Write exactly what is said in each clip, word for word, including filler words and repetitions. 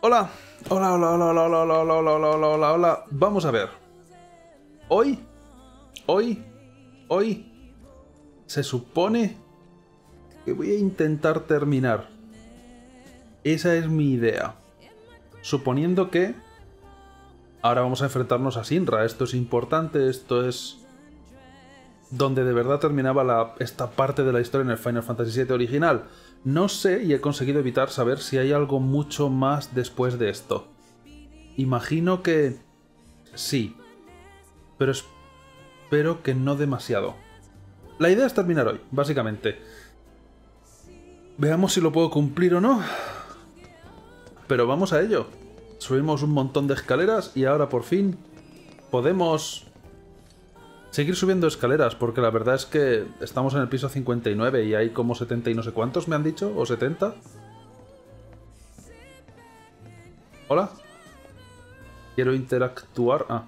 Hola, hola, hola, hola, hola, hola, hola, hola, hola, hola, hola, hola. Vamos a ver. Hoy, hoy, hoy, se supone que voy a intentar terminar. Esa es mi idea. Suponiendo que ahora vamos a enfrentarnos a Sinra. Esto es importante, esto es donde de verdad terminaba la, esta parte de la historia en el Final Fantasy siete original. No sé y he conseguido evitar saber si hay algo mucho más después de esto. Imagino que sí, pero espero que no demasiado. La idea es terminar hoy, básicamente. Veamos si lo puedo cumplir o no. Pero vamos a ello. Subimos un montón de escaleras y ahora por fin podemos seguir subiendo escaleras, porque la verdad es que estamos en el piso cincuenta y nueve y hay como setenta y no sé cuántos, me han dicho, o setenta. Hola. Quiero interactuar. Ah.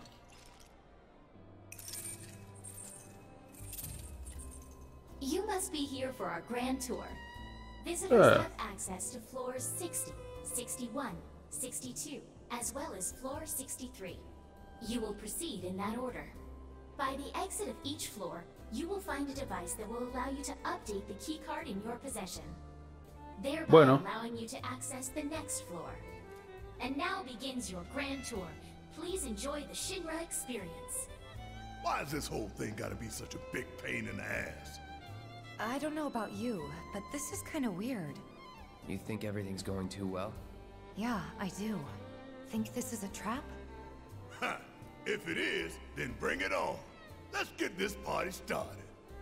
You must be here for our grand tour. Visitors Eh. have access to floors sixty, sixty-one, sixty-two, as well as floor sixty-three. You will proceed in that order. By the exit of each floor, you will find a device that will allow you to update the keycard in your possession, thereby Bueno. allowing you to access the next floor. And now begins your grand tour. Please enjoy the Shinra experience. Why has this whole thing gotta be such a big pain in the ass? I don't know about you, but this is kind of weird. You think everything's going too well? Yeah, I do. Think this is a trap? Ha! If it is, then bring it on. Let's get this party started.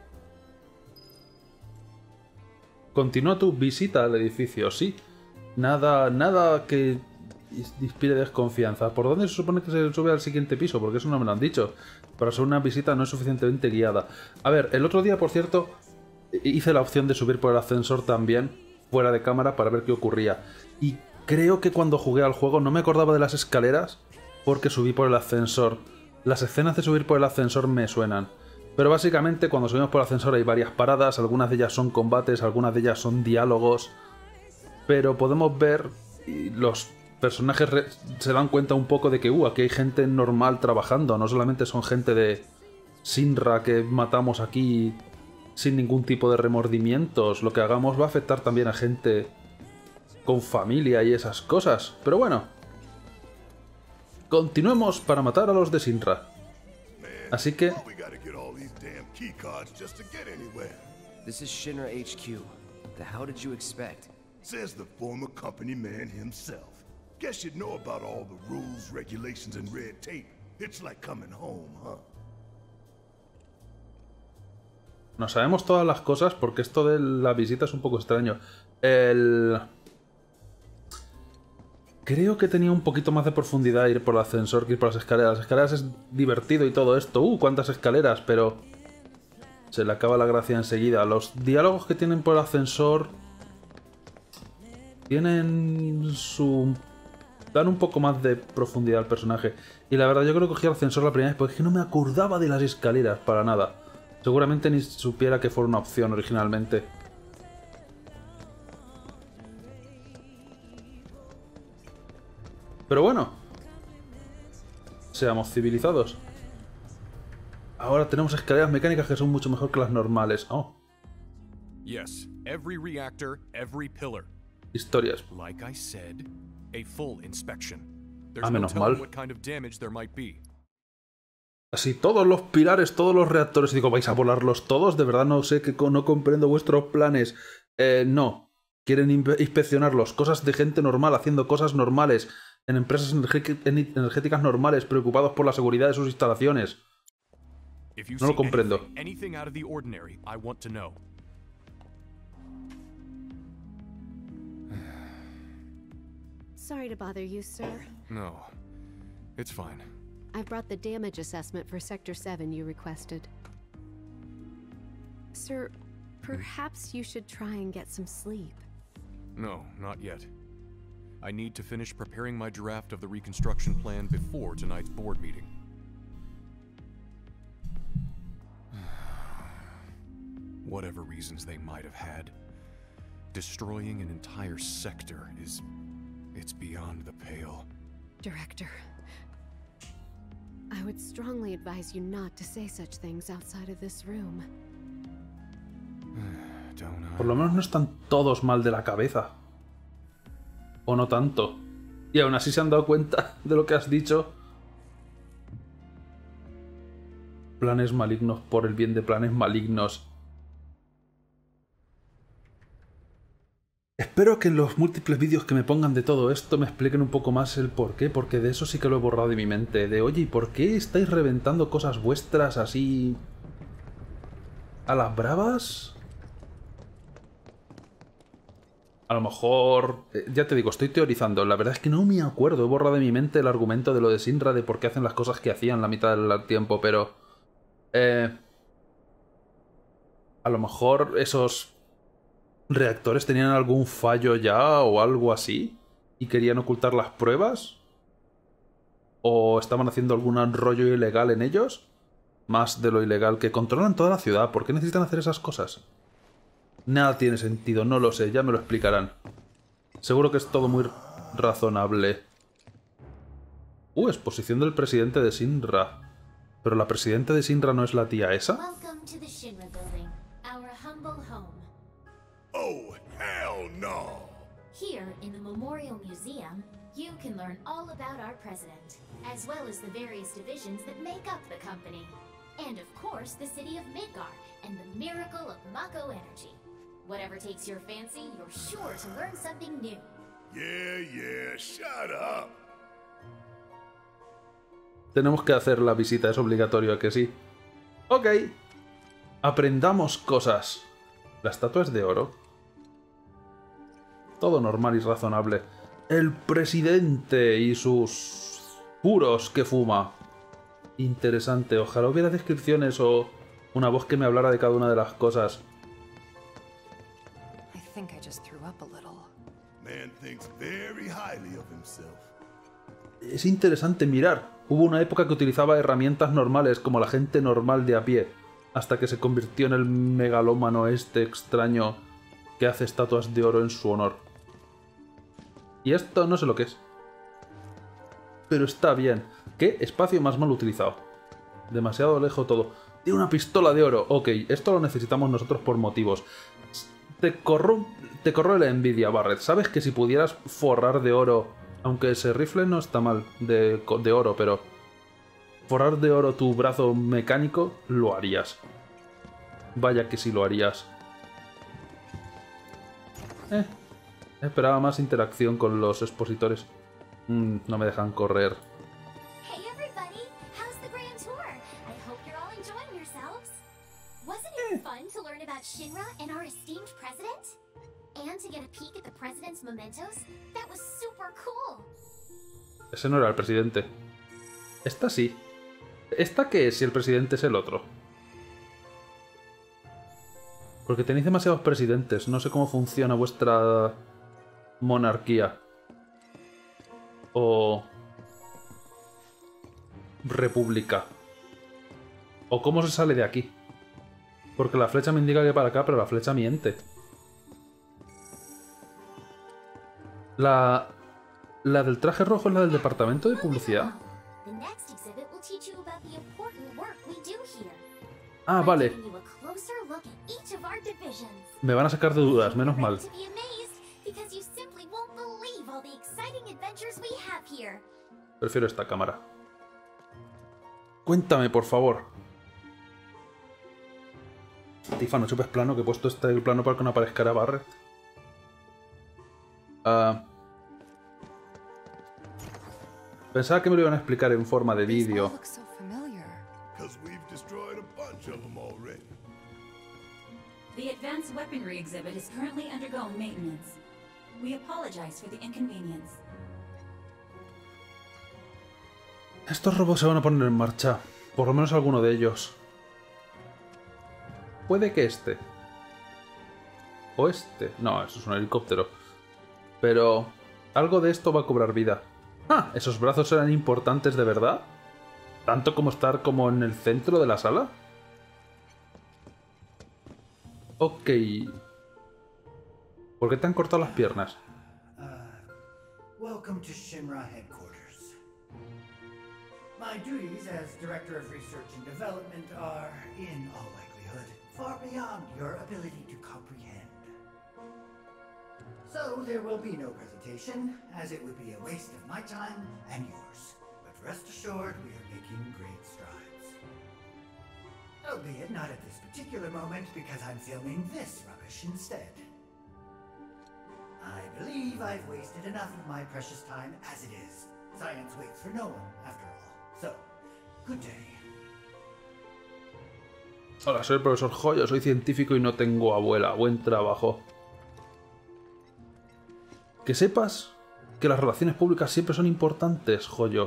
Continúa tu visita al edificio, sí. Nada, nada que inspire desconfianza. ¿Por dónde se supone que se sube al siguiente piso? Porque eso no me lo han dicho. Para ser una visita no es suficientemente guiada. A ver, el otro día, por cierto, hice la opción de subir por el ascensor también, fuera de cámara, para ver qué ocurría. Y creo que cuando jugué al juego no me acordaba de las escaleras porque subí por el ascensor. Las escenas de subir por el ascensor me suenan. Pero básicamente cuando subimos por el ascensor hay varias paradas, algunas de ellas son combates, algunas de ellas son diálogos. Pero podemos ver, y los personajes se dan cuenta un poco de que uh, aquí hay gente normal trabajando, no solamente son gente de Sinra que matamos aquí sin ningún tipo de remordimientos. Lo que hagamos va a afectar también a gente con familia y esas cosas. Pero bueno, continuemos para matar a los de Sinra. Así que Why we gotta get all these damn key cards just to get anywhere? This is Shinra H Q. The hell did you expect? Says the former company man himself. Guess you'd know about all the rules, regulations, and red tape. It's like coming home, huh? no sabemos todas las cosas porque esto de la visita es un poco extraño. El... Creo que tenía un poquito más de profundidad ir por el ascensor que ir por las escaleras. Las escaleras es divertido y todo esto. ¡Uh! ¡Cuántas escaleras! Pero se le acaba la gracia enseguida. Los diálogos que tienen por el ascensor tienen su... dan un poco más de profundidad al personaje. Y la verdad yo creo que cogí el ascensor la primera vez porque es que no me acordaba de las escaleras para nada. Seguramente ni supiera que fuera una opción originalmente. Pero bueno, seamos civilizados. Ahora tenemos escaleras mecánicas que son mucho mejor que las normales. Oh. Yes, every reactor, every pillar. Historias. Like I said, a full inspection. Ah, There's no menos telling mal. what kind of damage there might be. Así todos los pilares, todos los reactores. Y digo, ¿vais a volarlos todos? De verdad no sé, que no comprendo vuestros planes. Eh, no. Quieren inspeccionarlos. Cosas de gente normal, haciendo cosas normales. En empresas energéticas normales, preocupados por la seguridad de sus instalaciones. If you No lo see comprendo. anything, anything out of the ordinary, I want to know. Sorry to bother you, sir. No, it's fine. I've brought the damage assessment for Sector seven you requested. Sir, perhaps you should try and get some sleep. No, not yet. I need to finish preparing my draft of the reconstruction plan before tonight's board meeting. Whatever reasons they might have had, destroying an entire sector is It's beyond the pale. Director, I would strongly advise you not to say such things outside of this room. Don't I? Por lo menos no están todos mal de la cabeza. O no tanto. Y aún así se han dado cuenta de lo que has dicho. Planes malignos por el bien de planes malignos. Espero que en los múltiples vídeos que me pongan de todo esto me expliquen un poco más el por qué, porque de eso sí que lo he borrado de mi mente. De, oye, ¿y por qué estáis reventando cosas vuestras así a las bravas? A lo mejor... eh, ya te digo, estoy teorizando. La verdad es que no me acuerdo. He borrado de mi mente el argumento de lo de Shinra, de por qué hacen las cosas que hacían la mitad del tiempo, pero... Eh, a lo mejor esos reactores tenían algún fallo ya o algo así y querían ocultar las pruebas. O estaban haciendo algún rollo ilegal en ellos. Más de lo ilegal, que controlan toda la ciudad. ¿Por qué necesitan hacer esas cosas? Nada tiene sentido, no lo sé, ya me lo explicarán. Seguro que es todo muy razonable. Uh, exposición del presidente de Shinra. ¿Pero la presidenta de Shinra no es la tía esa? Welcome to the Shinra building, our humble home. Oh, hell no! Here, in the Memorial Museum, you can learn all about our president, as well as the various divisions that make up the company. And of course, the city of Midgar, and the miracle of Mako energy. Whatever takes your fancy, you're sure to learn something new. Yeah, yeah, shut up! Tenemos que hacer la visita, es obligatorio, ¿a que sí? Ok. Aprendamos cosas. La estatua es de oro. Todo normal y razonable. El presidente y sus puros que fuma. Interesante. Ojalá hubiera descripciones o una voz que me hablara de cada una de las cosas. I think I just threw up a little. Man thinks very highly of himself. Es interesante mirar. Hubo una época que utilizaba herramientas normales como la gente normal de a pie, hasta que se convirtió en el megalómano este extraño que hace estatuas de oro en su honor. Y esto no sé lo que es. Pero está bien. ¿Qué espacio más mal utilizado? Demasiado lejos todo. Tiene una pistola de oro. Ok, esto lo necesitamos nosotros por motivos. Te corro, te corro la envidia, Barret. ¿Sabes que si pudieras forrar de oro... Aunque ese rifle no está mal de, de oro, pero... Forrar de oro tu brazo mecánico, lo harías. Vaya que sí lo harías. Eh, esperaba más interacción con los expositores. Mm, no me dejan correr. Hey everybody, how's the grand tour? I hope you're all enjoying yourselves. Wasn't it fun to learn about Shinra and our esteemed president? And to get a peek at the president's mementos? That was super cool. Ese no era el presidente. Esta sí. ¿Esta qué es si el presidente es el otro? Porque tenéis demasiados presidentes. No sé cómo funciona vuestra monarquía. O... república. O cómo se sale de aquí. Porque la flecha me indica que para acá, pero la flecha miente. La... La del traje rojo es la del departamento de publicidad. The next exhibit will teach you about the important work we do here. Ah, By vale. giving you a closer look at each of our divisions. Me van a sacar de dudas, menos mal. To be amazed, because you simply won't believe all the exciting adventures we have here. Prefiero esta cámara. Cuéntame, por favor. Tifa, no chupes plano, que he puesto este plano para que no aparezca Barret. Ah... Pensaba que me lo iban a explicar en forma de These all vídeo. look so familiar. Because we've destroyed a bunch of them already. The advanced weaponry exhibit is currently undergoing maintenance. We apologize for the inconvenience. Estos robos se van a poner en marcha. Por lo menos alguno de ellos. Puede que este. O este. No, eso es un helicóptero. Pero... algo de esto va a cobrar vida. Ah, ¿esos brazos eran importantes de verdad? ¿Tanto como estar como en el centro de la sala? Ok. ¿Por qué te han cortado las piernas? Welcome to Shinra headquarters. My duties as Director of Research and Development are, in all likelihood, far beyond your ability to comprehend. So there will be no presentation, as it would be a waste of my time and yours. But rest assured, we are making great strides. Albeit not at this particular moment, because I'm filming this rubbish instead. I believe I've wasted enough of my precious time as it is. Science waits for no one, after all. So, good day. Hola, soy el profesor Joyo, soy científico y no tengo abuela. Buen trabajo. Que sepas que las relaciones públicas siempre son importantes, Joyo.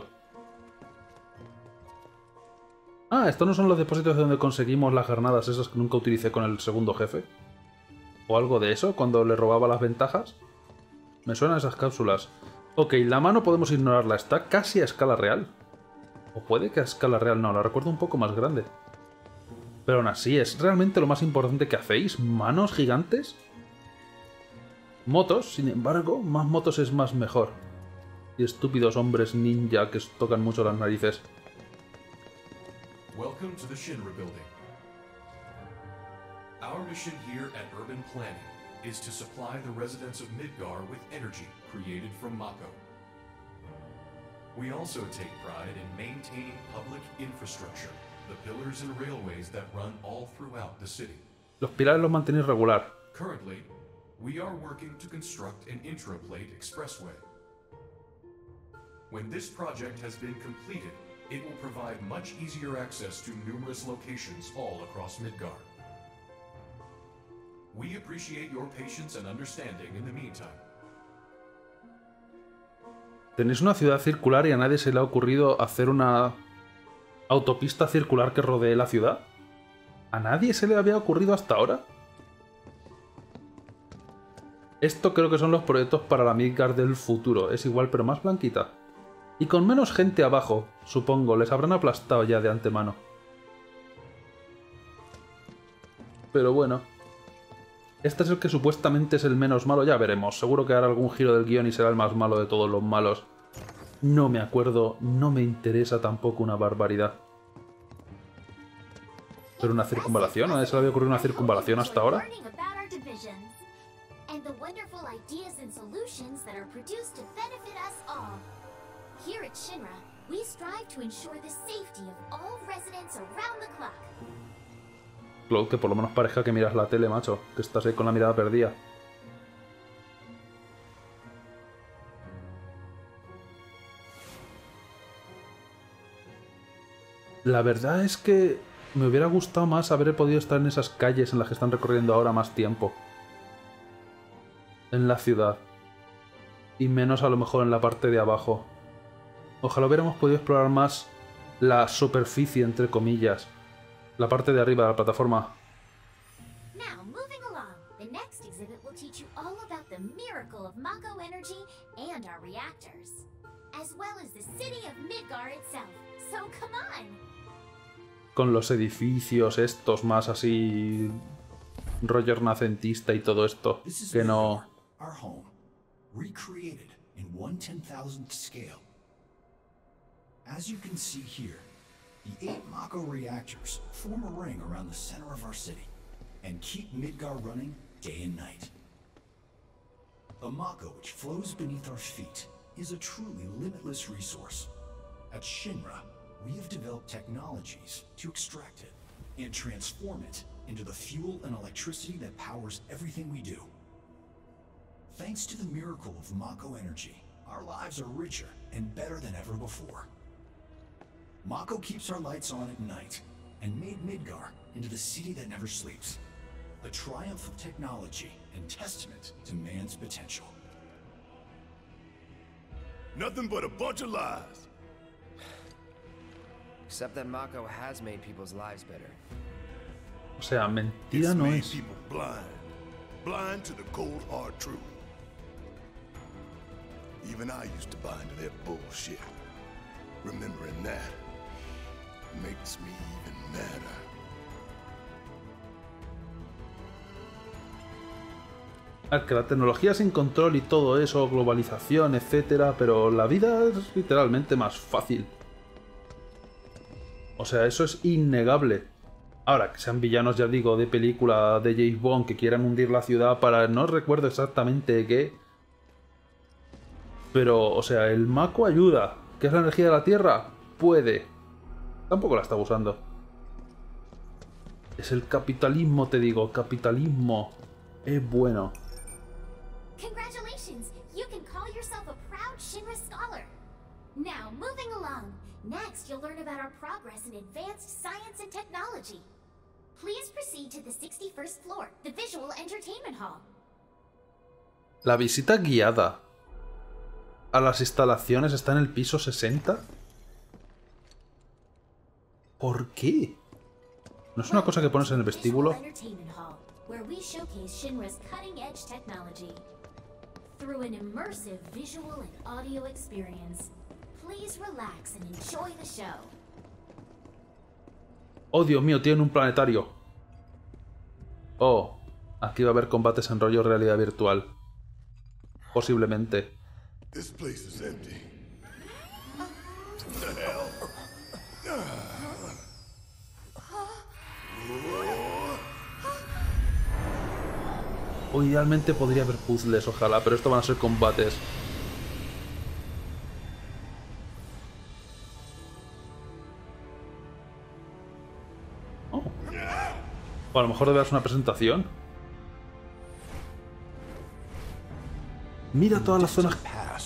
Ah, ¿estos no son los depósitos de donde conseguimos las granadas esas que nunca utilicé con el segundo jefe? ¿O algo de eso, cuando le robaba las ventajas? Me suenan esas cápsulas. Ok, la mano podemos ignorarla, está casi a escala real. O puede que a escala real no, la recuerdo un poco más grande. Pero aún así, ¿es realmente lo más importante que hacéis? ¿Manos gigantes? Motos, sin embargo, más motos es más mejor. Y estúpidos hombres ninja que tocan mucho las narices. Welcome to the Shinra building. Our mission here at Urban Planning is to supply the residents of Midgar with energy created from Mako. We also take pride in maintaining public infrastructure, the pillars and railways that run all throughout the city. Los pilares los mantenéis regular. Currently, we are working to construct an intraplate expressway. When this project has been completed, it will provide much easier access to numerous locations all across Midgar. We appreciate your patience and understanding in the meantime. Tenéis una ciudad circular y a nadie se le ha ocurrido hacer una autopista circular que rodee la ciudad. ¿A nadie se le había ocurrido hasta ahora? Esto creo que son los proyectos para la Midgar del futuro. Es igual pero más blanquita. Y con menos gente abajo, supongo. Les habrán aplastado ya de antemano. Pero bueno. Este es el que supuestamente es el menos malo. Ya veremos. Seguro que hará algún giro del guión y será el más malo de todos los malos. No me acuerdo. No me interesa tampoco una barbaridad. ¿Pero una circunvalación? ¿A nadie se le había ocurrido una circunvalación hasta ahora? And the wonderful ideas and solutions that are produced to benefit us all. Here at Shinra, we strive to ensure the safety of all residents around the clock. Claude, que por lo menos parezca que miras la tele, macho. Que estás ahí con la mirada perdida. La verdad es que me hubiera gustado más haber podido estar en esas calles en las que están recorriendo ahora más tiempo. En la ciudad. Y menos a lo mejor en la parte de abajo. Ojalá hubiéramos podido explorar más la superficie, entre comillas. La parte de arriba de la plataforma. Now, moving along, the next exhibit will teach you all about the miracle of Mako energy and our reactors, as well as the city of Midgar itself. So come on. Con los edificios estos más así Roger Nacentista y todo esto, que no... Our home, recreated in one ten thousandth scale. As you can see here, the eight Mako reactors form a ring around the center of our city and keep Midgar running day and night. The Mako which flows beneath our feet is a truly limitless resource. At Shinra, we have developed technologies to extract it and transform it into the fuel and electricity that powers everything we do. Thanks to the miracle of Mako energy, our lives are richer and better than ever before. Mako keeps our lights on at night and made Midgar into the city that never sleeps. A triumph of technology and testament to man's potential. Nothing but a bunch of lies. Except that Mako has made people's lives better. O sea, mentira It's no made es. people blind. Blind to the cold hard truth. Even I used to buy into their bullshit. Remembering that makes me even madder. Al que la tecnología sin control y todo eso, globalización, etcétera, pero la vida es literalmente más fácil. O sea, eso es innegable. Ahora, que sean villanos, ya digo, de película de James Bond, que quieran hundir la ciudad para... no recuerdo exactamente qué. Pero, o sea, el Mako ayuda. ¿Qué es la energía de la Tierra? Puede. Tampoco la está usando. Es el capitalismo, te digo. Capitalismo. Es bueno. Congratulations! You can call yourself a proud Shinra scholar. Now, moving along. Next, you'll learn about our progress in advanced science and technology. Please proceed to the sixty-first floor, the Visual Entertainment Hall. La visita guiada a las instalaciones está en el piso sesenta. ¿Por qué? ¿No es una cosa que pones en el vestíbulo? Where we showcase Shinra's cutting-edge technology through an immersive visual and audio experience. Please relax and enjoy the show. Oh, Dios mío, tienen un planetario. Oh, aquí va a haber combates en rollo realidad virtual. Posiblemente. This place is empty. What the hell? O idealmente podría haber puzzles, ojalá, pero esto van a ser combates. Oh. O a lo mejor debe haber una presentación. Mira todas las zonas.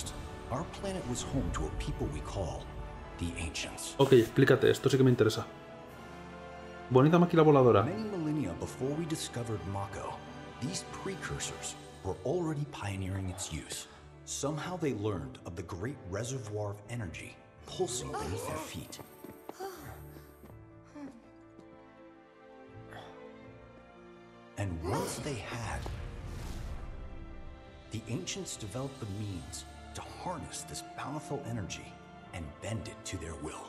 Ok, explícate, esto sí que me interesa. Bonita máquina voladora. These precursors were already pioneering its use. Somehow they learned of the great reservoir of energy pulsing beneath their feet. And once they had, the ancients developed the means to harness this bountiful energy and bend it to their will.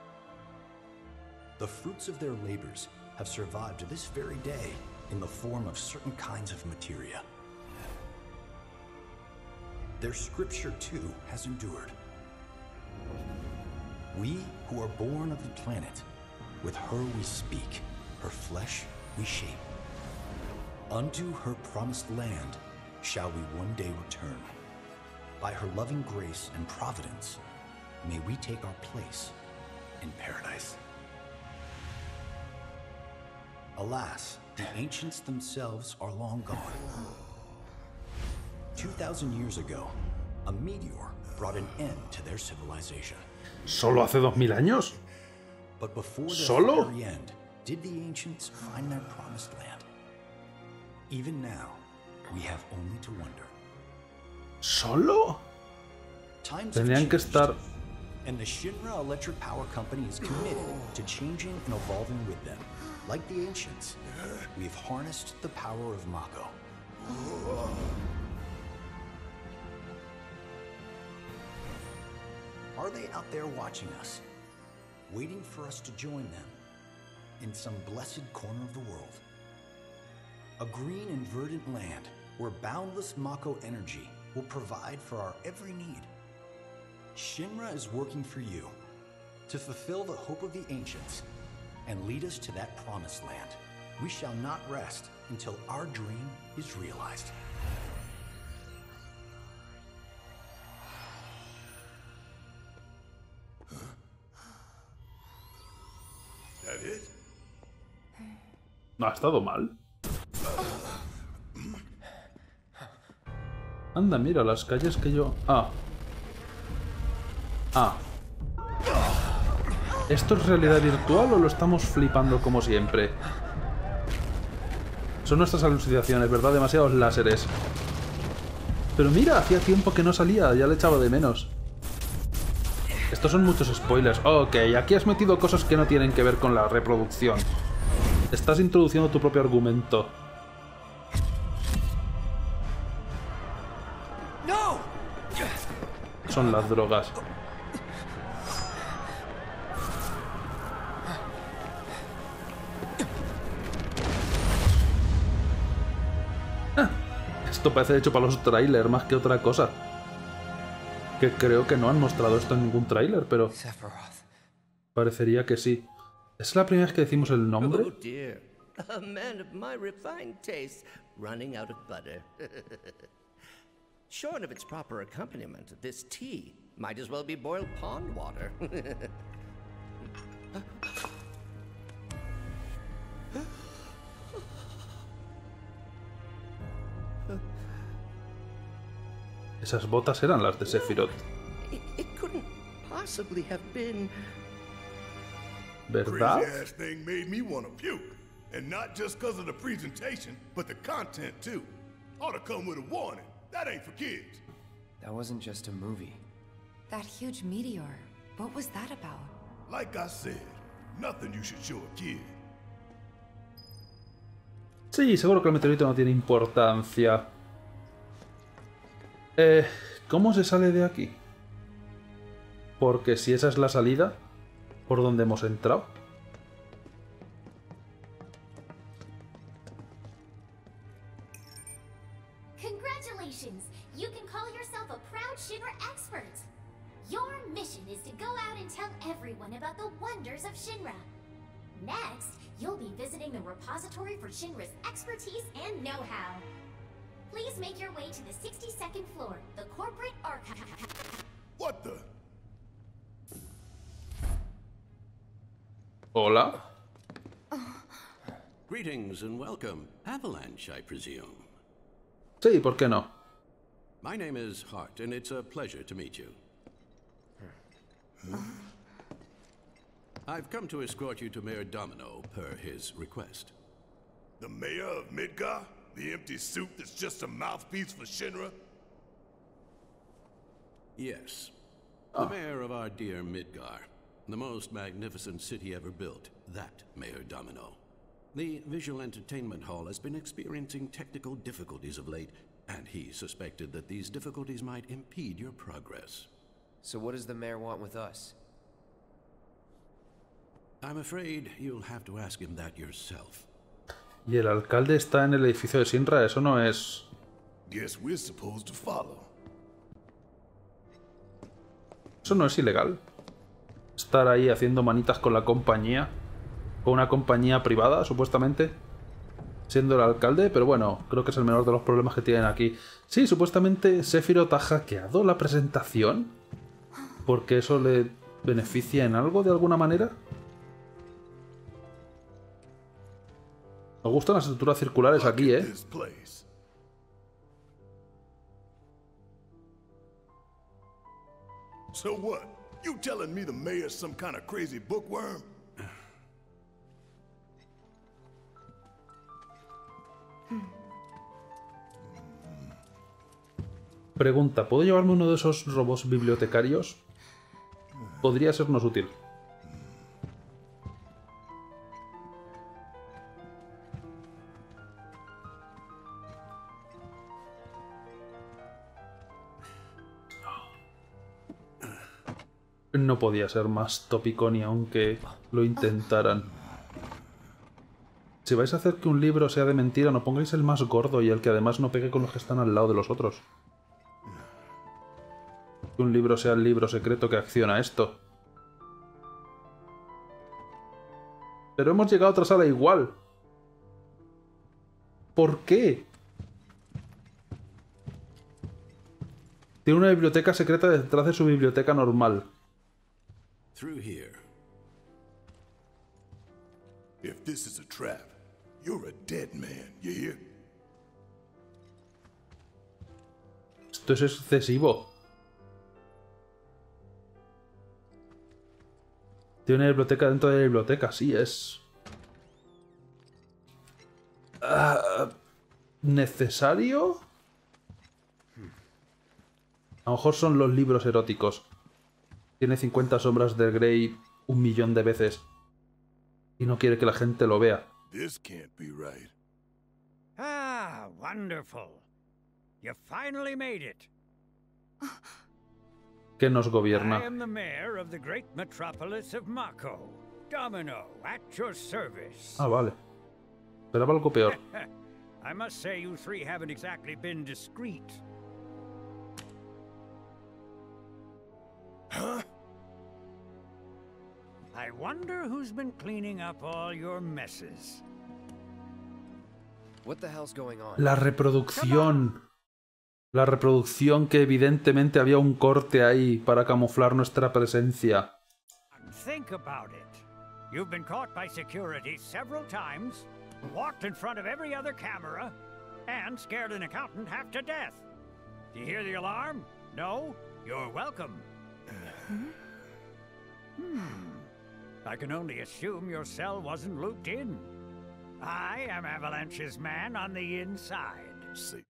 The fruits of their labors have survived to this very day in the form of certain kinds of materia. Their scripture, too, has endured. We who are born of the planet, with her we speak, her flesh we shape. Unto her promised land shall we one day return. By her loving grace and providence, may we take our place in paradise. Alas, the ancients themselves are long gone. Two thousand years ago, a meteor brought an end to their civilization. ¿Solo hace dos mil años? But before the ¿Solo? very end, did the ancients find their promised land? Even now, we have only to wonder. ¿Solo? Times Tendrían que estar. And the Shinra Electric Power Company is committed to changing and evolving with them. Like the ancients, we've harnessed the power of Mako. Are they out there watching us, waiting for us to join them in some blessed corner of the world? A green and verdant land where boundless Mako energy will provide for our every need. Shinra is working for you to fulfill the hope of the ancients and lead us to that promised land. We shall not rest until our dream is realized. That it? No ha estado mal. Anda, mira, las calles que yo... Ah. Ah. ¿Esto es realidad virtual o lo estamos flipando como siempre? Son nuestras alucinaciones, ¿verdad? Demasiados láseres. Pero mira, hacía tiempo que no salía, ya le echaba de menos. Estos son muchos spoilers. Ok, aquí has metido cosas que no tienen que ver con la reproducción. Estás introduciendo tu propio argumento. Son las drogas. Esto parece hecho para los trailers más que otra cosa. Que creo que no han mostrado esto en ningún tráiler, pero... Sephiroth. Parecería que sí. ¿Es la primera vez que decimos el nombre? Oh dear. A man of my refined taste running out of butter. Short of its proper accompaniment, this tea might as well be boiled pond water. Esas botas eran las de Sephiroth. It, it couldn't possibly have been. ¿Verdad? Crazy ass thing made me want to puke. And not just because of the presentation, but the content too. Ought to come with a warning. That ain't for kids. That wasn't just a movie. That huge meteor. What was that about? Like I said, nothing you should show a kid. Sí, seguro que el meteorito no tiene importancia. Eh, ¿cómo se sale de aquí? Porque si esa es la salida, ¿por dónde hemos entrado? Congratulations! You can call yourself a proud Shinra expert! Your mission is to go out and tell everyone about the wonders of Shinra. Next, you'll be visiting the repository for Shinra's expertise and know-how. Please make your way to the sixty-second floor, the corporate archive. What the? Hola. Greetings and welcome. Avalanche, I presume. Sí, ¿por qué no? My name is Hart, and it's a pleasure to meet you. I've come to escort you to Mayor Domino, per his request. The mayor of Midgar? The empty suit that's just a mouthpiece for Shinra? Yes. Oh. The mayor of our dear Midgar. The most magnificent city ever built. That Mayor Domino. The visual entertainment hall has been experiencing technical difficulties of late, and he suspected that these difficulties might impede your progress. So what does the mayor want with us? I'm afraid you'll have to ask him that yourself. Y el alcalde está en el edificio de Shinra, eso no es... Guess we're supposed to follow. Eso no es ilegal. Estar ahí haciendo manitas con la compañía. Con una compañía privada, supuestamente. Siendo el alcalde, pero bueno, creo que es el menor de los problemas que tienen aquí. Sí, supuestamente Sephiroth ha hackeado la presentación. Porque eso le beneficia en algo de alguna manera. Me gustan las estructuras circulares aquí, ¿eh? So what? You telling me the mayor's some kind of crazy bookworm? Pregunta, ¿puedo llevarme uno de esos robots bibliotecarios? Podría sernos útil. No podía ser más tópico ni aunque lo intentaran. Si vais a hacer que un libro sea de mentira, no pongáis el más gordo y el que además no pegue con los que están al lado de los otros. Que un libro sea el libro secreto que acciona esto. Pero hemos llegado a otra sala igual. ¿Por qué? Tiene una biblioteca secreta detrás de su biblioteca normal. Through here. If this is a trap, you're a dead man, you hear? Esto es excesivo. Tiene una biblioteca dentro de la biblioteca, sí, es... Uh, ¿Necesario? A lo mejor son los libros eróticos. Tiene cincuenta sombras de Grey un millón de veces. Y no quiere que la gente lo vea. This can't be right. Ah, wonderful. You finally made it. ¿Qué nos gobierna? I am the mayor of the great metropolis of Mako. Domino, at your service. Ah, vale. Esperaba algo peor. I must say you three haven't exactly been discreet. Huh? I wonder who's been cleaning up all your messes. What the hell's going on? La reproducción. La reproducción que evidentemente había un corte ahí para camuflar nuestra presencia. Think about it. You've been caught by security several times, walked in front of every other camera, and scared an accountant half to death. Do you hear the alarm? No? You're welcome. Hmm. I can only assume your cell wasn't looped in. I am Avalanche's man on the inside. See.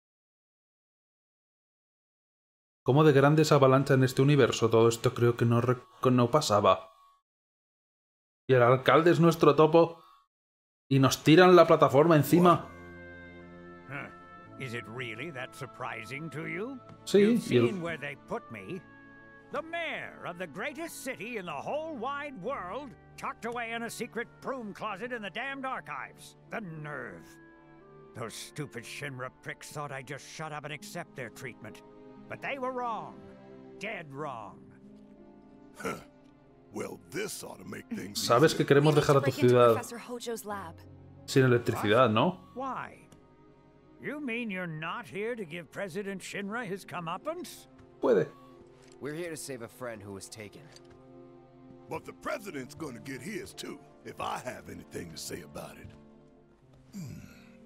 ¿Cómo de grande es Avalanche en este universo? Todo esto creo que no, no pasaba. Y el alcalde es nuestro topo. Y nos tiran la plataforma encima. Huh. Is it really that surprising to you? Sí. You've seen el... where they put me. The mayor of the greatest city in the whole wide world, tucked away in a secret broom closet in the damned archives. The nerve. Those stupid Shinra pricks thought I'd just shut up and accept their treatment. But they were wrong. Dead wrong. Huh. Well, this ought to make things Sabes que queremos dejar a tu ciudad sin electricidad, ¿no? Why? You mean you're not here to give President Shinra his comeuppance? Puede. We're here to save a friend who was taken. But the president's gonna get his too, if I have anything to say about it. Hmm.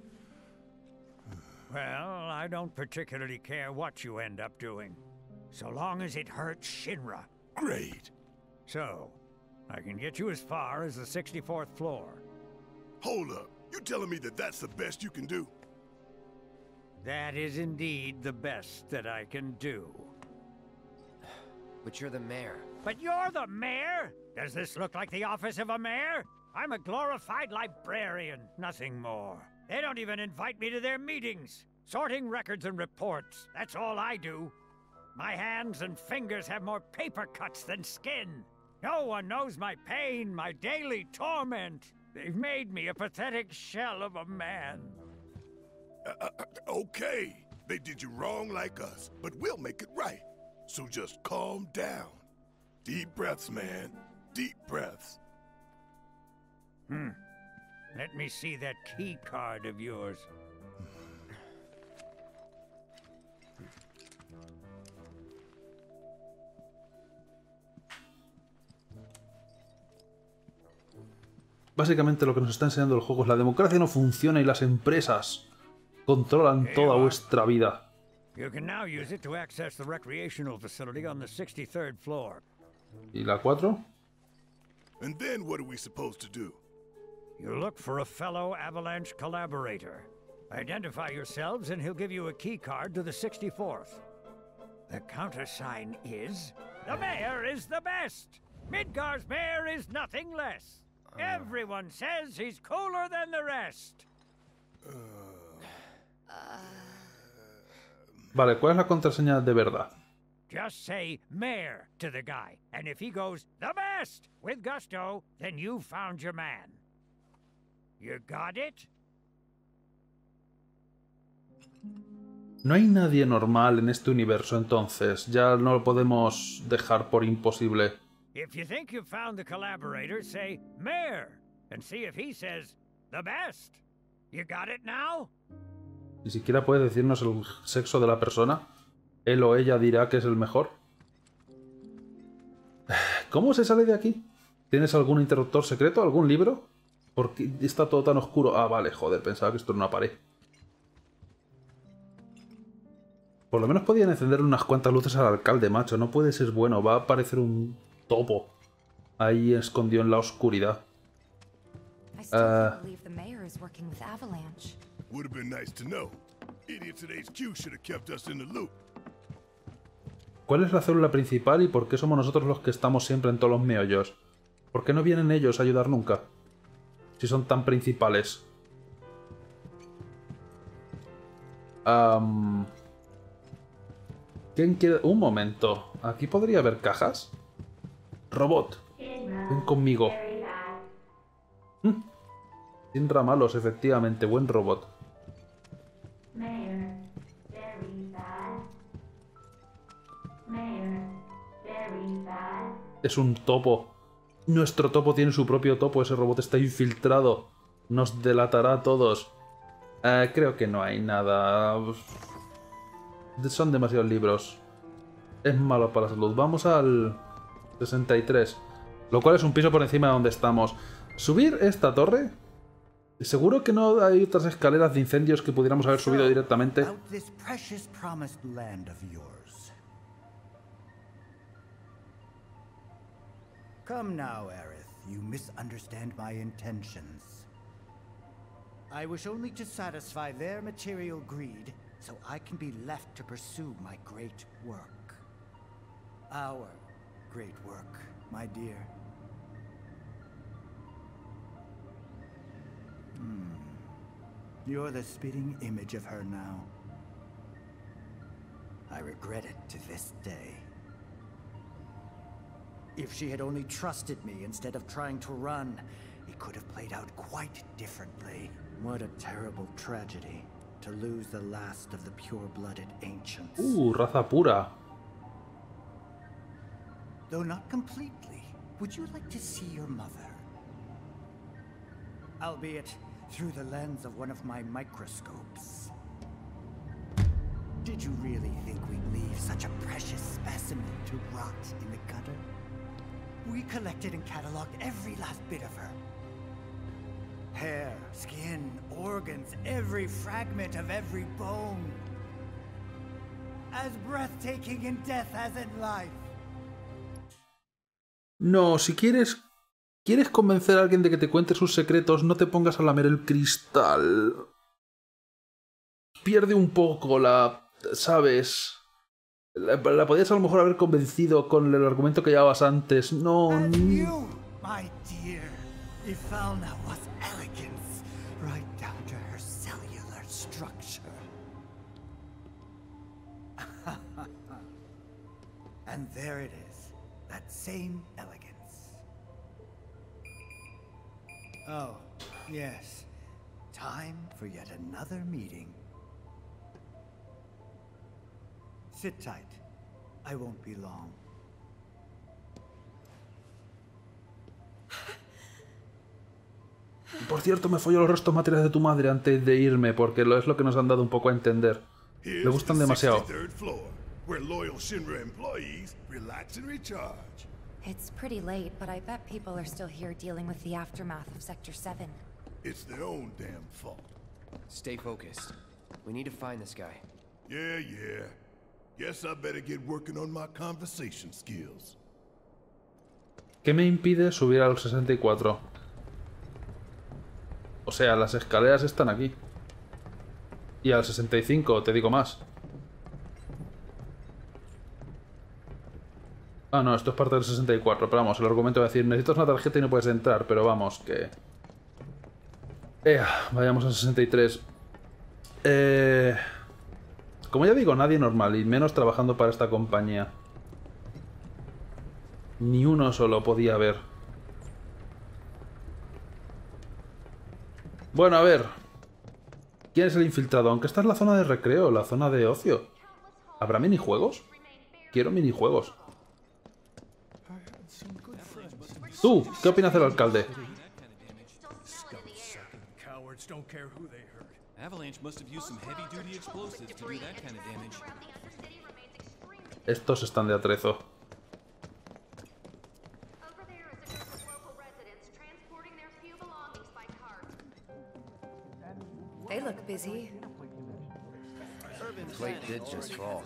Well, I don't particularly care what you end up doing, so long as it hurts Shinra. Great. So, I can get you as far as the sixty-fourth floor. Hold up. You telling me that that's the best you can do? That is indeed the best that I can do. But you're the mayor. But you're the mayor? Does this look like the office of a mayor? I'm a glorified librarian, nothing more. They don't even invite me to their meetings. Sorting records and reports, that's all I do. My hands and fingers have more paper cuts than skin. No one knows my pain, my daily torment. They've made me a pathetic shell of a man. Uh, uh, okay, they did you wrong like us, but we'll make it right. So just calm down. Deep breaths, man. Deep breaths. Hmm. Let me see that key card of yours. Básicamente lo que nos está enseñando el juego es la democracia no funciona y las empresas controlan toda vuestra vida. You can now use it to access the recreational facility on the sixty-third floor. ¿Y la cuatro? And then what are we supposed to do? You look for a fellow Avalanche collaborator. Identify yourselves and he'll give you a key card to the sixty-fourth. The countersign is... The mayor is the best! Midgar's mayor is nothing less! Everyone says he's cooler than the rest! Vale, ¿cuál es la contraseña de verdad? Just say mayor to the guy, and if he goes, the best, with gusto, then you've found your man. You got it? No hay nadie normal en este universo, entonces ya no lo podemos dejar por imposible. If you think you've found the collaborator, say mayor, and see if he says the best. You got it now? Ni siquiera puede decirnos el sexo de la persona. Él o ella dirá que es el mejor. ¿Cómo se sale de aquí? ¿Tienes algún interruptor secreto? ¿Algún libro? ¿Por qué está todo tan oscuro? Ah, vale, joder, pensaba que esto era una pared. Por lo menos podían encender unas cuantas luces al alcalde, macho. No puede ser bueno, va a aparecer un topo ahí escondido en la oscuridad. Uh, Would have been nice to know. Idiots at H Q should have kept us in the loop. ¿Cuál es la célula principal y por qué somos nosotros los que estamos siempre en todos los meollos? ¿Por qué no vienen ellos a ayudar nunca? Si son tan principales. Um, ¿Quién quiere...? Un momento. ¿Aquí podría haber cajas? Robot. Ven conmigo. ¿Mm? Sin ramalos, efectivamente. Buen robot. Es un topo. Nuestro topo tiene su propio topo. Ese robot está infiltrado. Nos delatará a todos. Eh, creo que no hay nada. Son demasiados libros. Es malo para la salud. Vamos al sesenta y tres. Lo cual es un piso por encima de donde estamos. Subir esta torre. Seguro que no hay otras escaleras de incendios que pudiéramos haber subido directamente. Come now, Aerith. You misunderstand my intentions. I wish only to satisfy their material greed, so I can be left to pursue my great work. Our great work, my dear. Hmm. You're the spitting image of her now. I regret it to this day. If she had only trusted me instead of trying to run, it could have played out quite differently. What a terrible tragedy to lose the last of the pure-blooded ancients. Uh, raza pura. Though not completely, would you like to see your mother? Albeit through the lens of one of my microscopes. Did you really think we'd leave such a precious specimen to rot in the gutter? We collected and cataloged every last bit of her. Hair, skin, organs, every fragment of every bone. As breathtaking in death as in life. No, si quieres... ¿Quieres convencer a alguien de que te cuente sus secretos? No te pongas a lamer el cristal. Pierde un poco la... ¿Sabes? La, la podías a lo mejor haber convencido con el argumento que llevabas antes. No... You, my dear, Ifalna was elegance, right down to her cellular structure. And there it is, that same elegance. Oh, yes. Time for yet another meeting. Sit tight. I won't be long. Por cierto, me follo los restos materiales de tu madre antes de irme, porque lo es lo que nos han dado un poco a entender. Le gustan demasiado. It's pretty late, but I bet people are still here dealing with the aftermath of Sector seven. It's their own damn fault. Stay focused. We need to find this guy. Yeah, yeah. Guess I better get working on my conversation skills. ¿Qué me impide subir al sesenta y cuatro? O sea, las escaleras están aquí. Y al sesenta y cinco, te digo más. Ah, no, esto es parte del sesenta y cuatro, pero vamos, el argumento va a decir, necesitas una tarjeta y no puedes entrar, pero vamos, que... Ea, vayamos al sesenta y tres. Eh... Como ya digo, nadie normal, y menos trabajando para esta compañía. Ni uno solo podía haber. Bueno, a ver. ¿Quién es el infiltrado? Aunque esta es la zona de recreo, la zona de ocio. ¿Habrá minijuegos? Quiero minijuegos. Tú, ¿qué opinas del alcalde? Estos están de atrezo. They look busy. Plate did just fall.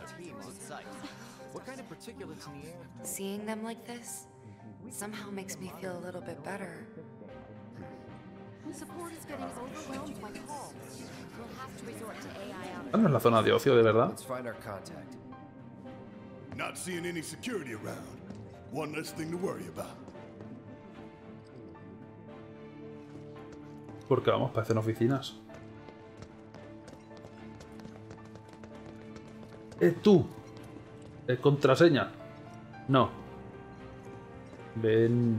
Seeing them like this somehow makes me feel a little bit better. Support is getting overwhelmed by calls. We'll have to resort to A I out. ¿No es la zona de ocio, de verdad? Let's find our contact. Not seeing any security around. One less thing to worry about. Porque vamos, parecen oficinas. Eh, tú. Eh, contraseña. No. Ven.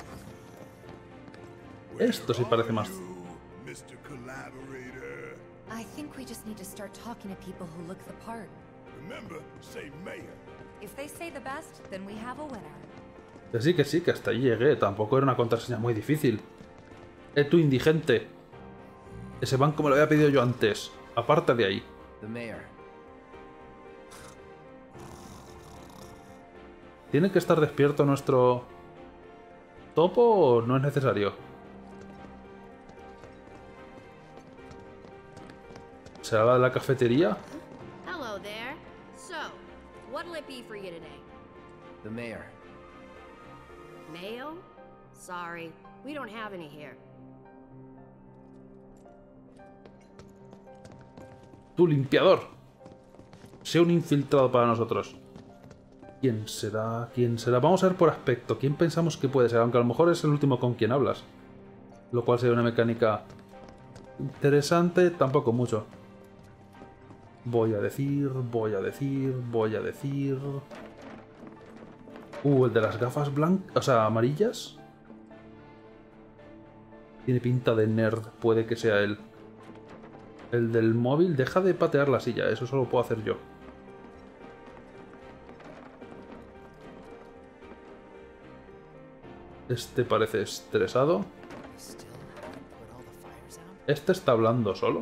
Esto sí parece más. mister Collaborator. I think we just need to start talking to people who look the part. Remember, say mayor. If they say the best, then we have a winner. Que sí, que sí, que hasta ahí llegué. Tampoco era una contraseña muy difícil. Eh, tú indigente. Ese banco me lo había pedido yo antes. Aparte de ahí. The mayor. ¿Tiene que estar despierto nuestro topo o no es necesario? ¿Será la de la cafetería? Hello there. So, what'll it be for you today? The mayor. Mayo? Sorry, we don't have any here. Tu limpiador. Sea un infiltrado para nosotros. ¿Quién será? ¿Quién será? Vamos a ver por aspecto. ¿Quién pensamos que puede ser? Aunque a lo mejor es el último con quien hablas. Lo cual sería una mecánica interesante, tampoco mucho. Voy a decir, voy a decir, voy a decir... Uh, el de las gafas blancas, o sea, amarillas. Tiene pinta de nerd, puede que sea él. El del móvil, deja de patear la silla, eso solo puedo hacer yo. Este parece estresado. Este está hablando solo.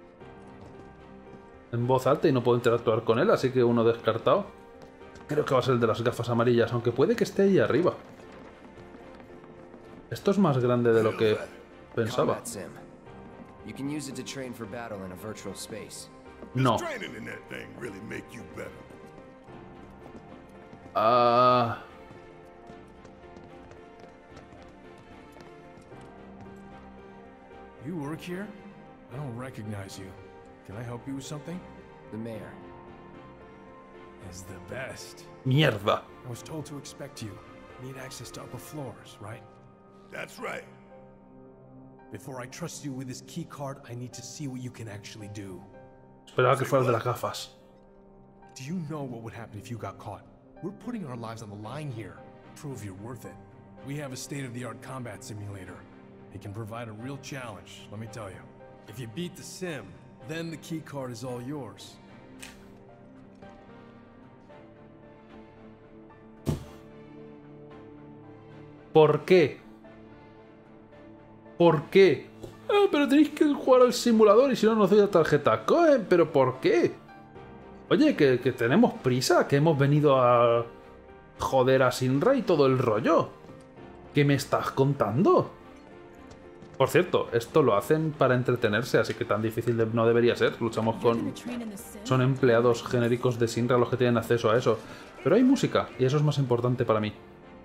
En voz alta y no puedo interactuar con él, así que uno descartado. Creo que va a ser el de las gafas amarillas, aunque puede que esté ahí arriba. Esto es más grande de lo que pensaba. No. Ah... You work here? I don't recognize you. Can I help you with something? The mayor is the best. Mierda. I was told to expect you. Need access to upper floors, right? That's right. Before I trust you with this key card, I need to see what you can actually do. Esperaba que fuera de las gafas. Do you know what would happen if you got caught? We're putting our lives on the line here. Prove you're worth it. We have a state-of-the-art combat simulator. It can provide a real challenge, let me tell you. If you beat the sim, then the key card is all yours. ¿Por qué? ¿Por qué? Ah, pero tenéis que jugar al simulador y si no nos doy la tarjeta. ¿Qué? ¿Pero por qué? Oye, que, que tenemos prisa, que hemos venido a joder a Shinra y todo el rollo. ¿Qué me estás contando? Por cierto, esto lo hacen para entretenerse, así que tan difícil de, no debería ser. Luchamos con... Son empleados genéricos de Shinra los que tienen acceso a eso. Pero hay música, y eso es más importante para mí.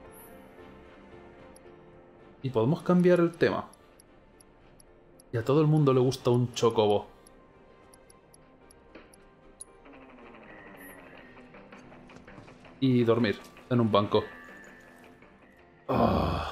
Y podemos cambiar el tema. Y a todo el mundo le gusta un chocobo. Y dormir en un banco. Oh.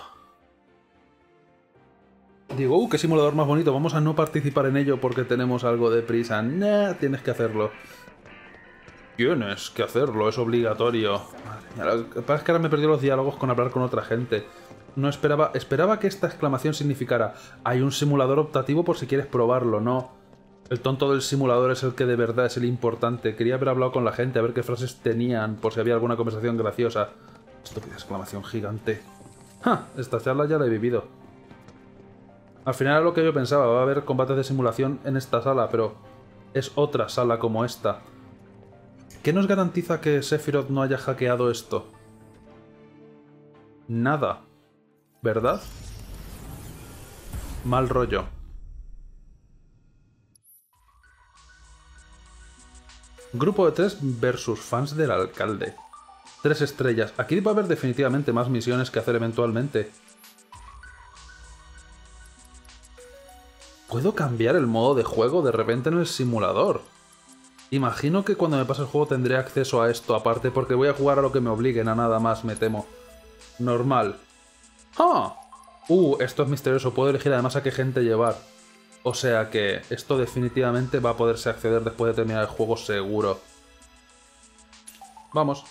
Digo, uh, qué simulador más bonito, vamos a no participar en ello porque tenemos algo de prisa. Nah, tienes que hacerlo. Tienes que hacerlo, es obligatorio. Madre mía, lo que pasa es que ahora me he perdido los diálogos con hablar con otra gente. No esperaba... Esperaba que esta exclamación significara hay un simulador optativo por si quieres probarlo, no. El tonto del simulador es el que de verdad es el importante. Quería haber hablado con la gente, a ver qué frases tenían, por si había alguna conversación graciosa. Estúpida exclamación gigante. ¡Ja! Esta charla ya la he vivido. Al final era lo que yo pensaba, va a haber combates de simulación en esta sala, pero es otra sala como esta. ¿Qué nos garantiza que Sephiroth no haya hackeado esto? Nada, ¿verdad? Mal rollo. Grupo de tres versus fans del alcalde. Tres estrellas. Aquí va a haber definitivamente más misiones que hacer eventualmente. ¿Puedo cambiar el modo de juego de repente en el simulador? Imagino que cuando me pase el juego tendré acceso a esto aparte porque voy a jugar a lo que me obliguen, a nada más, me temo. Normal. ¡Ah! Uh, esto es misterioso. Puedo elegir además a qué gente llevar. O sea que esto definitivamente va a poderse acceder después de terminar el juego seguro. Vamos.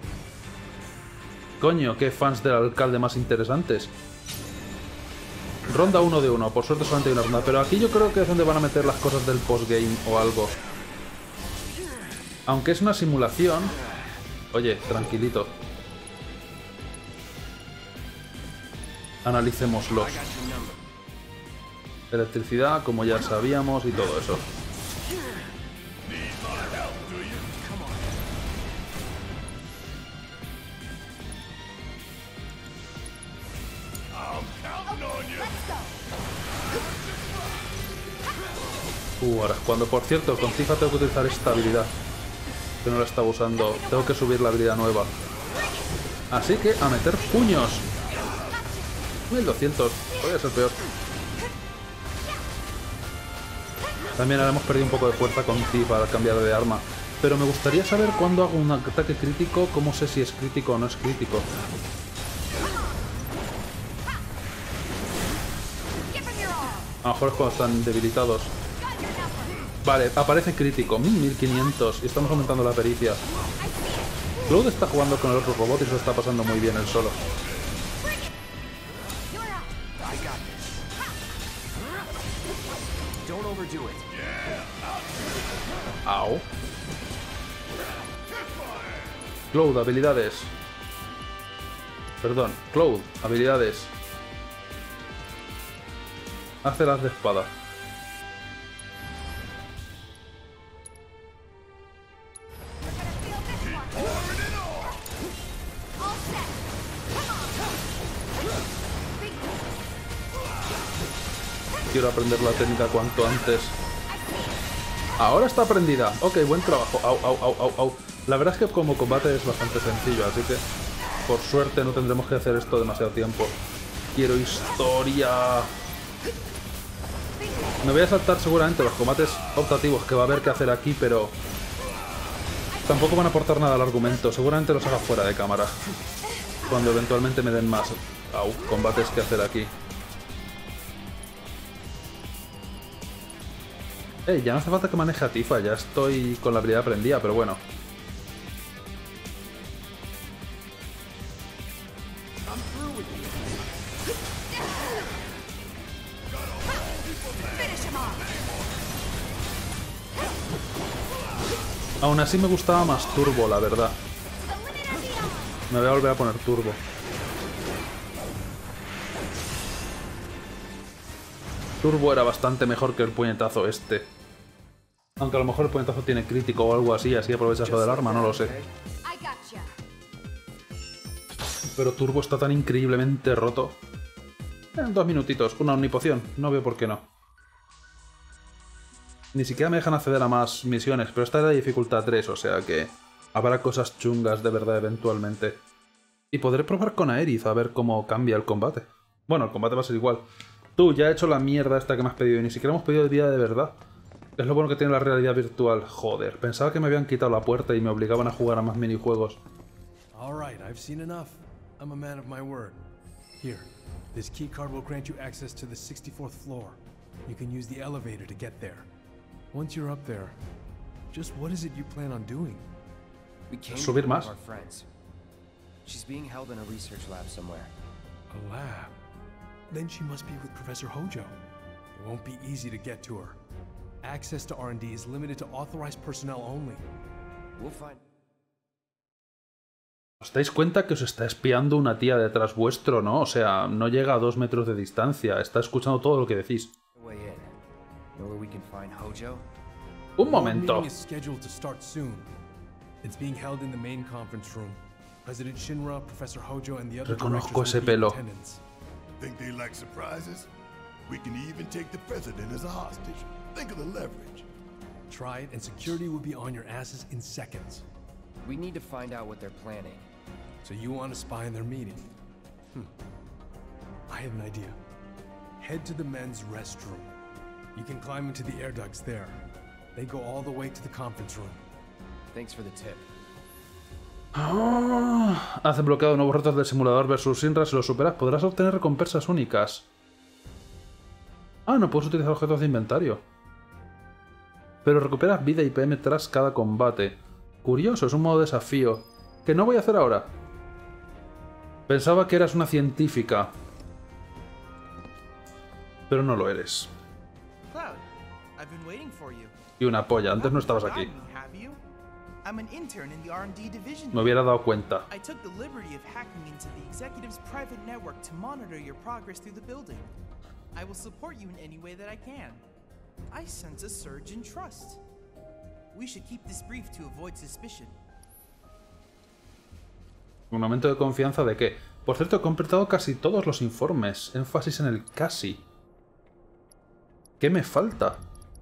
Coño, qué fans del alcalde más interesantes. ronda uno de uno. Por suerte solamente hay una ronda. Pero aquí yo creo que es donde van a meter las cosas del postgame o algo. Aunque es una simulación... Oye, tranquilito. Analicémoslos. Electricidad, como ya sabíamos, y todo eso. Uh, ahora, cuando por cierto, con Tifa tengo que utilizar esta habilidad. Que no la estaba usando. Tengo que subir la habilidad nueva. Así que, a meter puños. mil doscientos. Podría ser peor. También ahora hemos perdido un poco de fuerza con Tifa al cambiar de arma. Pero me gustaría saber cuándo hago un ataque crítico, cómo sé si es crítico o no es crítico. A lo mejor es cuando están debilitados. Vale, aparece crítico. mil quinientos. Y estamos aumentando la pericia. Cloud está jugando con el otro robot y se lo está pasando muy bien él solo. Au. Cloud, habilidades. Perdón, Cloud, habilidades. Hace las de espada. Quiero aprender la técnica cuanto antes. Ahora está aprendida. Ok, buen trabajo. Au, au, au, au, au. La verdad es que como combate es bastante sencillo, así que por suerte no tendremos que hacer esto demasiado tiempo. Quiero historia. Me voy a saltar seguramente los combates optativos que va a haber que hacer aquí, pero tampoco van a aportar nada al argumento. Seguramente los haga fuera de cámara, cuando eventualmente me den más au, combates que hacer aquí. Ey, ya no hace falta que maneje a Tifa, ya estoy con la habilidad aprendida, pero bueno. Aún así me gustaba más Turbo, la verdad. Me voy a volver a poner Turbo. Turbo era bastante mejor que el puñetazo este. Aunque a lo mejor el puñetazo tiene crítico o algo así, así aprovechas lo del arma, no lo sé. Pero Turbo está tan increíblemente roto. En dos minutitos, una omnipoción, no veo por qué no. Ni siquiera me dejan acceder a más misiones, pero esta es la dificultad tres, o sea que habrá cosas chungas de verdad eventualmente. Y podré probar con Aerith a ver cómo cambia el combate. Bueno, el combate va a ser igual. Tú, ya he hecho la mierda esta que me has pedido y ni siquiera hemos pedido vida de verdad. Es lo bueno que tiene la realidad virtual. Joder, pensaba que me habían quitado la puerta y me obligaban a jugar a más minijuegos. Alright, I've seen enough. I'm a man of my word. Here, this keycard will grant you access to the sixty-fourth floor. You can use the elevator to get there. Once you're up there, just what is it you plan on doing? We came Subir to one más. of our friends. She's being held in a research lab somewhere. A lab? Then she must be with Professor Hojo. It won't be easy to get to her. Access to R and D is limited to authorized personnel only. We'll find... ¿Os dais cuenta que os está espiando una tía detrás vuestro, no? O sea, no llega a dos metros de distancia. Está escuchando todo lo que decís. Un momento. Reconozco ese pelo. Think they like surprises? We can even take the president as a hostage. Think of the leverage. Try it and security will be on your asses in seconds. We need to find out what they're planning. So you want to spy in their meeting? Hmm. I have an idea. Head to the men's restroom. You can climb into the air ducts there. They go all the way to the conference room. Thanks for the tip. Oh, has desbloqueado nuevos retos del simulador versus Sinra. Si los superas podrás obtener recompensas únicas. Ah, no puedes utilizar objetos de inventario. Pero recuperas vida y P M tras cada combate. Curioso, es un modo desafío. Que no voy a hacer ahora. Pensaba que eras una científica. pero no lo eres. Cloud, I've been waiting for you. Y una polla, antes no estabas aquí. Have you? I'm an intern in the R and D division. Me hubiera dado cuenta. I took the liberty of hacking into the executive's private network to monitor your progress through the building. I will support you in any way that I can. I sense a surge in trust. We should keep this brief to avoid suspicion. Un aumento de confianza de qué. Por cierto, he completado casi todos los informes. Énfasis en el casi. ¿Qué me falta?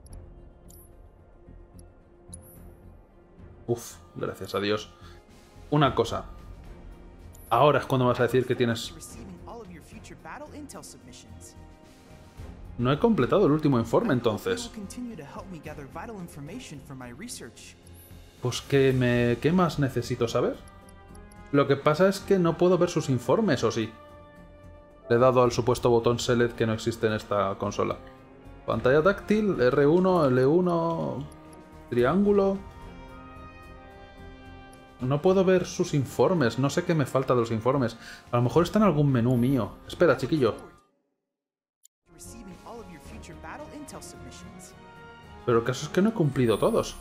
Uf, gracias a Dios. Una cosa. Ahora es cuando vas a decir que tienes... No he completado el último informe, entonces. Pues ¿qué, me... ¿qué más necesito saber? Lo que pasa es que no puedo ver sus informes, ¿o sí? Le he dado al supuesto botón Select que no existe en esta consola. Pantalla táctil, R uno, L uno... Triángulo... No puedo ver sus informes, no sé qué me falta de los informes. A lo mejor está en algún menú mío. Espera, chiquillo. Pero el caso es que no he cumplido todos.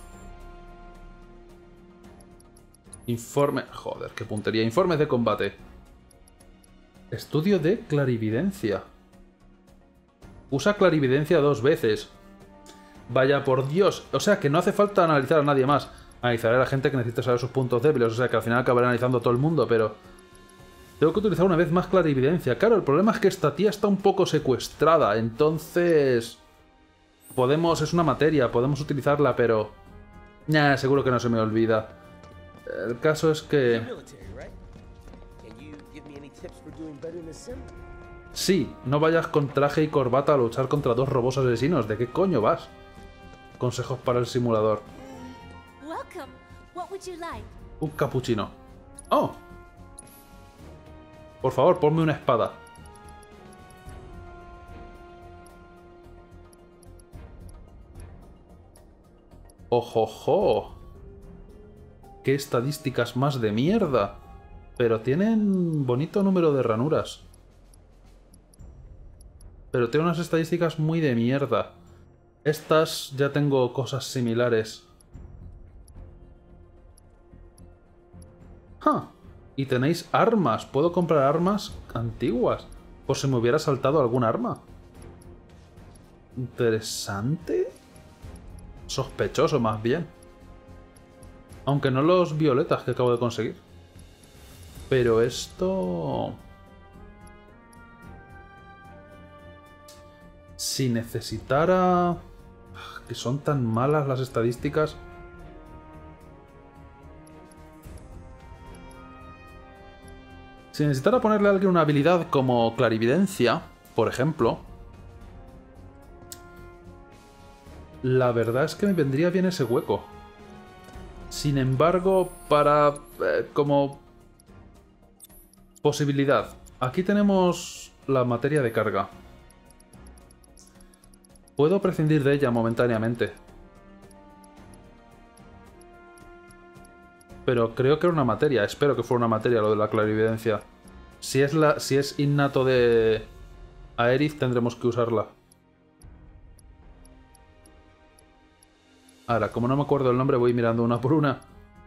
Informe... Joder, qué puntería. Informe de combate. Estudio de clarividencia. Usa clarividencia dos veces. Vaya por Dios. O sea que no hace falta analizar a nadie más. Analizaré a la gente que necesita saber sus puntos débiles. O sea que al final acabaré analizando a todo el mundo, pero... Tengo que utilizar una vez más clarividencia. Claro, el problema es que esta tía está un poco secuestrada. Entonces... Podemos... Es una materia, podemos utilizarla, pero... Nah, seguro que no se me olvida. El caso es que... Sí, no vayas con traje y corbata a luchar contra dos robots asesinos. ¿De qué coño vas? Consejos para el simulador. Un capuchino. ¡Oh! Por favor, ponme una espada. ¡Ojojo! ¡Qué estadísticas más de mierda! Pero tienen bonito número de ranuras. Pero tiene unas estadísticas muy de mierda. Estas ya tengo cosas similares. ¡Ja! Y tenéis armas. Puedo comprar armas antiguas. Por si me hubiera saltado algún arma. Interesante. Sospechoso, más bien. Aunque no los violetas que acabo de conseguir. Pero esto... Si necesitara... Que son tan malas las estadísticas... Si necesitara ponerle a alguien una habilidad como clarividencia, por ejemplo... La verdad es que me vendría bien ese hueco. Sin embargo, para... Eh, como... Posibilidad. Aquí tenemos la materia de carga. Puedo prescindir de ella momentáneamente. Pero creo que era una materia. Espero que fuera una materia lo de la clarividencia. Si es, la, si es innato de Aerith, tendremos que usarla. Ahora, como no me acuerdo el nombre, voy mirando una por una.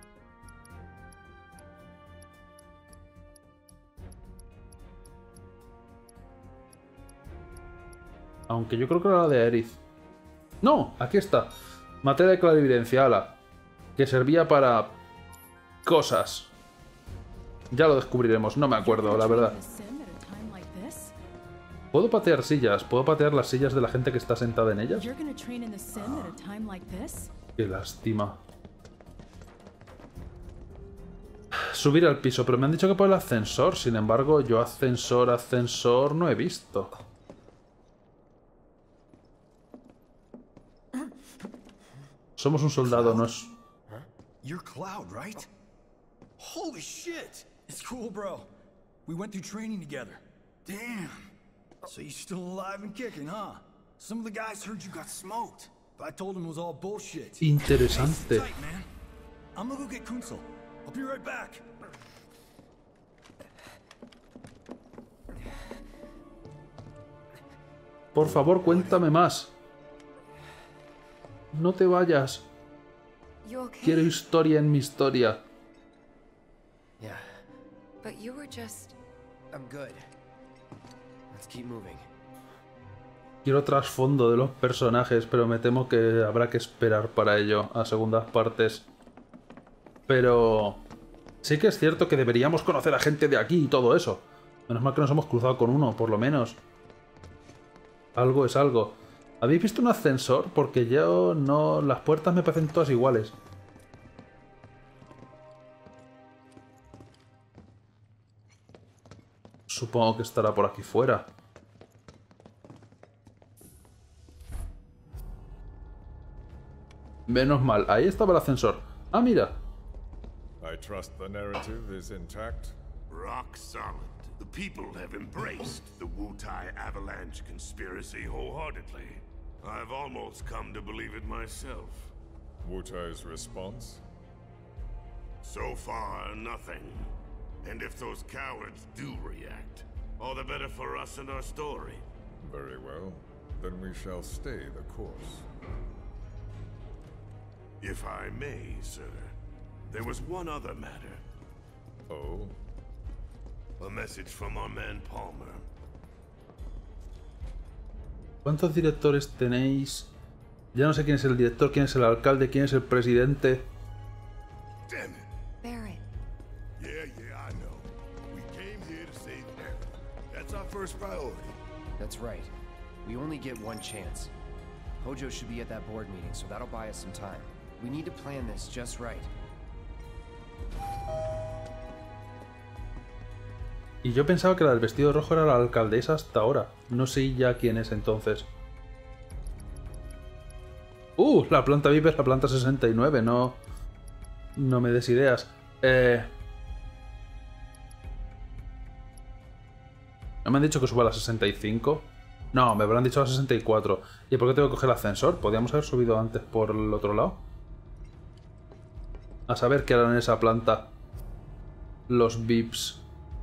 Aunque yo creo que era la de Aerith. ¡No! Aquí está. Materia de clarividencia, ala. Que servía para... cosas. Ya lo descubriremos. No me acuerdo, la verdad. ¿Puedo patear sillas? ¿Puedo patear las sillas de la gente que está sentada en ellas? Qué lástima. Subir al piso, pero me han dicho que por el ascensor. Sin embargo, yo ascensor, ascensor no he visto. Somos un soldado, no es... You're Cloud, right? Holy shit! It's cool, bro. We went through training together. Damn. So you're still alive and kicking, huh? Some of the guys heard you got smoked, but I told them it was all bullshit. Interesante. Tight, man. I'm gonna go get Kunzel. I'll be right back. Por favor, cuéntame más. No te vayas. You okay? Quiero historia en mi historia. Yeah, But you were just... I'm good. Let's keep moving. Quiero trasfondo de los personajes, pero me temo que habrá que esperar para ello a segundas partes. Pero sí que es cierto que deberíamos conocer a gente de aquí y todo eso. Menos mal que nos hemos cruzado con uno, por lo menos. Algo es algo. ¿Habéis visto un ascensor? Porque yo no... Las puertas me parecen todas iguales. Supongo que estará por aquí fuera. Menos mal, ahí estaba el ascensor. Ah, mira. I trust the narrative is intact. Rock solid. The people have embraced the Wutai Avalanche conspiracy wholeheartedly. I've almost come to believe it myself. Wutai's response? So far, nothing. And if those cowards do react, all the better for us and our story. Very well. Then we shall stay the course. If I may, sir, there was one other matter. Oh? A message from our man Palmer. ¿Cuántos directores tenéis? Ya no sé quién es el director, quién es el alcalde, quién es el presidente. Damn it. Barrett. Yeah, yeah, I know. We came here to save Barrett. That's our first priority. That's right. We only get one chance. Hojo should be at that board meeting, so that'll buy us some time. We need to plan this just right. Y yo pensaba que la del vestido rojo era la alcaldesa hasta ahora. No sé ya quién es entonces. Uh, la planta V I P es la planta sesenta y nueve, no... No me des ideas. Eh... ¿No me han dicho que suba a la sesenta y cinco? No, me habrán dicho a la sesenta y cuatro. ¿Y por qué tengo que coger el ascensor? ¿Podríamos haber subido antes por el otro lado? A saber qué harán en esa planta los V I Ps.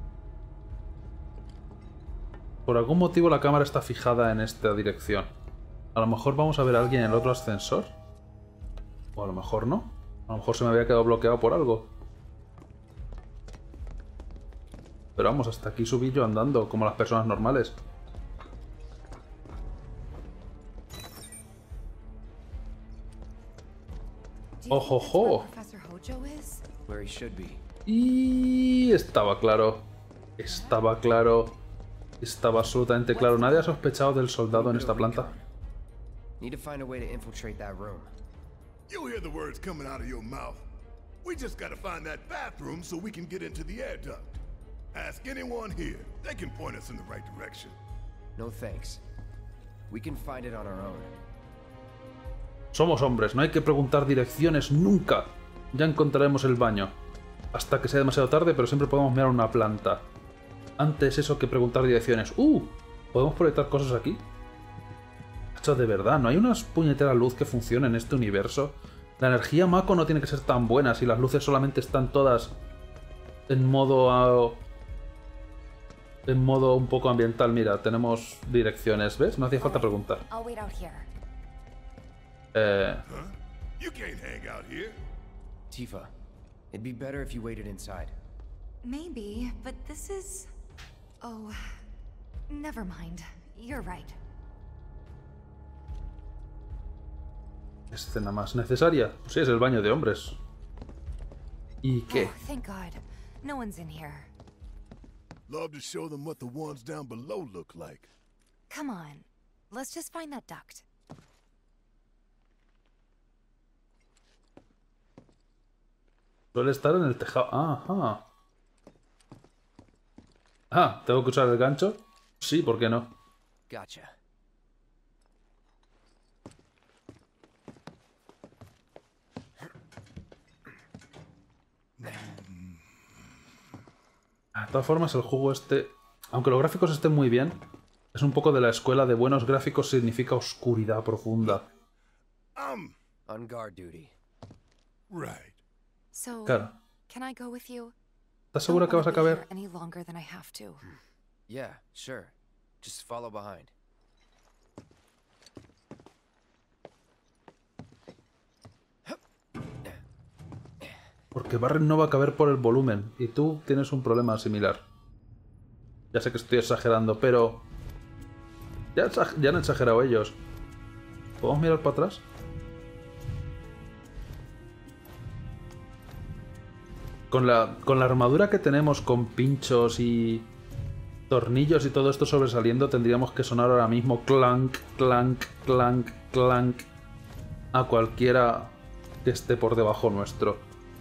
Por algún motivo la cámara está fijada en esta dirección. A lo mejor vamos a ver a alguien en el otro ascensor. O a lo mejor no. A lo mejor se me había quedado bloqueado por algo. Pero vamos, hasta aquí subí yo andando, como las personas normales. ¡Ojo, ojo! Where he should be. Y estaba claro. Estaba claro. Estaba absolutamente claro. Nadie ha sospechado del soldado en esta planta. Need to find a way to infiltrate that room. You hear the words coming out of your mouth. We just gotta find that bathroom so we can get into the air duct. Ask anyone here. They can point us in the right direction. No thanks. We can find it on our own. Somos hombres, no hay que preguntar direcciones nunca. Ya encontraremos el baño. Hasta que sea demasiado tarde, pero siempre podemos mirar una planta. Antes eso que preguntar direcciones. ¡Uh! ¿Podemos proyectar cosas aquí? Esto de verdad, ¿no hay una puñetera luz que funcione en este universo? La energía Mako no tiene que ser tan buena si las luces solamente están todas en modo... Uh, en modo un poco ambiental. Mira, tenemos direcciones, ¿ves? No hacía falta preguntar. Eh... You can't hang out here. Tifa, it'd be better if you waited inside. Maybe, but this is... Oh, never mind. You're right. Escena más necesaria. Sí, es el baño de hombres. ¿Y qué? Oh, thank God. No one's in here. Love to show them what the ones down below look like. Come on. Let's just find that duct. Suele estar en el tejado. Ajá. Ah, ¿tengo que usar el gancho? Sí, ¿por qué no? Gotcha. De todas formas, el juego este, aunque los gráficos estén muy bien, es un poco de la escuela de buenos gráficos significa oscuridad profunda. Um, on guard duty. Right. So, claro. Can I go with you? ¿Estás segura que vas a caber? Any longer than I have to. Yeah, sure. Just follow behind. Porque Barret no va a caber por el volumen. Y tú tienes un problema similar. Ya sé que estoy exagerando, pero... Ya, ya han exagerado ellos. ¿Podemos mirar para atrás? Con la, con la armadura que tenemos, con pinchos y tornillos y todo esto sobresaliendo, tendríamos que sonar ahora mismo clank, clank, clank, clank a cualquiera que esté por debajo nuestro.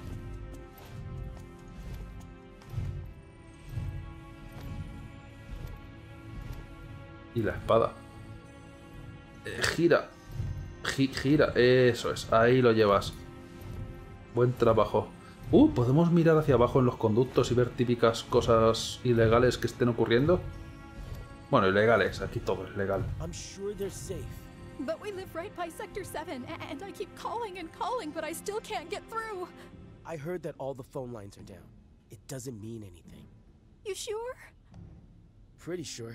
Y la espada. Eh, gira. Gi gira. Eso es. Ahí lo llevas. Buen trabajo. Uh, ¿podemos mirar hacia abajo en los conductos y ver típicas cosas ilegales que estén ocurriendo? Bueno, ilegales. Aquí todo es legal. I'm sure they're safe. But we live right by Sector seven, and I keep calling and calling, but I still can't get through. I heard that all the phone lines are down. It doesn't mean anything. You sure? Pretty sure.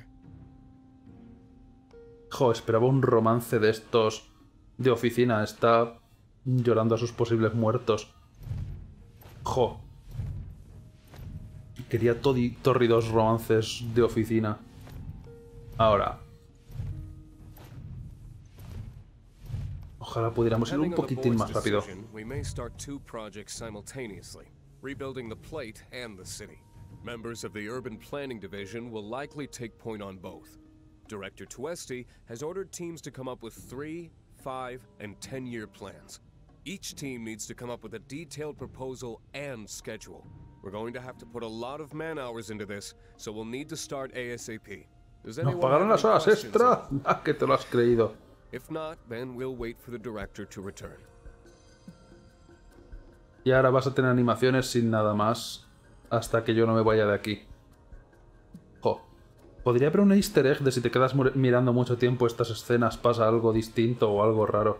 Jo, esperaba un romance de estos de oficina. Está llorando a sus posibles muertos. Jo. Quería tórridos romances de oficina. Ahora. Ojalá pudiéramos ir un poquitín más rápido. We may start two projects simultaneously, rebuilding the plate and the city. Members of the Urban Planning Division will likely take point on both. Director Tuesti has ordered teams to come up with three, five, and ten-year plans. Each team needs to come up with a detailed proposal and schedule. We're going to have to put a lot of man-hours into this, so we'll need to start ASAP. Does Nos anyone pagaron have las any horas questions? extra. Ah, que te lo has creído. If not, then we'll wait for the director to return. Y ahora vas a tener animaciones sin nada más hasta que yo no me vaya de aquí. Jo. Podría haber un easter egg de si te quedas mirando mucho tiempo estas escenas pasa algo distinto o algo raro.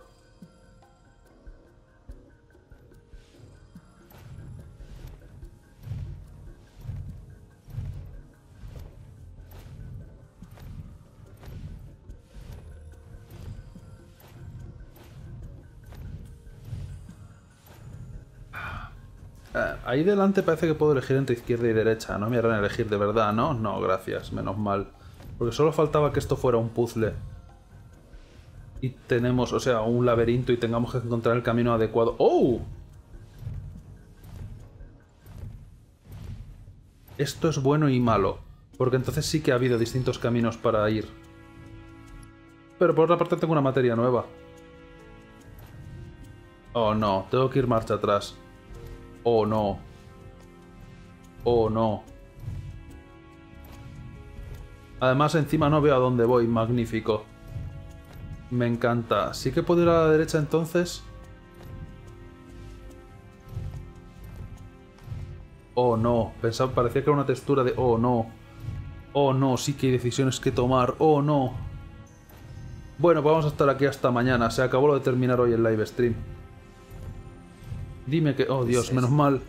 Ahí delante parece que puedo elegir entre izquierda y derecha. No me harán elegir de verdad, ¿no? No, gracias, menos mal. Porque solo faltaba que esto fuera un puzzle. Y tenemos, o sea, un laberinto y tengamos que encontrar el camino adecuado. ¡Oh! Esto es bueno y malo. Porque entonces sí que ha habido distintos caminos para ir. Pero por otra parte tengo una materia nueva. Oh no, tengo que ir marcha atrás. Oh no. Oh no. Además encima no veo a dónde voy. Magnífico. Me encanta. ¿Sí que puedo ir a la derecha entonces? Oh no. Pensaba, parecía que era una textura de... Oh no. Oh no, sí que hay decisiones que tomar. Oh no. Bueno, pues vamos a estar aquí hasta mañana. Se acabó lo de terminar hoy el live stream. Dime que... Oh, Dios, menos mal.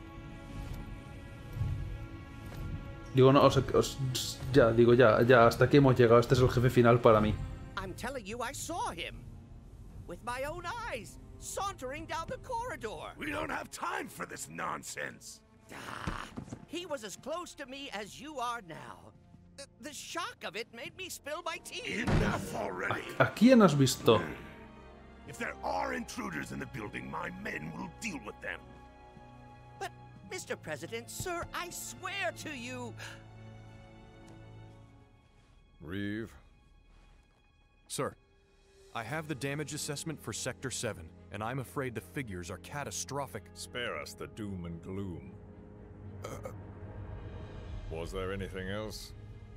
Digo, no, o sea, os, ya, digo, ya, ya, hasta aquí hemos llegado. Este es el jefe final para mí. I'm telling you, I saw him. With my own eyes, sauntering down the corridor. We don't have time for this nonsense. Ah, he was as close to me as you are now. The, the shock of it made me spill my tea. Enough already. ¿A quién has visto? If there are intruders in the building, my men will deal with them. But, Mister President, sir, I swear to you... Reeve? Sir, I have the damage assessment for Sector seven, and I'm afraid the figures are catastrophic. Spare us the doom and gloom. Uh, was there anything else?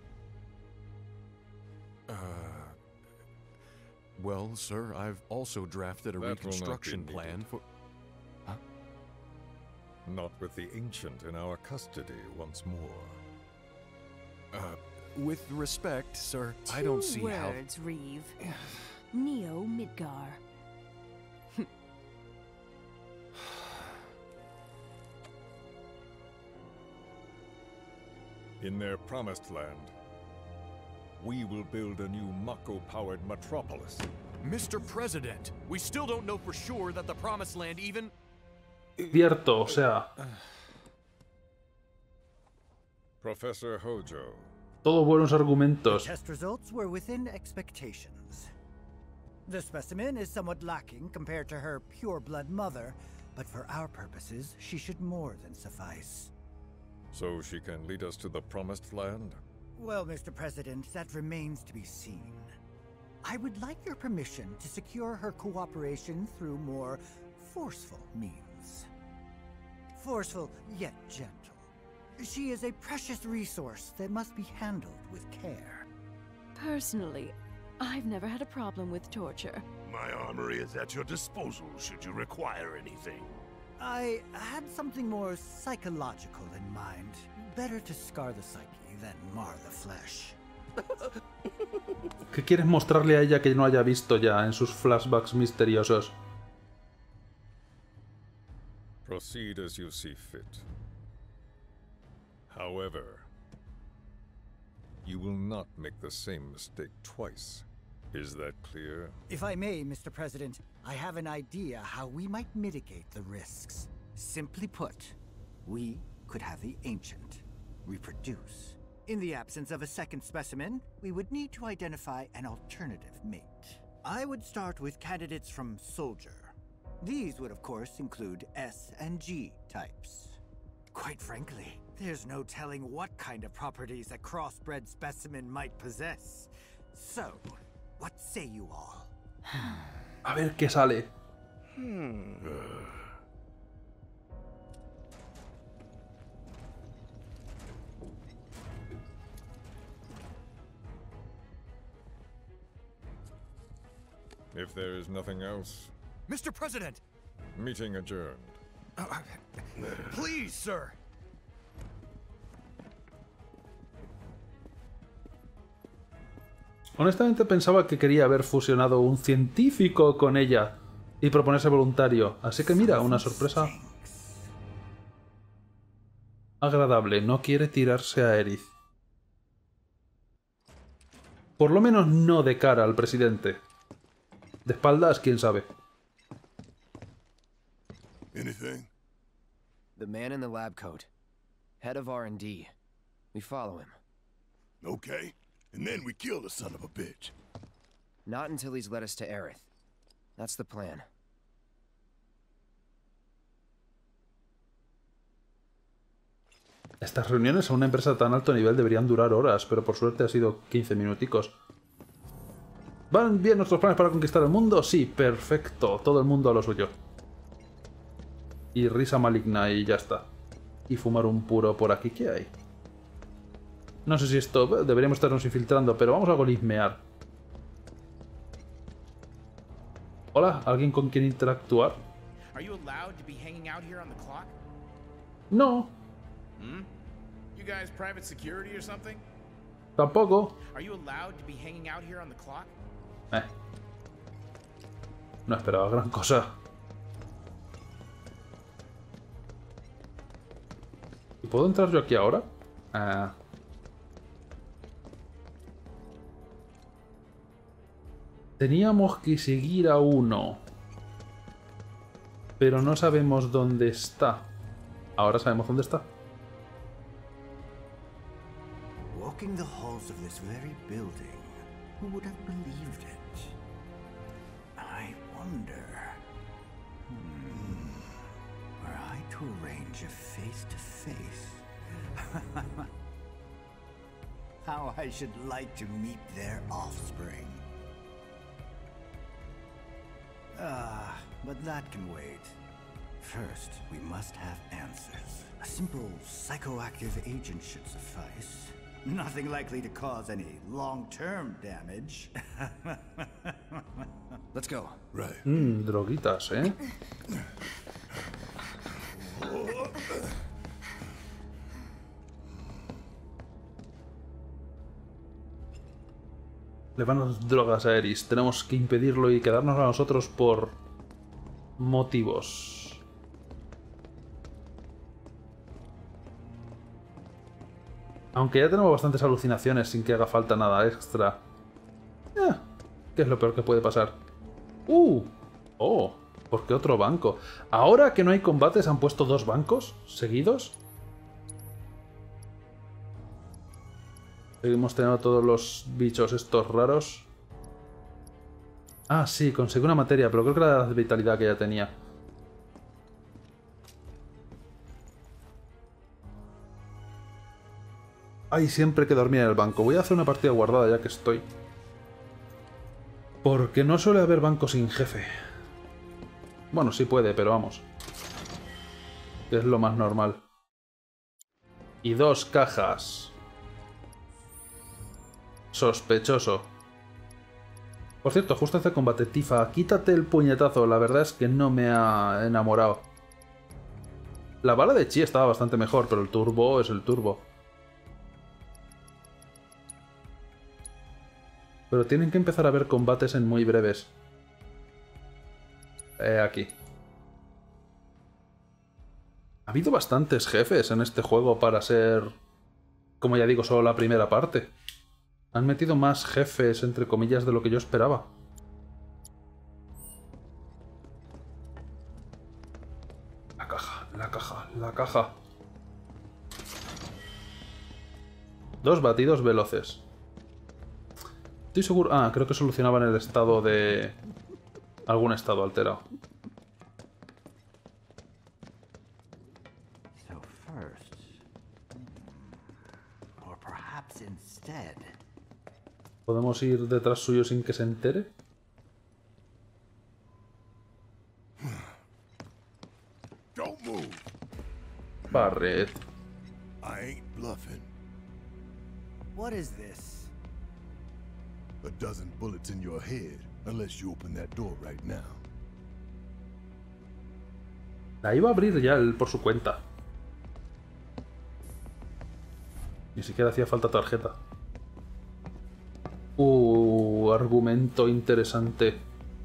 Uh... Well, sir, I've also drafted a That reconstruction will not be plan needed. for... Huh? Not with the Ancient in our custody once more. Uh, with respect, sir, I don't see Two how... words, Reeve. Neo Midgar. In their promised land, we will build a new Mako-powered metropolis. Mister President, we still don't know for sure that the Promised Land even... Cierto, o sea... Professor Hojo. Todos buenos argumentos. The test results were within expectations. The specimen is somewhat lacking compared to her pure-blood mother, but for our purposes, she should more than suffice. So she can lead us to the promised land? Well, Mister President, that remains to be seen. I would like your permission to secure her cooperation through more forceful means. Forceful, yet gentle. She is a precious resource that must be handled with care. Personally, I've never had a problem with torture. My armory is at your disposal should you require anything. I had something more psychological in mind. Better to scar the psyche than mar the flesh. ¿Qué quieres mostrarle a ella que no haya visto ya en sus flashbacks misteriosos? Proceed as you see fit. However, you will not make the same mistake twice. Is that clear? If I may, Mister President, I have an idea how we might mitigate the risks. Simply put, we could have the Ancient reproduce. In the absence of a second specimen, we would need to identify an alternative mate. I would start with candidates from Soldier. These would of course include S and G types. Quite frankly, there's no telling what kind of properties a crossbred specimen might possess. So, what say you all? A ver qué sale. Hmm. If there is nothing else, Mister President! meeting adjourned. Uh, please, sir! Honestamente pensaba que quería haber fusionado un científico con ella y proponerse voluntario. Así que mira, una sorpresa agradable. No quiere tirarse a Aerith. Por lo menos no de cara al presidente. De espaldas, quién sabe. Anything? The man in the lab coat. Head of R and D. We follow him. Okay. And then we kill the son of a bitch. Not until he's led us to Aerith. That's the plan. Estas reuniones a una empresa tan alto nivel deberían durar horas, pero por suerte ha sido quince minuticos. ¿Van bien nuestros planes para conquistar el mundo? Sí, perfecto. Todo el mundo a lo suyo. Y risa maligna y ya está. Y fumar un puro por aquí. ¿Qué hay? No sé si esto... Deberíamos estarnos infiltrando, pero vamos a golismear. Hola, ¿alguien con quien interactuar? Are you allowed to be hanging out here on the clock? No. Hmm? You guys private security or something? Tampoco. Are you allowed to be hanging out here on the clock? Eh. No esperaba gran cosa. ¿Y puedo entrar yo aquí ahora? Ah... Teníamos que seguir a uno. Pero no sabemos dónde está. Ahora sabemos dónde está. Walking the halls of this very building, who would have believed it? I wonder... Hmm, were I to arrange a face-to-face... How I should like to meet their offspring. Ah, but that can wait. First, we must have answers. A simple psychoactive agent should suffice. Nothing likely to cause any long-term damage. Let's go. Right. Mmm, droguitas, ¿eh? Le van las drogas a Eris. Tenemos que impedirlo y quedarnos a nosotros por motivos. Aunque ya tenemos bastantes alucinaciones sin que haga falta nada extra. Eh, ¿Qué es lo peor que puede pasar? ¡Uh! ¡Oh! ¿Por qué otro banco? ¿Ahora que no hay combates han puesto dos bancos seguidos? Seguimos teniendo todos los bichos estos raros. Ah, sí, conseguí una materia, pero creo que era la vitalidad que ya tenía. Ay, siempre hay que dormir en el banco. Voy a hacer una partida guardada ya que estoy. Porque no suele haber banco sin jefe. Bueno, sí puede, pero vamos. Es lo más normal. Y dos cajas. Sospechoso. Por cierto, justo hace combate. Tifa, quítate el puñetazo. La verdad es que no me ha enamorado. La bala de chi estaba bastante mejor, pero el turbo es el turbo. Pero tienen que empezar a haber combates en muy breves. Eh, aquí. Ha habido bastantes jefes en este juego para ser, como ya digo, solo la primera parte. Han metido más jefes, entre comillas, de lo que yo esperaba. La caja, la caja, la caja. Dos batidos veloces. Estoy seguro... Ah, creo que solucionaban el estado de... algún estado alterado. So first, or perhaps instead. ¿Podemos ir detrás suyo sin que se entere? Don't move. Barret. I ain't bluffing. What is this? A dozen bullets in your head, unless you open that door right now. La iba a abrir ya él por su cuenta. Ni siquiera hacía falta tarjeta. Uh, argumento interesante.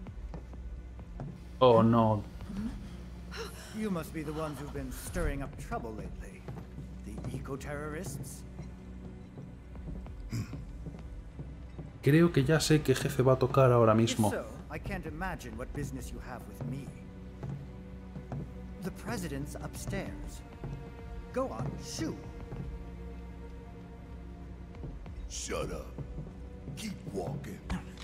Oh no. You must be the ones who've been stirring up trouble lately. The eco-terrorists? Creo que ya sé qué jefe va a tocar ahora mismo. If so, I can't imagine what business you have with me. The president's upstairs. Go on, shoot. Shut up. Keep walking.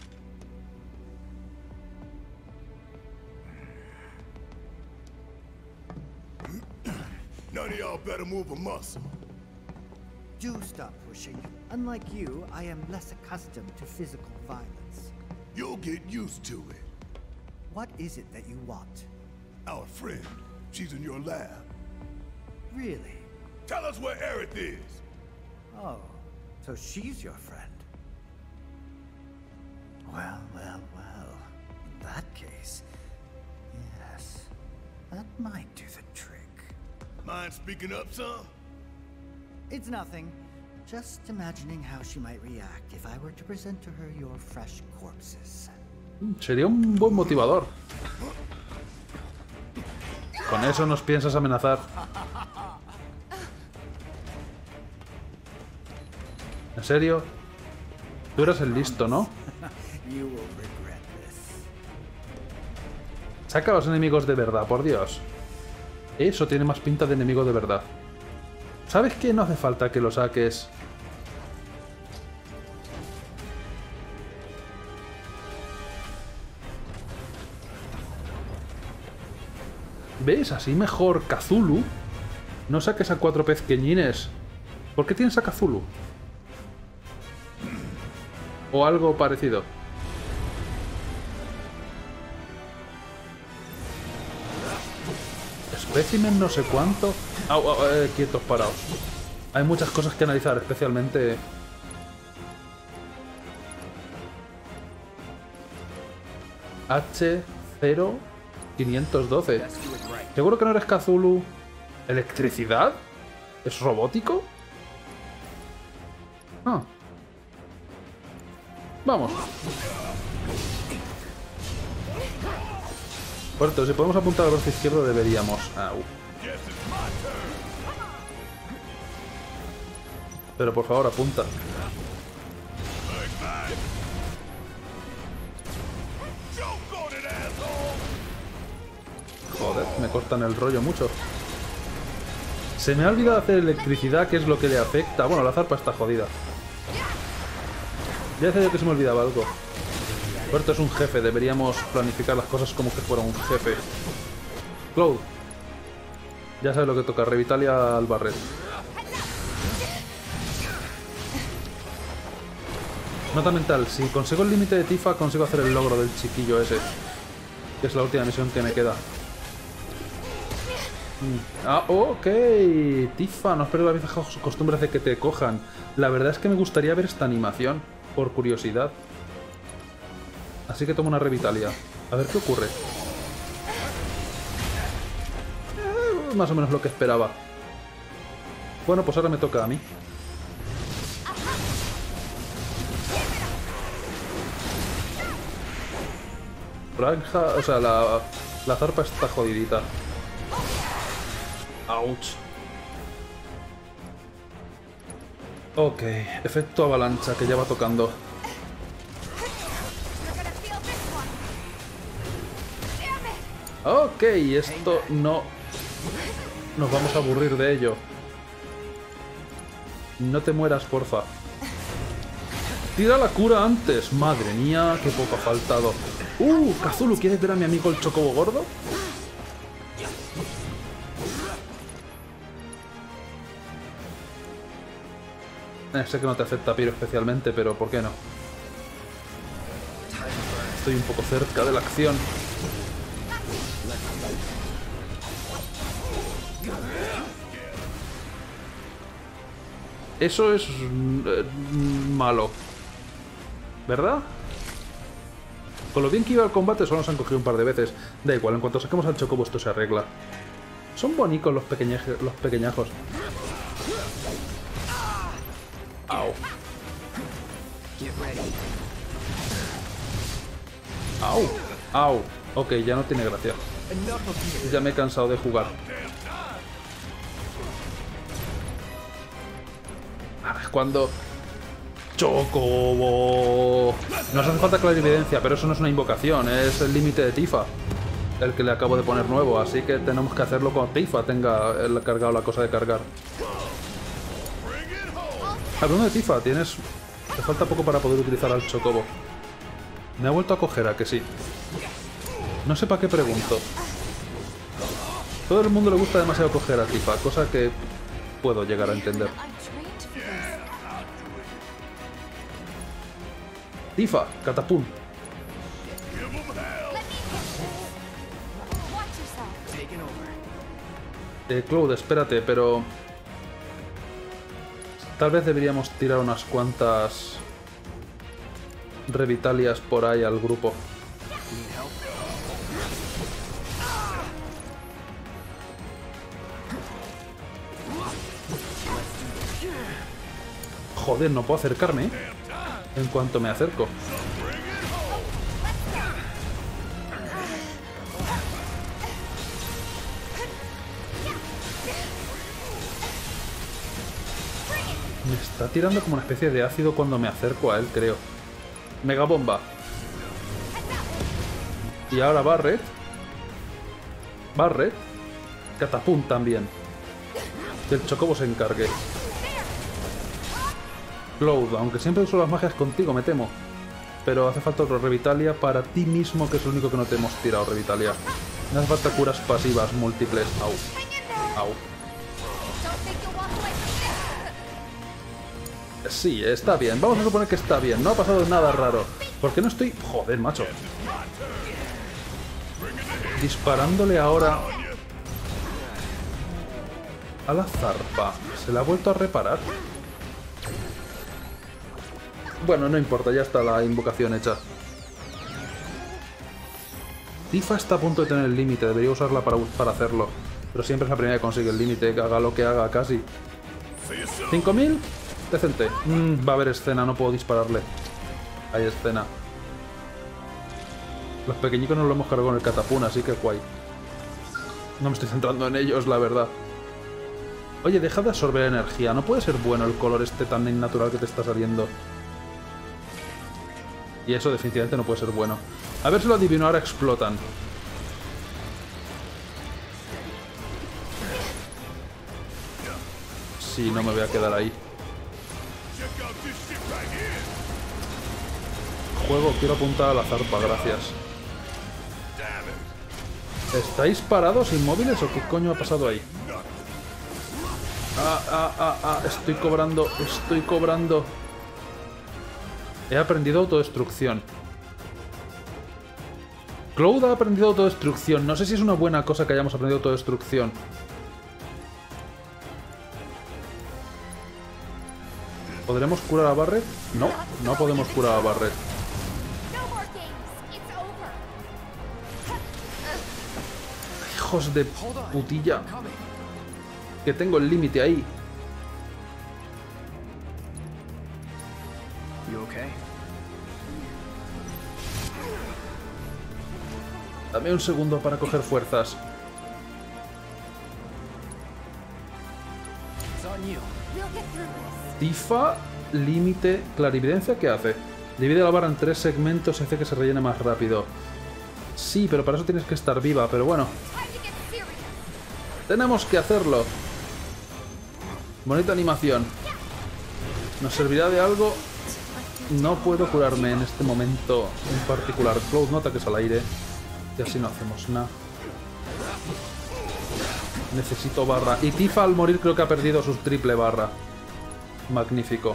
None of y'all better move a muscle. Do stop pushing. Unlike you, I am less accustomed to physical violence. You'll get used to it. What is it that you want? Our friend. She's in your lab. Really? Tell us where Aerith is. Oh, so she's your friend. Well, well, well. In that case, yes, that might do the trick. Mind speaking up, son? It's nothing. Just imagining how she might react if I were to present to her your fresh corpses. Sería un buen motivador. Con eso nos piensas amenazar. ¿En serio? Tú eres el listo, ¿no? Saca a los enemigos de verdad, por Dios. Eso tiene más pinta de enemigo de verdad. ¿Sabes qué? No hace falta que lo saques. ¿Ves? Así mejor Cthulhu. No saques a cuatro pezqueñines. ¿Por qué tienes a Cthulhu? O algo parecido. Specimen no sé cuánto. Au, au, eh, quietos, paraos. Hay muchas cosas que analizar, especialmente... H cero quinientos doce. ¿Seguro que no eres Cthulhu? ¿Electricidad? ¿Es robótico? Ah. Vamos. Puerto, si podemos apuntar al brazo izquierdo deberíamos. Au. Pero por favor, apunta. me cortan el rollo mucho. Se me ha olvidado hacer electricidad, que es lo que le afecta. Bueno, la zarpa está jodida. Ya decía yo que se me olvidaba algo. Roberto es un jefe, deberíamos planificar las cosas como que fuera un jefe. Cloud. Ya sabes lo que toca, Revitalia al Barret. Nota mental, si consigo el límite de Tifa, consigo hacer el logro del chiquillo ese. Que es la última misión que me queda. Ah, ok. Tifa, no espero las viejas costumbres de que te cojan. La verdad es que me gustaría ver esta animación, por curiosidad. Así que tomo una Revitalia. A ver qué ocurre. Eh, más o menos lo que esperaba. Bueno, pues ahora me toca a mí. Franja, o sea, la, la zarpa está jodidita. Ouch. Ok, efecto avalancha, que ya va tocando. Ok, esto no... Nos vamos a aburrir de ello. No te mueras, porfa. Tira la cura antes. Madre mía, qué poco ha faltado. Uh, Kazulu, ¿quieres ver a mi amigo el chocobo gordo? Eh, sé que no te afecta a Pyro especialmente, pero ¿por qué no? Estoy un poco cerca de la acción. Eso es eh, malo, ¿verdad? Con lo bien que iba el combate solo nos han cogido un par de veces. Da igual, en cuanto saquemos al chocobo esto se arregla. Son bonitos los, pequeñaje, los pequeñajos. Au. Au. Au. Ok, ya no tiene gracia. Ya me he cansado de jugar. Ahora es cuando... ¡Chocobo! Nos hace falta clarividencia, pero eso no es una invocación, es el límite de Tifa. El que le acabo de poner nuevo, así que tenemos que hacerlo cuando Tifa tenga cargado la cosa de cargar. Hablando de Tifa, tienes... Te falta poco para poder utilizar al chocobo. Me ha vuelto a coger, ¿a que sí? No sé para qué pregunto. Todo el mundo le gusta demasiado coger a Tifa, cosa que puedo llegar a entender. Tifa, catapum. Eh, Cloud, espérate, pero... Tal vez deberíamos tirar unas cuantas... Revitalias por ahí al grupo. Joder, no puedo acercarme, ¿eh? En cuanto me acerco. Me está tirando como una especie de ácido cuando me acerco a él, creo. Mega bomba. Y ahora Barret. Barret. Catapum también. Que el chocobo se encargue. Cloud, aunque siempre uso las magias contigo, me temo. Pero hace falta otro Revitalia para ti mismo, que es lo único que no te hemos tirado, Revitalia. Me hace falta curas pasivas múltiples. Au. Au. Sí, está bien. Vamos a suponer que está bien. No ha pasado nada raro. ¿Por qué no estoy...? Joder, macho. Disparándole ahora... a la zarpa. ¿Se la ha vuelto a reparar? Bueno, no importa, ya está la invocación hecha. Tifa está a punto de tener el límite, debería usarla para, para hacerlo. Pero siempre es la primera que consigue el límite, que haga lo que haga casi. ¿cinco mil? Decente. Mm, va a haber escena, no puedo dispararle. Hay escena. Los pequeñicos nos lo hemos cargado con el catapún, así que guay. No me estoy centrando en ellos, la verdad. Oye, deja de absorber energía. No puede ser bueno el color este tan innatural que te está saliendo. Y eso definitivamente no puede ser bueno. A ver si lo adivino, ahora explotan. Sí, no me voy a quedar ahí. Juego, quiero apuntar a la zarpa, gracias. ¿Estáis parados, inmóviles o qué coño ha pasado ahí? Ah, ah, ah, ah, estoy cobrando, estoy cobrando. He aprendido autodestrucción. Cloud ha aprendido autodestrucción. No sé si es una buena cosa que hayamos aprendido autodestrucción. ¿Podremos curar a Barret? No, no podemos curar a Barret. Hijos de putilla. Que tengo el límite ahí. Dame un segundo para coger fuerzas. Tifa, límite, clarividencia, ¿qué hace? Divide la barra en tres segmentos y hace que se rellene más rápido. Sí, pero para eso tienes que estar viva, pero bueno. Tenemos que hacerlo. Bonita animación. ¿Nos servirá de algo? No puedo curarme en este momento en particular. Cloud, no ataques al aire. Y así no hacemos nada. Necesito barra. Y Tifa al morir creo que ha perdido su triple barra. Magnífico.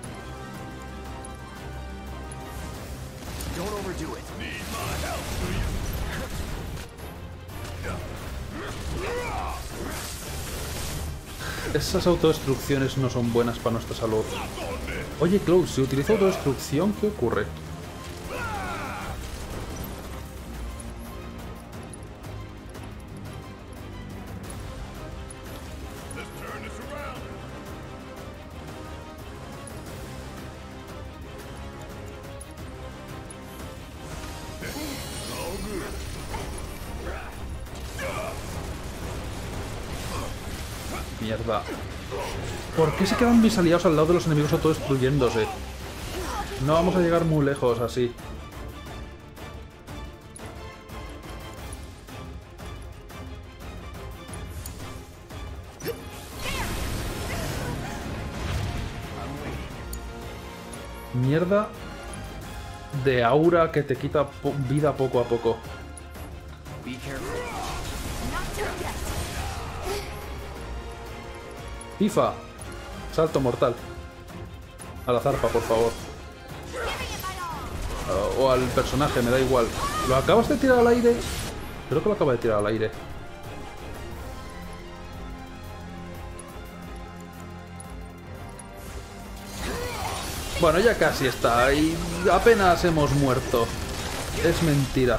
Esas autodestrucciones no son buenas para nuestra salud. Oye, Cloud, si utilizo autodestrucción, ¿qué ocurre? Mierda. ¿Por qué se quedan mis aliados al lado de los enemigos autodestruyéndose? No vamos a llegar muy lejos así. Mierda de aura que te quita po- vida poco a poco. Tifa, salto mortal. A la zarpa, por favor. Uh, o al personaje, me da igual. ¿Lo acabas de tirar al aire? Creo que lo acaba de tirar al aire. Bueno, ya casi está. Y apenas hemos muerto. Es mentira.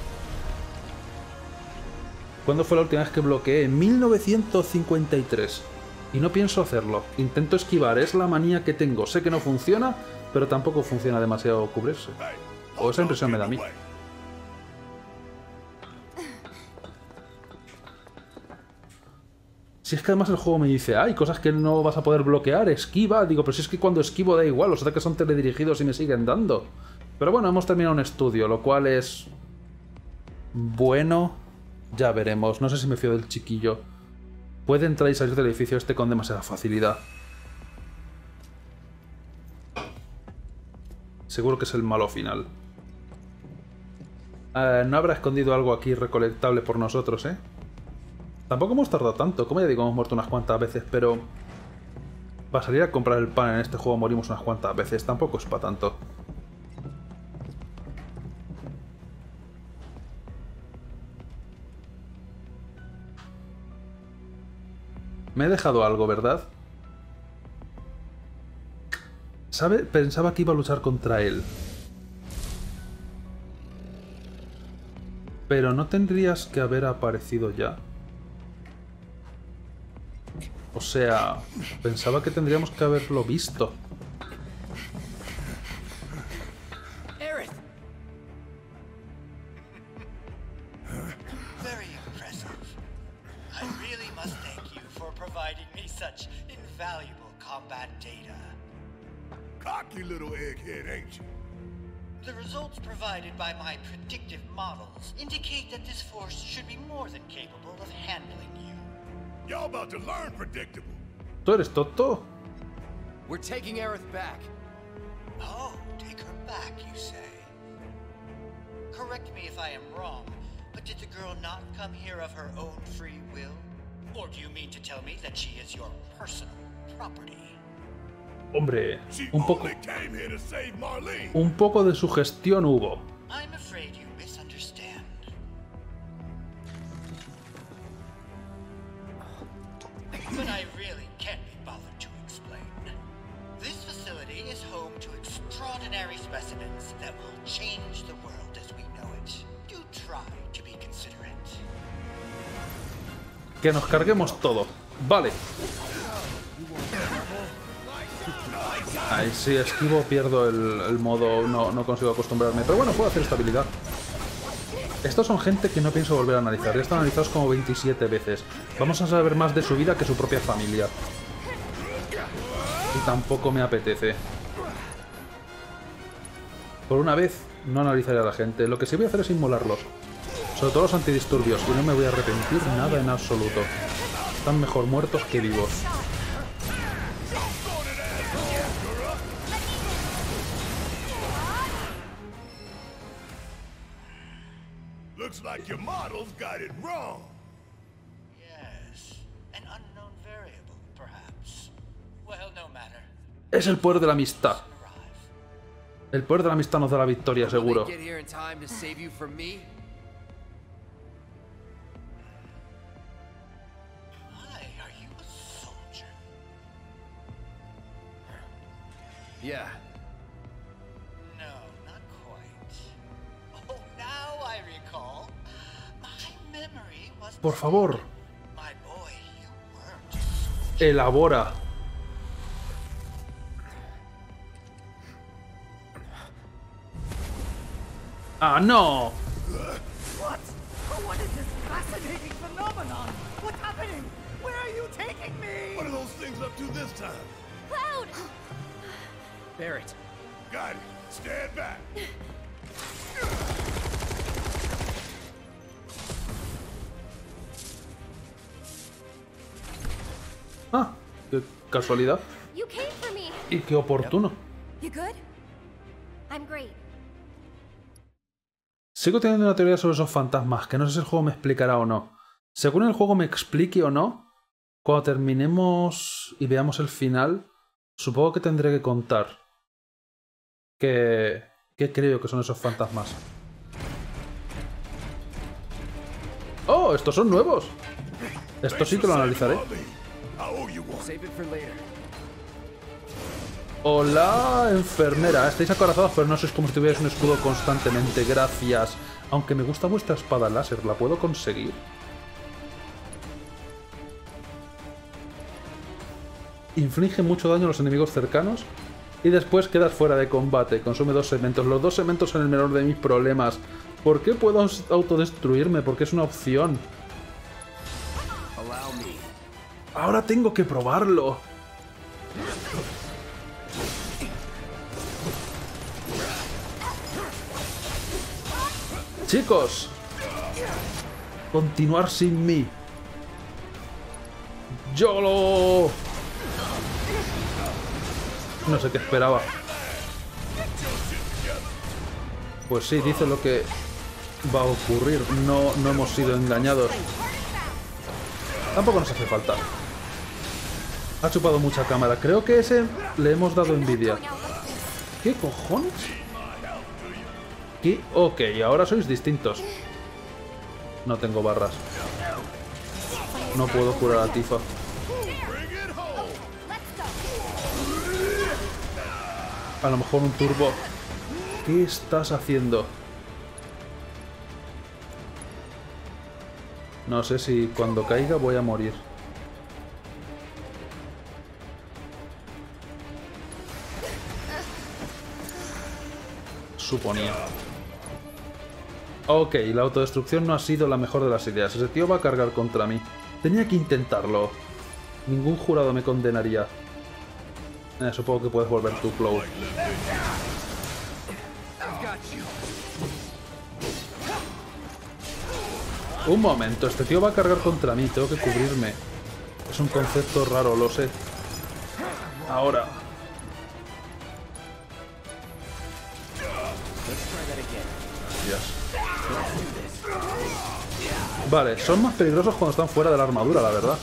¿Cuándo fue la última vez que bloqueé? En mil novecientos cincuenta y tres. Y no pienso hacerlo. Intento esquivar. Es la manía que tengo. Sé que no funciona, pero tampoco funciona demasiado cubrirse. O esa impresión me da a mí. Si es que además el juego me dice, hay cosas que no vas a poder bloquear, esquiva. Digo, pero si es que cuando esquivo da igual, los ataques son teledirigidos y me siguen dando. Pero bueno, hemos terminado un estudio, lo cual es... bueno, ya veremos. No sé si me fío del chiquillo. Puede entrar y salir del edificio este con demasiada facilidad. Seguro que es el malo final. Eh, no habrá escondido algo aquí recolectable por nosotros, ¿eh? Tampoco hemos tardado tanto. Como ya digo, hemos muerto unas cuantas veces, pero... para salir a comprar el pan en este juego morimos unas cuantas veces. Tampoco es para tanto. Me he dejado algo, ¿verdad? ¿Sabe? Pensaba que iba a luchar contra él. Pero no tendrías que haber aparecido ya. O sea, pensaba que tendríamos que haberlo visto. Aerith. Very impressive. I really must thank you for providing me such invaluable combat data. Cocky little egghead, ain't you? The results provided by my predictive models indicate that this force should be more than capable of handling you. Y'all about to learn predictable. ¿Tú eres tonto? We're taking Aerith back. Oh, take her back, you say? Correct me if I am wrong, but did the girl not come here of her own free will? Or do you mean to tell me that she is your personal property? Hombre, un poco... Un poco de sugestión hubo. I'm afraid you misunderstand. But I really can't be bothered to explain. This facility is home to extraordinary specimens that will change the world as we know it. Do try to be considerate. Que nos carguemos todo. Vale. Ahí sí, esquivo, pierdo el, el modo, no, no consigo acostumbrarme. Pero bueno, puedo hacer estabilidad. Estos son gente que no pienso volver a analizar. Ya están analizados como veintisiete veces. Vamos a saber más de su vida que su propia familia. Y tampoco me apetece. Por una vez, no analizaré a la gente. Lo que sí voy a hacer es inmolarlos. Sobre todo los antidisturbios. Y no me voy a arrepentir nada en absoluto. Están mejor muertos que vivos. Looks like your models got it wrong. Yes, an unknown variable, perhaps. Well, no matter. Es el poder de la amistad. El poder de la amistad nos da la victoria, seguro. Why are you a soldier? Yeah. No, not quite. Oh, now I recall. My memory was. Por favor. My boy, you weren't. Elabora. ¡Ah, no! What? What is this fascinating phenomenon? What's happening? Where are you taking me? What are those things up to this time? Cloud! Barrett. Got it. Stand back. Ah, qué casualidad. You came for me. Y qué oportuno. You good? I'm great. Sigo teniendo una teoría sobre esos fantasmas, que no sé si el juego me explicará o no. Según el juego me explique o no, cuando terminemos y veamos el final, supongo que tendré que contar que, que creo que son esos fantasmas. ¡Oh! ¡Estos son nuevos! Esto sí que lo analizaré. Hola, enfermera. Estáis acorazados, pero no sois como si tuvierais un escudo constantemente. Gracias. Aunque me gusta vuestra espada láser, ¿la puedo conseguir? Inflige mucho daño a los enemigos cercanos y después quedas fuera de combate. Consume dos segmentos. Los dos segmentos son el menor de mis problemas. ¿Por qué puedo autodestruirme? Porque es una opción. Ahora tengo que probarlo. Chicos, continuar sin mí. ¡Yolo! No sé qué esperaba. Pues sí, dice lo que va a ocurrir. No, no hemos sido engañados. Tampoco nos hace falta. Ha chupado mucha cámara. Creo que ese le hemos dado envidia. ¿Qué cojones? ¿Qué? Ok, ahora sois distintos. No tengo barras. No puedo curar a Tifa. A lo mejor un turbo. ¿Qué estás haciendo? No sé si cuando caiga voy a morir. Suponía. Ok, la autodestrucción no ha sido la mejor de las ideas. Ese tío va a cargar contra mí. Tenía que intentarlo. Ningún jurado me condenaría. Eh, supongo que puedes volver tu Cloud. Un momento, este tío va a cargar contra mí. Tengo que cubrirme. Es un concepto raro, lo sé. Ahora. Dios. Vale, son más peligrosos cuando están fuera de la armadura, la verdad.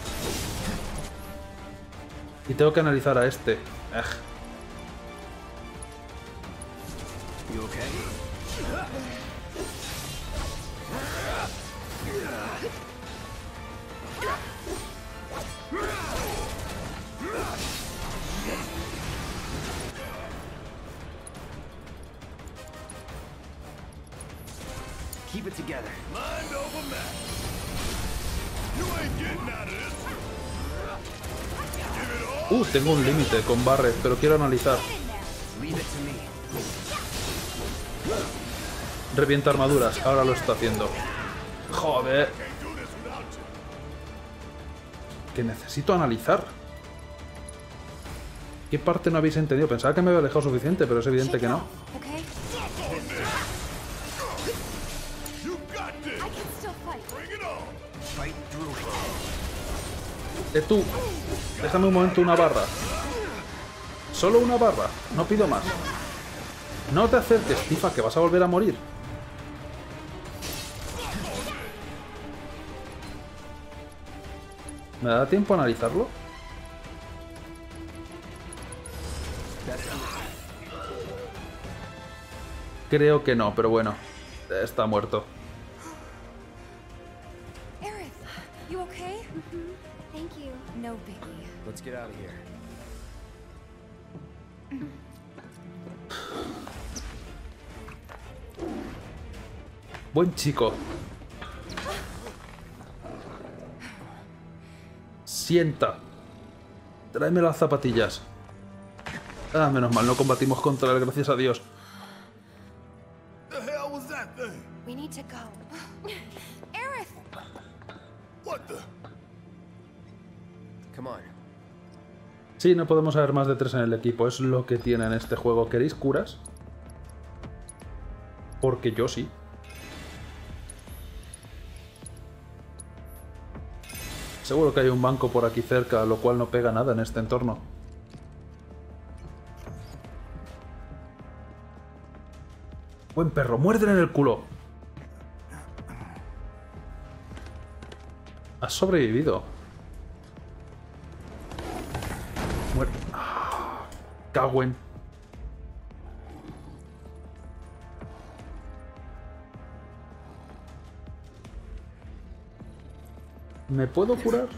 Y tengo que analizar a este. Ej. Keep it together. Mind over matter. You ain't getting out of this. Give it all. Uh, tengo un límite con Barret, pero quiero analizar. Leave it to me. Revienta armaduras, ahora lo está haciendo. Joder. Que necesito analizar. ¿Qué parte no habéis entendido? Pensaba que me había alejado suficiente, pero es evidente que no. Eh, tú, déjame un momento una barra. Solo una barra, no pido más. No te acerques, Tifa, que vas a volver a morir. ¿Me da tiempo a analizarlo? Creo que no, pero bueno. Está muerto. Aerith, you okay? Mm-hmm. Thank you. No biggie. Let's get out of here. Buen chico. Sienta. Tráeme las zapatillas. Ah, menos mal, no combatimos contra él, gracias a Dios. The hell was that thing? We need to go. Aerith! What the? Come on. Sí, no podemos haber más de tres en el equipo, es lo que tiene en este juego. ¿Queréis curas? Porque yo sí. Seguro que hay un banco por aquí cerca, lo cual no pega nada en este entorno. Buen perro, muérdele en el culo. Has sobrevivido. Muer... Ah, cagüen. ¿Me puedo curar?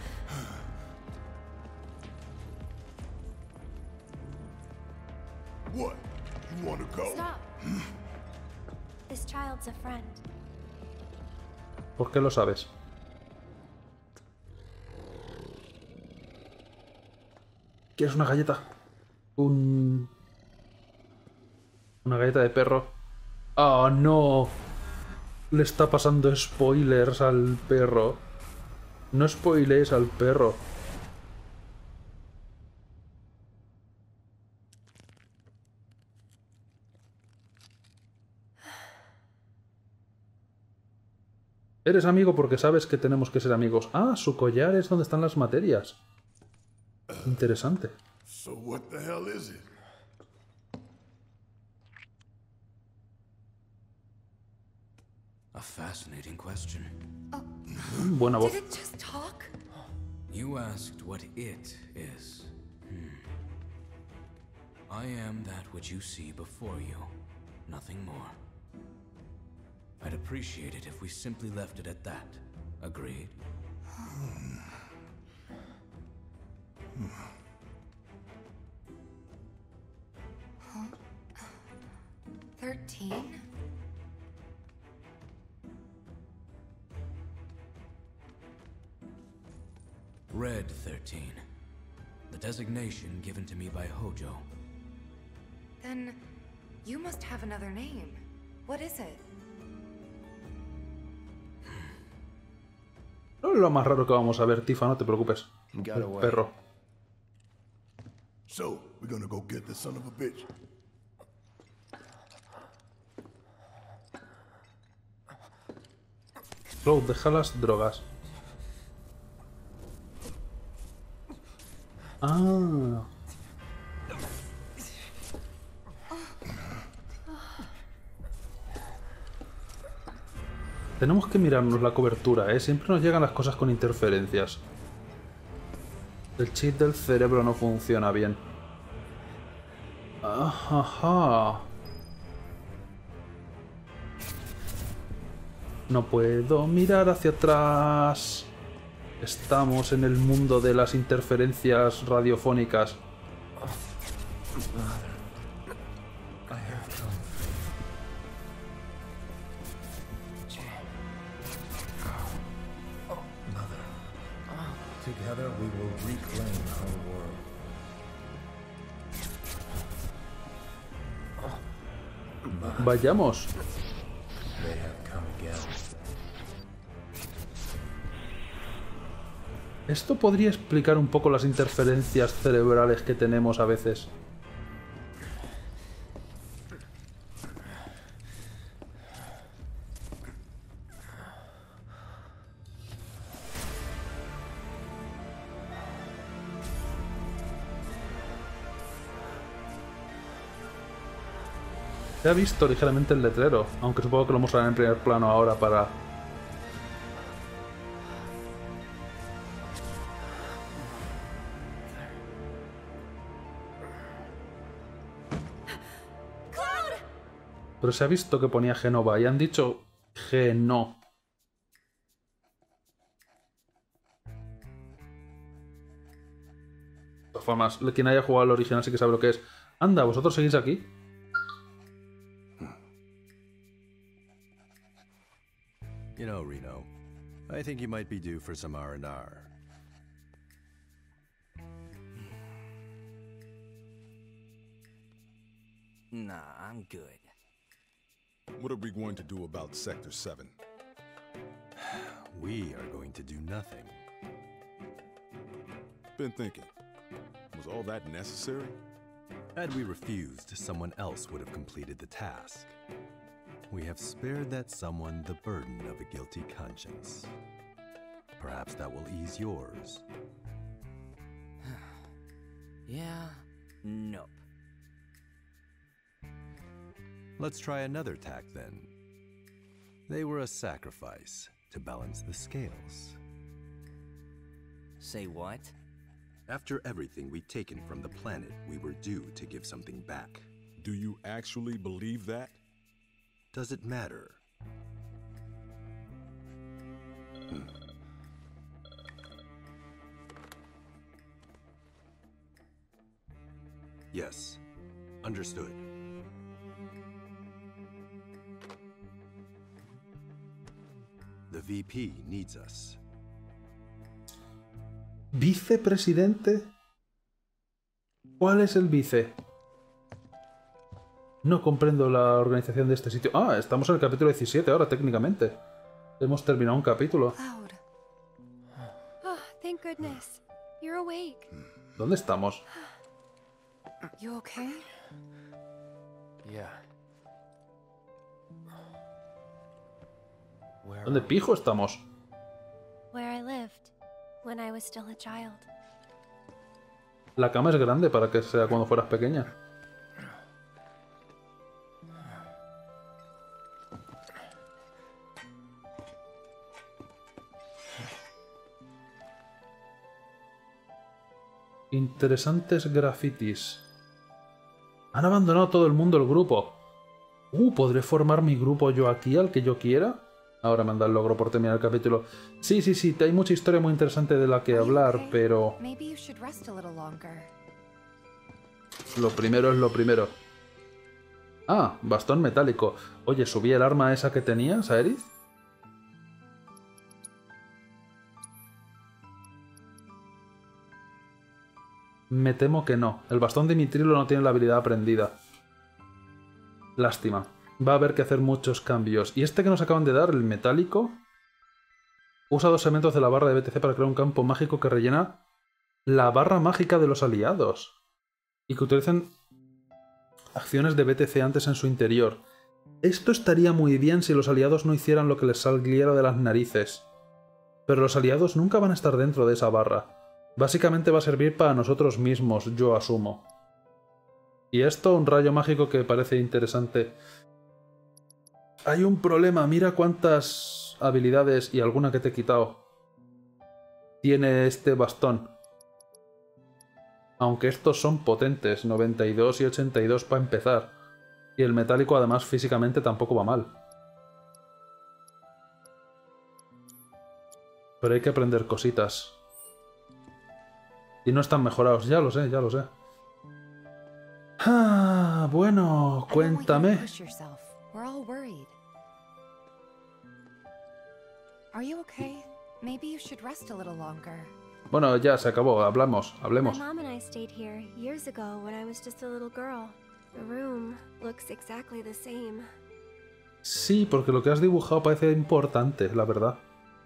What? You wanna go? Stop. This child's a friend. ¿Por qué lo sabes? ¿Quieres una galleta? Un... Una galleta de perro. ¡Oh, no! Le está pasando spoilers al perro. No spoilees al perro. Eres amigo porque sabes que tenemos que ser amigos. Ah, su collar es donde están las materias. Interesante. So what the hell is it? A fascinating question. Buena voz. Did it just talk? You asked what it is. Hmm. I am that which you see before you, nothing more. I'd appreciate it if we simply left it at that. Agreed? Huh? Thirteen? Red thirteen. The designation given to me by Hojo. Then you must have another name. What is it? No es lo más raro que vamos a ver, Tifa, no te preocupes. El perro. So, we're gonna go get the son of a bitch. Cloud, deja las drogas. Ah. Tenemos que mirarnos la cobertura, ¿eh? Siempre nos llegan las cosas con interferencias. El chip del cerebro no funciona bien. Ajá. No puedo mirar hacia atrás. Estamos en el mundo de las interferencias radiofónicas. Together we will reclaim our world. Vayamos. They have come again. Esto podría explicar un poco las interferencias cerebrales que tenemos a veces. Se ha visto ligeramente el letrero, aunque supongo que lo mostrarán en primer plano ahora para... Pero se ha visto que ponía Genova y han dicho Geno. De todas formas, quien haya jugado al original sí que sabe lo que es. Anda, ¿vosotros seguís aquí? You know, Reno, I think you might be due for some R and R. Nah, I'm good. What are we going to do about Sector seven? We are going to do nothing. Been thinking, was all that necessary? Had we refused, someone else would have completed the task. We have spared that someone the burden of a guilty conscience. Perhaps that will ease yours. Yeah, nope. Let's try another tack then. They were a sacrifice to balance the scales. Say what? After everything we'd taken from the planet, we were due to give something back. Do you actually believe that? Does it matter? Hmm. Yes, understood. The V P needs us. ¿Vicepresidente? ¿Cuál es el vice? No comprendo la organización de este sitio. Ah, estamos en el capítulo diecisiete ahora, técnicamente. Hemos terminado un capítulo. Cloud. Oh, thank goodness. You're awake. ¿Dónde estamos? You okay? Yeah. ¿Dónde pijo estamos? Where I lived when I was still a child. La cama es grande para que sea cuando fueras pequeña. Interesantes grafitis. Han abandonado todo el mundo el grupo. Uh, ¿podré formar mi grupo yo aquí al que yo quiera? Ahora me anda el logro por terminar el capítulo. Sí, sí, sí, hay mucha historia muy interesante de la que hablar, pero... Lo primero es lo primero. Ah, bastón metálico. Oye, ¿subí el arma esa que tenías, Aerith? Me temo que no. El bastón de Mitrilo no tiene la habilidad aprendida. Lástima. Va a haber que hacer muchos cambios. Y este que nos acaban de dar, el metálico, usa dos elementos de la barra de B T C para crear un campo mágico que rellena la barra mágica de los aliados. Y que utilizan acciones de B T C antes en su interior. Esto estaría muy bien si los aliados no hicieran lo que les saliera de las narices. Pero los aliados nunca van a estar dentro de esa barra. Básicamente va a servir para nosotros mismos, yo asumo. Y esto, un rayo mágico que parece interesante. Hay un problema, mira cuántas habilidades y alguna que te he quitado tiene este bastón? Aunque estos son potentes, noventa y dos y ochenta y dos para empezar. Y el metálico además físicamente tampoco va mal. Pero hay que aprender cositas. Y no están mejorados, ya lo sé, ya lo sé. Ah, bueno, cuéntame. We're all worried. Are you okay? Maybe you should rest a little longer. Bueno, ya se acabó, hablamos, hablemos. My mom and I stayed here years ago when I was just a little girl. The room looks exactly the same. Sí, porque lo que has dibujado parece importante, la verdad.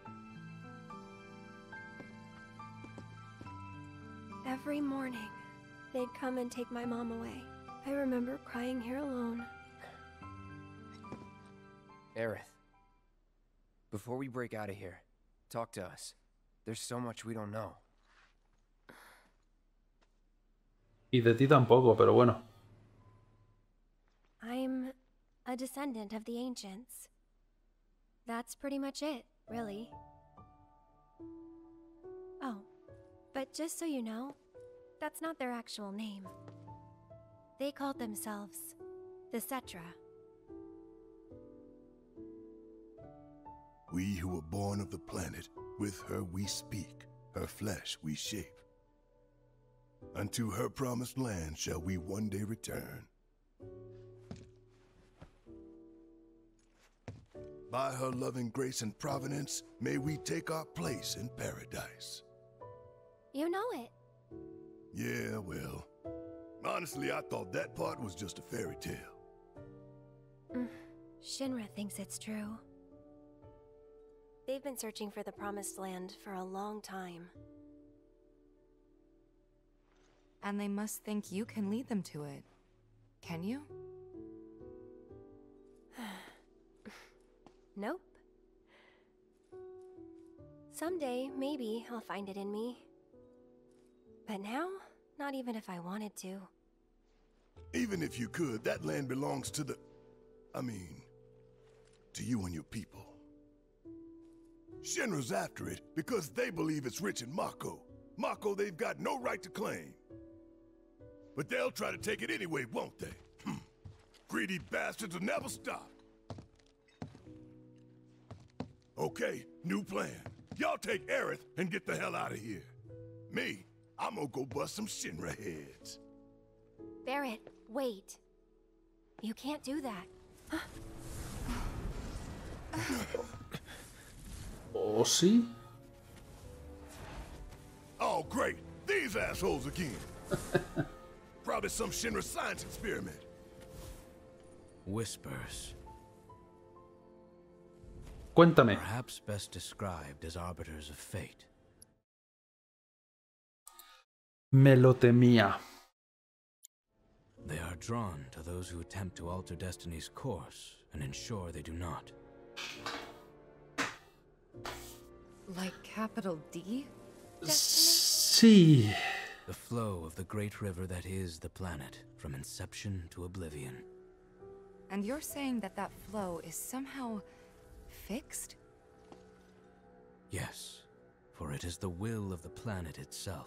Every morning, they'd come and take my mom away. I remember crying here alone. Aerith, before we break out of here, talk to us. There's so much we don't know. Y de ti tampoco, pero bueno. I'm a descendant of the ancients. That's pretty much it, really. Oh, but just so you know, that's not their actual name. They called themselves the Cetra. We who were born of the planet, with her we speak, her flesh we shape. Unto her promised land shall we one day return. By her loving grace and providence, may we take our place in paradise. You know it. Yeah, well, honestly, I thought that part was just a fairy tale. Mm, Shinra thinks it's true. They've been searching for the Promised Land for a long time. And they must think you can lead them to it. Can you? Nope. Someday, maybe, I'll find it in me. But now, not even if I wanted to. Even if you could, that land belongs to the... I mean, to you and your people. Shinra's after it because they believe it's rich in Mako. Mako they've got no right to claim. But they'll try to take it anyway, won't they? Hm. Greedy bastards will never stop. Okay, new plan. Y'all take Aerith and get the hell out of here. Me, I'm gonna go bust some Shinra heads. Barret, wait. You can't do that. ¿O sí? Oh, great. These assholes again. Probably some Shinra science experiment. Whispers. Cuéntame. Perhaps best described as arbiters of fate. Me lo temía. They are drawn to those who attempt to alter destiny's course and ensure they do not. Like capital D? Sí. The flow of the great river that is the planet, from inception to oblivion. And you're saying that that flow is somehow fixed? Yes, for it is the will of the planet itself.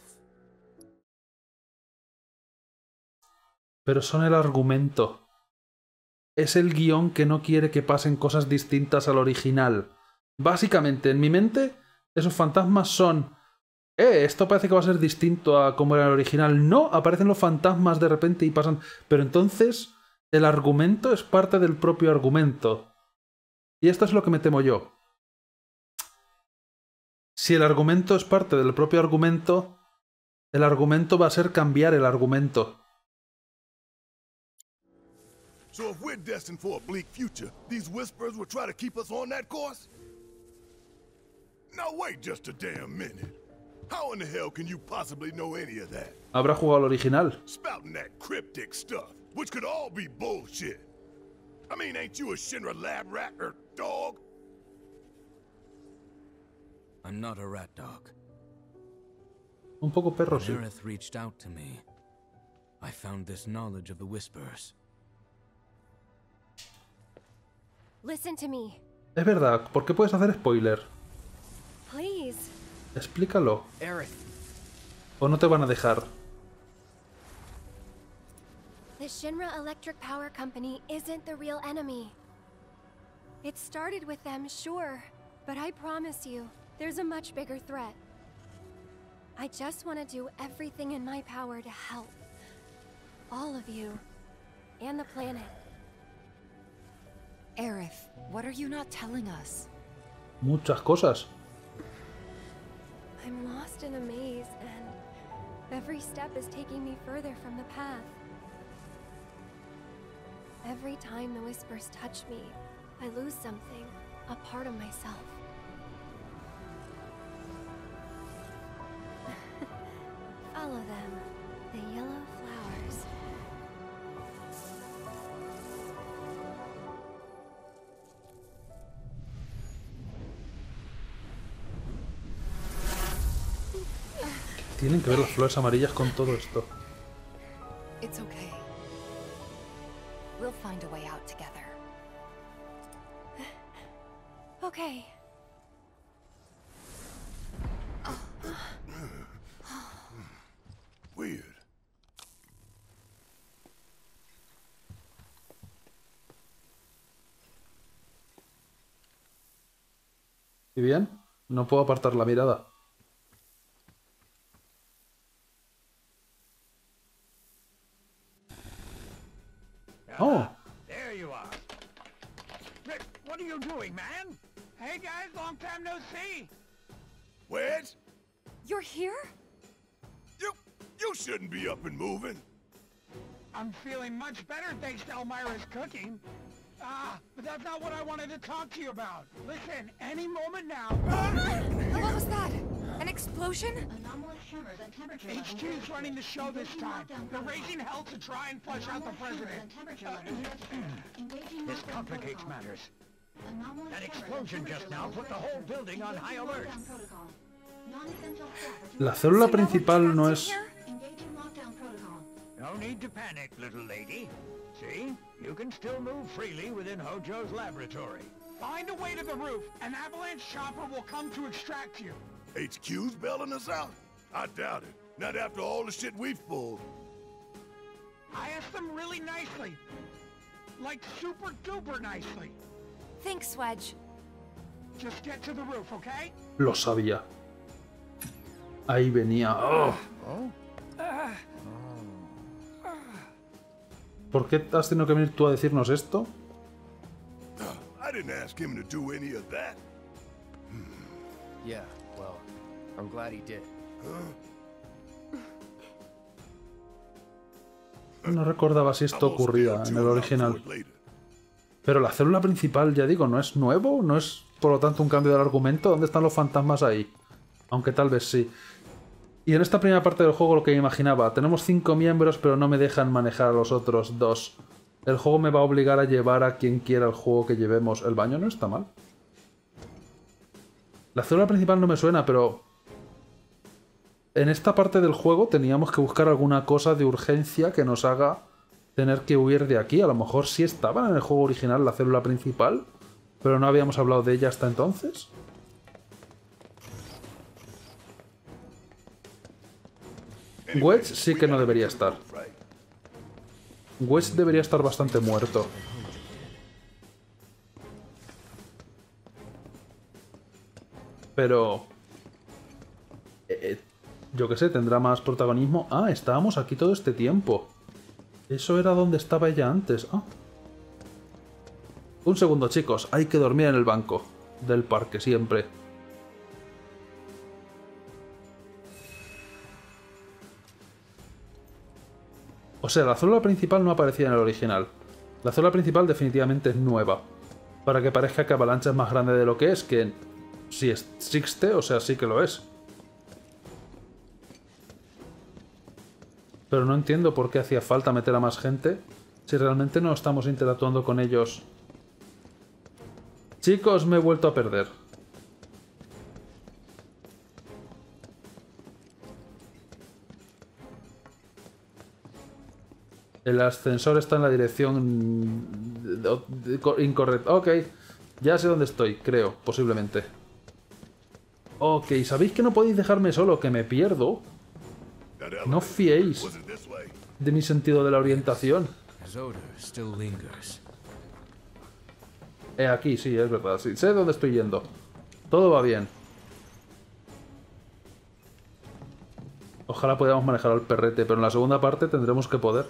Pero son el argumento. Es el guión que no quiere que pasen cosas distintas al original. Básicamente, en mi mente, esos fantasmas son... Eh, esto parece que va a ser distinto a como era el original. No, aparecen los fantasmas de repente y pasan... Pero entonces, el argumento es parte del propio argumento. Y esto es lo que me temo yo. Si el argumento es parte del propio argumento, el argumento va a ser cambiar el argumento. So if we're destined for a bleak future, these whispers will try to keep us on that course? Now wait just a damn minute. How in the hell can you possibly know any of that? ¿Habrá jugado al original? Spouting that cryptic stuff, which could all be bullshit. I mean, ain't you a Shinra lab rat or dog? I'm not a rat dog. Un poco perro, sí. When Aerith reached out to me, I found this knowledge of the Whispers. Listen to me. Es verdad, ¿por qué puedes hacer spoiler? Please. Explícalo. Aerith. ¿O no te van a dejar? The Shinra Electric Power Company isn't the real enemy. It started with them, sure, but I promise you, there's a much bigger threat. I just want to do everything in my power to help. All of you. And the planet. Aerith, what are you not telling us? Muchas cosas. I'm lost in a maze, and every step is taking me further from the path. Every time the whispers touch me, I lose something, a part of myself. Follow them, the yellow flowers. Tienen que ver las flores amarillas con todo esto. It's okay. We'll find a way out together. Okay. Weird. ¿Y bien? No puedo apartar la mirada. Oh. There you are. Rick, what are you doing, man? Hey guys, long time no see. Wedge? You're here? You you shouldn't be up and moving. I'm feeling much better thanks to Elmira's cooking. Ah, but that's not what I wanted to talk to you about. Listen, any moment now... What was that? An explosion? H Q's running the show this time. They're raising hell to try and flush out the president. This complicates matters. That explosion just now put the whole building on high alert. La célula principal no es... No need to panic, little lady. See? You can still move freely within Hojo's laboratory. Find a way to the roof. An avalanche chopper will come to extract you. H Q's bailing us out? I doubt it. Not after all the shit we've pulled. I asked them really nicely. Like super duper nicely. Thanks, Wedge. Just get to the roof, okay? Lo sabía. Ahí venía. Oh. ¿Por qué has tenido que venir tú a decirnos esto? I didn't ask him to do any of that. Yeah, well, I'm glad he did. No recordaba si esto ocurría en el original. Pero la célula principal, ya digo, ¿no es nuevo? ¿No es, por lo tanto, un cambio del argumento? ¿Dónde están los fantasmas ahí? Aunque tal vez sí. Y en esta primera parte del juego lo que me imaginaba, tenemos cinco miembros pero no me dejan manejar a los otros dos. El juego me va a obligar a llevar a quien quiera el juego que llevemos. El baño no está mal. La célula principal no me suena, pero... en esta parte del juego teníamos que buscar alguna cosa de urgencia que nos haga tener que huir de aquí. A lo mejor sí estaba en el juego original la célula principal, pero no habíamos hablado de ella hasta entonces. Wedge sí que no debería estar. Wedge debería estar bastante muerto. Pero... Eh, yo qué sé, tendrá más protagonismo. Ah, estábamos aquí todo este tiempo. Eso era donde estaba ella antes. Ah. Un segundo, chicos. Hay que dormir en el banco del parque siempre. O sea, la célula principal no aparecía en el original. La célula principal definitivamente es nueva. Para que parezca que Avalanche es más grande de lo que es, que si existe, o sea, sí que lo es. Pero no entiendo por qué hacía falta meter a más gente si realmente no estamos interactuando con ellos. Chicos, me he vuelto a perder. El ascensor está en la dirección incorrecta. Ok. Ya sé dónde estoy, creo, posiblemente. Ok, ¿sabéis que no podéis dejarme solo? Que me pierdo. No fiéis de mi sentido de la orientación. Eh, aquí, sí, es verdad. Sí, sé dónde estoy yendo. Todo va bien. Ojalá podamos manejar al perrete, pero en la segunda parte tendremos que poder.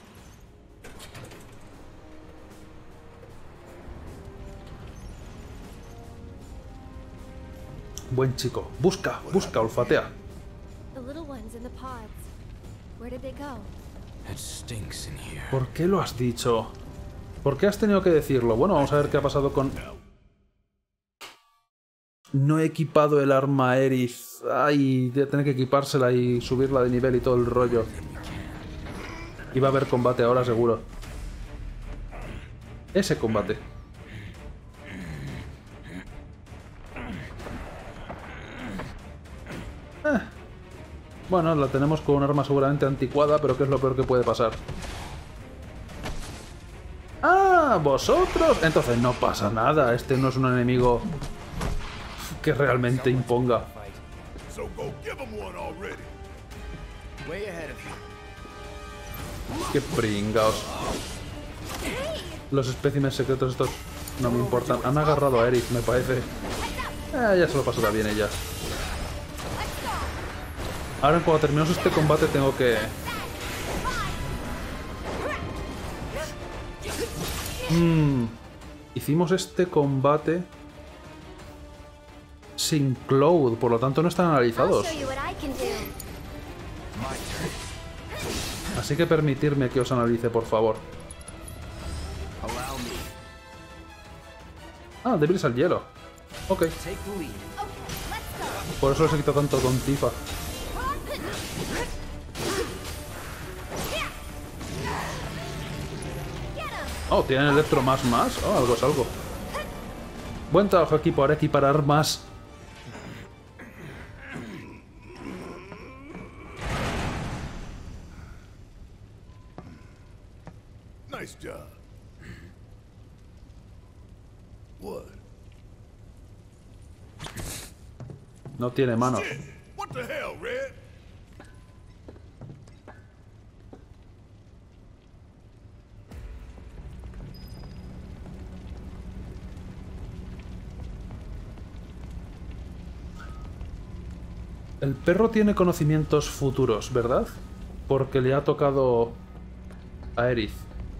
Buen chico. Busca, busca, olfatea. ¿Por qué lo has dicho? ¿Por qué has tenido que decirlo? Bueno, vamos a ver qué ha pasado con... No he equipado el arma Aerith. Ay, voy a tener que equipársela y subirla de nivel y todo el rollo. Y va a haber combate ahora, seguro. Ese combate. Eh. Bueno, la tenemos con un arma seguramente anticuada, pero ¿qué es lo peor que puede pasar? ¡Ah! ¿Vosotros? Entonces no pasa nada. Este no es un enemigo que realmente imponga. ¡Qué pringaos! Los espécimes secretos estos no me importan. Han agarrado a Aerith, me parece. Eh, ya se lo pasará bien ella. Ahora, cuando terminemos este combate, tengo que... Mm. Hicimos este combate sin Cloud, por lo tanto no están analizados. Así que permitidme que os analice, por favor. Ah, débiles al hielo. Ok. Por eso les he quitado tanto con Tifa. Oh, tienen electro más más. Oh, algo es algo. Buen trabajo, equipo. Ahora equiparar más. Nice job. What? No tiene mano. What the hell, Red? El perro tiene conocimientos futuros, ¿verdad? Porque le ha tocado a Aerith.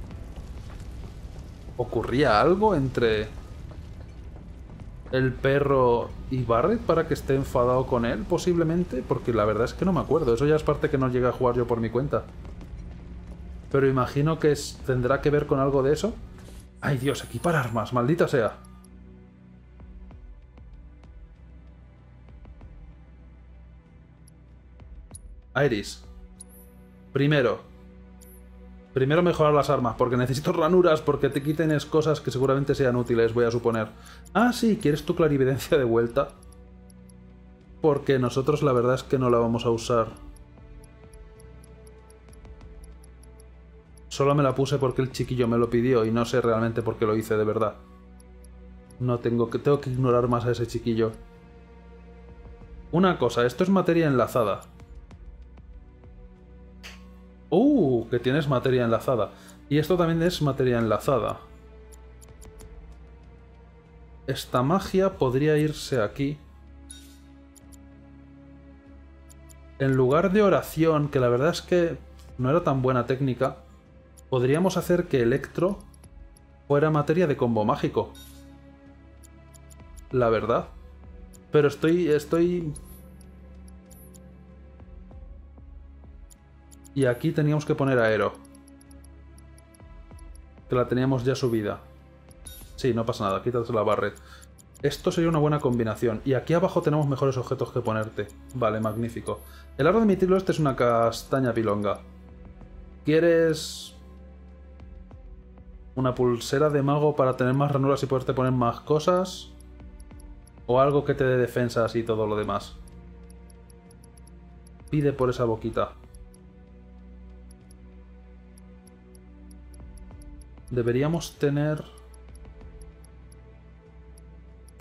¿Ocurría algo entre el perro y Barret para que esté enfadado con él, posiblemente? Porque la verdad es que no me acuerdo. Eso ya es parte que no llegué a jugar yo por mi cuenta. Pero imagino que es... tendrá que ver con algo de eso. ¡Ay, Dios! Equipar armas, maldita sea. Iris. Primero. Primero mejorar las armas, porque necesito ranuras, porque te quiten cosas que seguramente sean útiles, voy a suponer. Ah, sí, ¿quieres tu clarividencia de vuelta? Porque nosotros la verdad es que no la vamos a usar. Solo me la puse porque el chiquillo me lo pidió y no sé realmente por qué lo hice de verdad. No tengo que... tengo que ignorar más a ese chiquillo. Una cosa, esto es materia enlazada. ¡Uh! Que tienes materia enlazada. Y esto también es materia enlazada. Esta magia podría irse aquí. En lugar de oración, que la verdad es que no era tan buena técnica, podríamos hacer que Electro fuera materia de combo mágico. La verdad. Pero estoy... estoy... Y aquí teníamos que poner Aero. Que la teníamos ya subida. Sí, no pasa nada, quítate la Barret. Esto sería una buena combinación. Y aquí abajo tenemos mejores objetos que ponerte. Vale, magnífico. El aro de mitilo este es una castaña pilonga. ¿Quieres una pulsera de mago para tener más ranuras y poderte poner más cosas? ¿O algo que te dé defensas y todo lo demás? Pide por esa boquita. Deberíamos tener...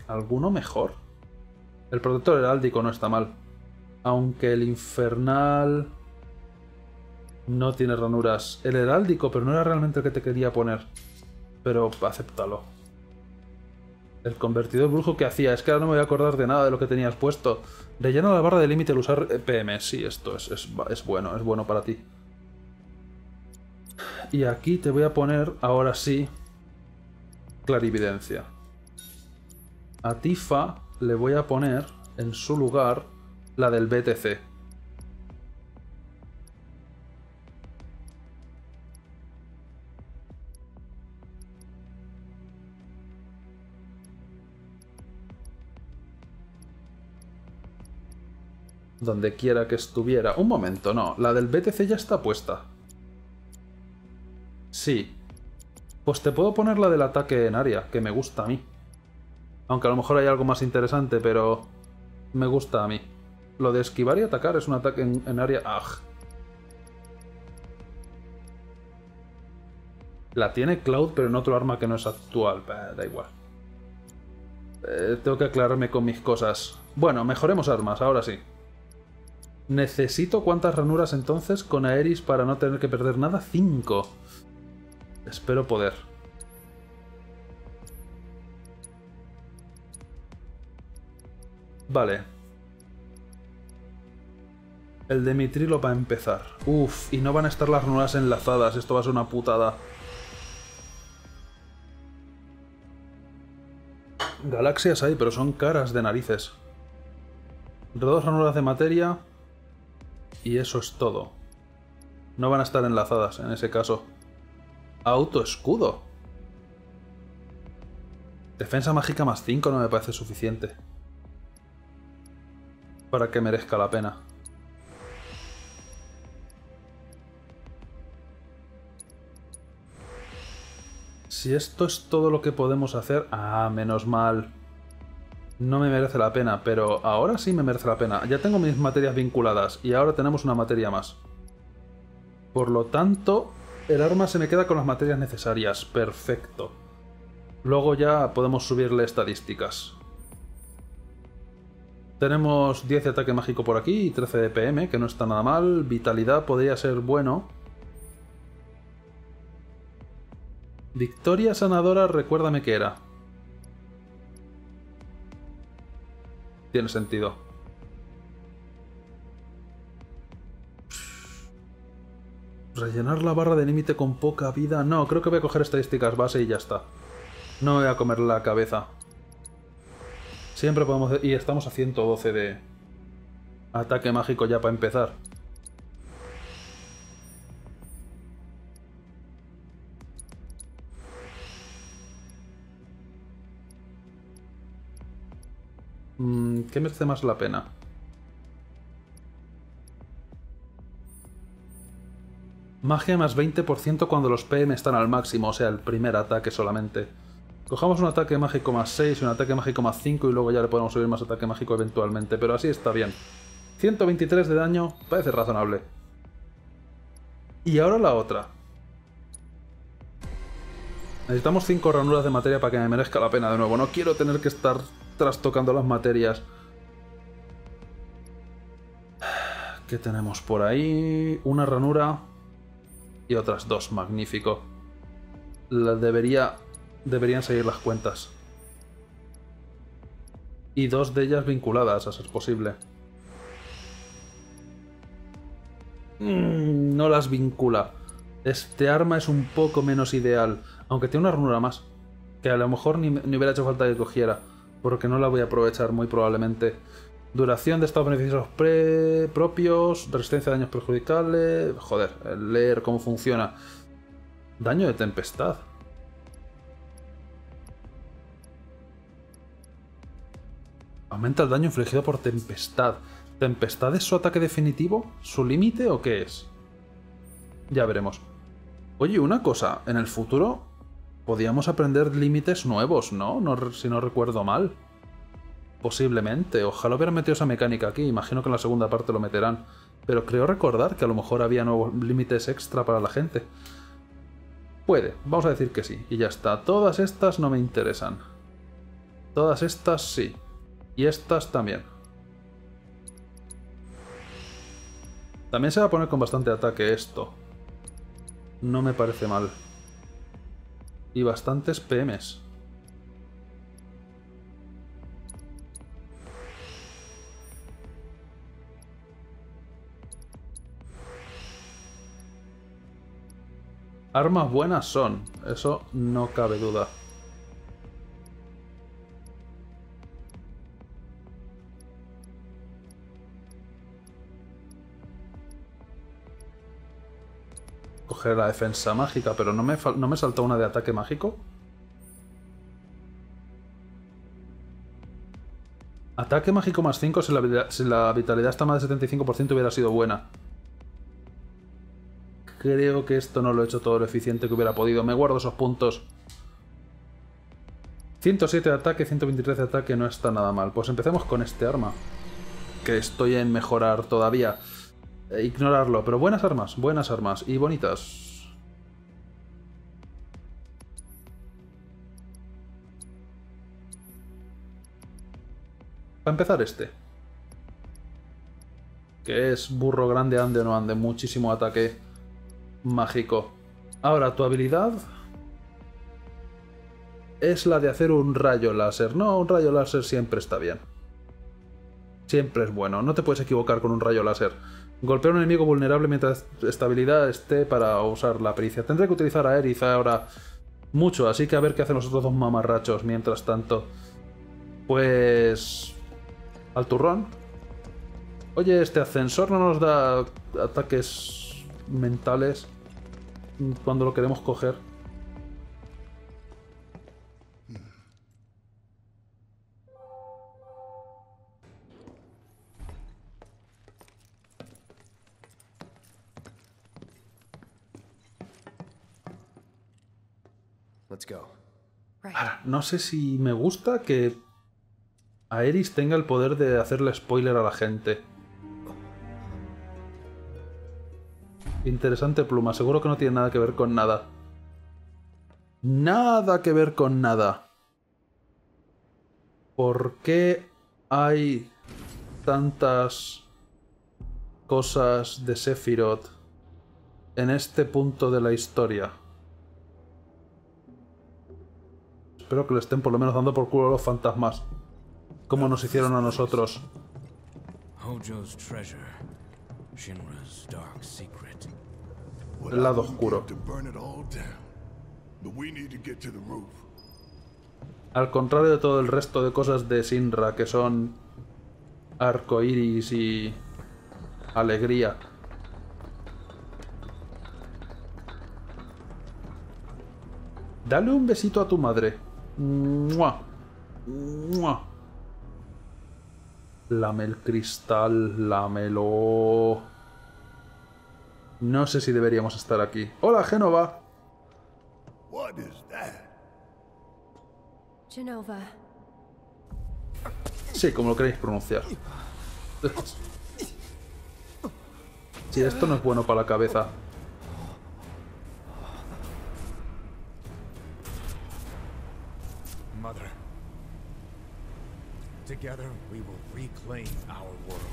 ¿Alguno mejor? El protector heráldico no está mal. Aunque el infernal... no tiene ranuras. El heráldico, pero no era realmente el que te quería poner. Pero acéptalo. El convertidor brujo que hacía. Es que ahora no me voy a acordar de nada de lo que tenías puesto. Rellena la barra de límite al usar P M. Sí, esto es, es, es bueno. Es bueno para ti. Y aquí te voy a poner, ahora sí, clarividencia. A Tifa le voy a poner en su lugar la del B T C. Donde quiera que estuviera. Un momento, no. La del B T C ya está puesta. Sí. Pues te puedo poner la del ataque en área, que me gusta a mí. Aunque a lo mejor hay algo más interesante, pero me gusta a mí. Lo de esquivar y atacar es un ataque en, en área... ¡Aj! La tiene Cloud, pero en otro arma que no es actual. Bah, da igual. Eh, tengo que aclararme con mis cosas. Bueno, mejoremos armas, ahora sí. ¿Necesito cuántas ranuras entonces con Aeris para no tener que perder nada? Cinco. Espero poder. Vale. El de Mitrilo va a empezar. Uf, y no van a estar las ranuras enlazadas. Esto va a ser una putada. Galaxias hay, pero son caras de narices. Dos ranuras de materia. Y eso es todo. No van a estar enlazadas en ese caso. Autoescudo. Defensa mágica más cinco no me parece suficiente para que merezca la pena. Si esto es todo lo que podemos hacer... Ah, menos mal. No me merece la pena, pero ahora sí me merece la pena. Ya tengo mis materias vinculadas y ahora tenemos una materia más. Por lo tanto, el arma se me queda con las materias necesarias. Perfecto. Luego ya podemos subirle estadísticas. Tenemos diez de ataque mágico por aquí y trece de P M, que no está nada mal. Vitalidad podría ser bueno. Victoria sanadora, recuérdame qué era. Tiene sentido. Rellenar la barra de límite con poca vida. No, creo que voy a coger estadísticas base y ya está. No me voy a comer la cabeza. Siempre podemos... Y estamos a ciento doce de ataque mágico ya para empezar. ¿Qué merece más la pena? Magia más veinte por ciento cuando los P M están al máximo, o sea, el primer ataque solamente. Cojamos un ataque mágico más seis y un ataque mágico más cinco y luego ya le podemos subir más ataque mágico eventualmente, pero así está bien. ciento veintitrés de daño, parece razonable. Y ahora la otra. Necesitamos cinco ranuras de materia para que me merezca la pena de nuevo. No quiero tener que estar trastocando las materias. ¿Qué tenemos por ahí? Una ranura y otras dos. Magnífico. La debería... Deberían seguir las cuentas. Y dos de ellas vinculadas, a ser posible. Mm, no las vincula. Este arma es un poco menos ideal. Aunque tiene una ranura más. Que a lo mejor ni, ni hubiera hecho falta que cogiera. Porque no la voy a aprovechar muy probablemente. Duración de estados beneficiosos pre propios. Resistencia a daños perjudiciales. Joder, leer cómo funciona. Daño de tempestad. Aumenta el daño infligido por tempestad. ¿Tempestad es su ataque definitivo? ¿Su límite o qué es? Ya veremos. Oye, una cosa. En el futuro podíamos aprender límites nuevos, ¿no? no si no recuerdo mal. Posiblemente. Ojalá hubiera metido esa mecánica aquí. Imagino que en la segunda parte lo meterán. Pero creo recordar que a lo mejor había nuevos límites extra para la gente. Puede. Vamos a decir que sí. Y ya está. Todas estas no me interesan. Todas estas sí. Y estas también. También se va a poner con bastante ataque esto. No me parece mal. Y bastantes P Ms. Armas buenas son, eso no cabe duda. Coger la defensa mágica, pero no me, no me saltó una de ataque mágico. Ataque mágico más cinco si la, si la vitalidad está más de setenta y cinco por ciento hubiera sido buena. Creo que esto no lo he hecho todo lo eficiente que hubiera podido. Me guardo esos puntos. ciento siete de ataque, ciento veintitrés de ataque, no está nada mal. Pues empecemos con este arma. Que estoy en mejorar todavía. Eh, ignorarlo, pero buenas armas, buenas armas y bonitas. Para empezar este. Que es burro grande, ande o no ande. Muchísimo ataque mágico. Ahora, tu habilidad es la de hacer un rayo láser. No, un rayo láser siempre está bien. Siempre es bueno. No te puedes equivocar con un rayo láser. Golpea a un enemigo vulnerable mientras esta habilidad esté para usar la pericia. Tendré que utilizar a Aerith ahora mucho, así que a ver qué hacen los otros dos mamarrachos mientras tanto. Pues... al turrón. Oye, este ascensor no nos da ataques mentales cuando lo queremos coger. Let's go. Ahora, no sé si me gusta que Aerith tenga el poder de hacerle spoiler a la gente. Interesante pluma, seguro que no tiene nada que ver con nada. Nada que ver con nada. ¿Por qué hay tantas cosas de Sephiroth en este punto de la historia? Espero que le estén por lo menos dando por culo a los fantasmas, como nos hicieron a nosotros. Hojo's treasure, Shinra's dark secret. El lado oscuro. Al contrario de todo el resto de cosas de Shinra, que son arcoiris y alegría. Dale un besito a tu madre. ¡Mua! ¡Mua! Lame el cristal, lámelo. No sé si deberíamos estar aquí. ¡Hola, Génova! Genova. Sí, como lo queréis pronunciar. Sí, esto no es bueno para la cabeza. Mother, together we will reclaim our world.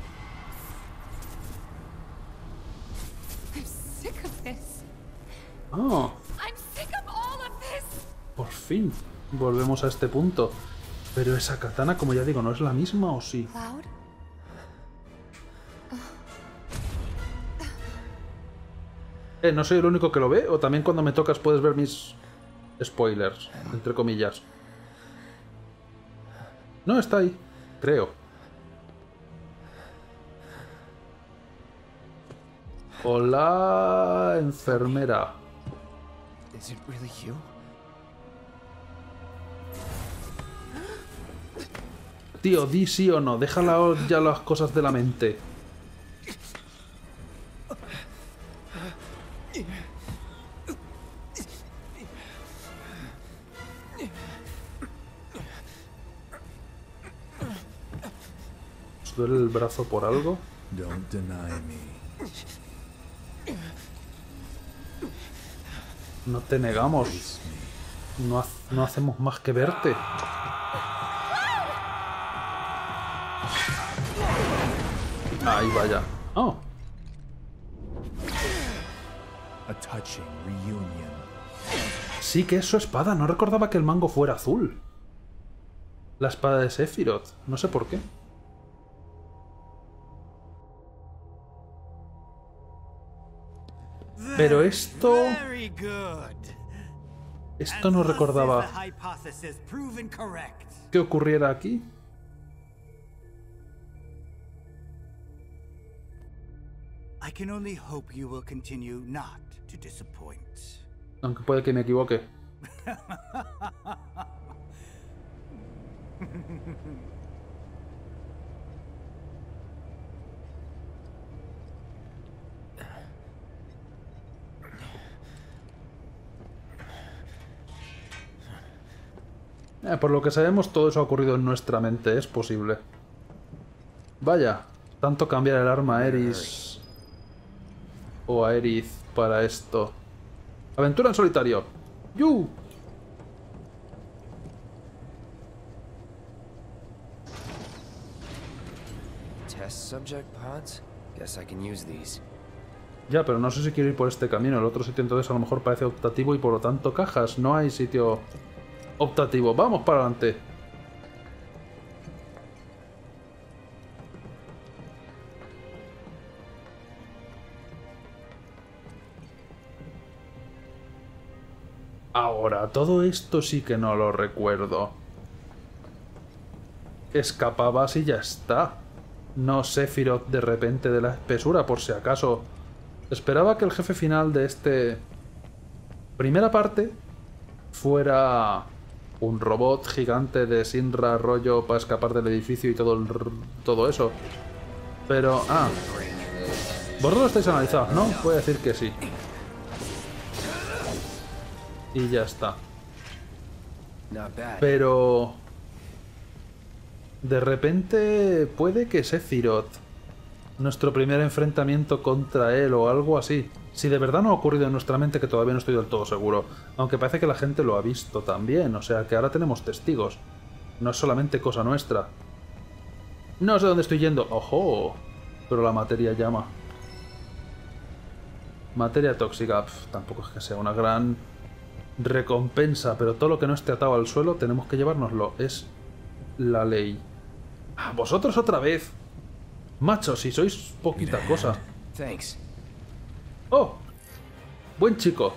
I'm sick of this. Oh, I'm sick of all of this. por fin. Volvemos a este punto. Pero esa katana, como ya digo, ¿no es la misma o sí? Cloud? Eh, ¿no soy el único que lo ve? ¿O también cuando me tocas puedes ver mis spoilers, entre comillas? No, está ahí. Creo. Hola, enfermera. Is it really you? Tío, di sí o no. Déjala ya las cosas de la mente. ¿Os duele el brazo por algo? Don't deny me. No te negamos. No, ha- no hacemos más que verte. Ahí vaya. Oh. A touching reunion. Sí que es su espada. No recordaba que el mango fuera azul. La espada de Sephiroth. No sé por qué. Pero esto... Esto no recordaba que ocurriera aquí. I can only hope you will continue not to disappoint. Aunque puede que me equivoque. Eh, por lo que sabemos, todo eso ha ocurrido en nuestra mente. Es posible. Vaya, tanto cambiar el arma a Eris o a Aerith para esto. Aventura en solitario. ¡Yu! Test subject pods? Guess I can use these. Ya, pero no sé si quiero ir por este camino. El otro sitio entonces a lo mejor parece optativo y por lo tanto cajas. No hay sitio optativo. Vamos para adelante. Ahora, todo esto sí que no lo recuerdo. Escapabas y ya está. No Sephiroth de repente de la espesura, por si acaso. Esperaba que el jefe final de este... primera parte fuera un robot gigante de Sinra rollo para escapar del edificio y todo, el... todo eso. Pero... ah... Vosotros estáis analizados, ¿no? Voy a decir que sí. Y ya está. Pero... de repente puede que Sephiroth, nuestro primer enfrentamiento contra él o algo así. Si de verdad no ha ocurrido en nuestra mente, que todavía no estoy del todo seguro. Aunque parece que la gente lo ha visto también, o sea que ahora tenemos testigos. No es solamente cosa nuestra. No sé dónde estoy yendo. ¡Ojo! Pero la materia llama. Materia tóxica. Pff, tampoco es que sea una gran recompensa, pero todo lo que no esté atado al suelo tenemos que llevárnoslo. Es la ley. Ah, vosotros otra vez. Macho, si sois poquita cosa. ¡Oh! Buen chico.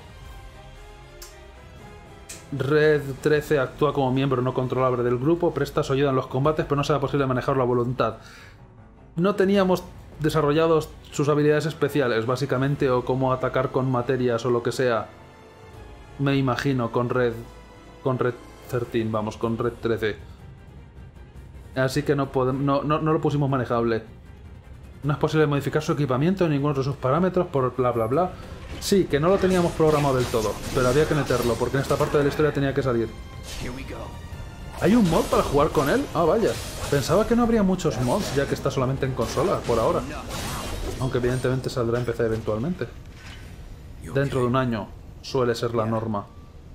Red trece actúa como miembro no controlable del grupo, presta su ayuda en los combates, pero no será posible manejarlo a voluntad. No teníamos desarrollados sus habilidades especiales, básicamente, o cómo atacar con materias o lo que sea. Me imagino, con Red... con Red trece, vamos, con Red trece. Así que no, podemos, no, no, no lo pusimos manejable. No es posible modificar su equipamiento ni ninguno de sus parámetros por bla bla bla. Sí, que no lo teníamos programado del todo, pero había que meterlo, porque en esta parte de la historia tenía que salir. ¿Hay un mod para jugar con él? Ah, vaya. Pensaba que no habría muchos mods, ya que está solamente en consola, por ahora. Aunque evidentemente saldrá en P C eventualmente. Dentro de un año suele ser la norma.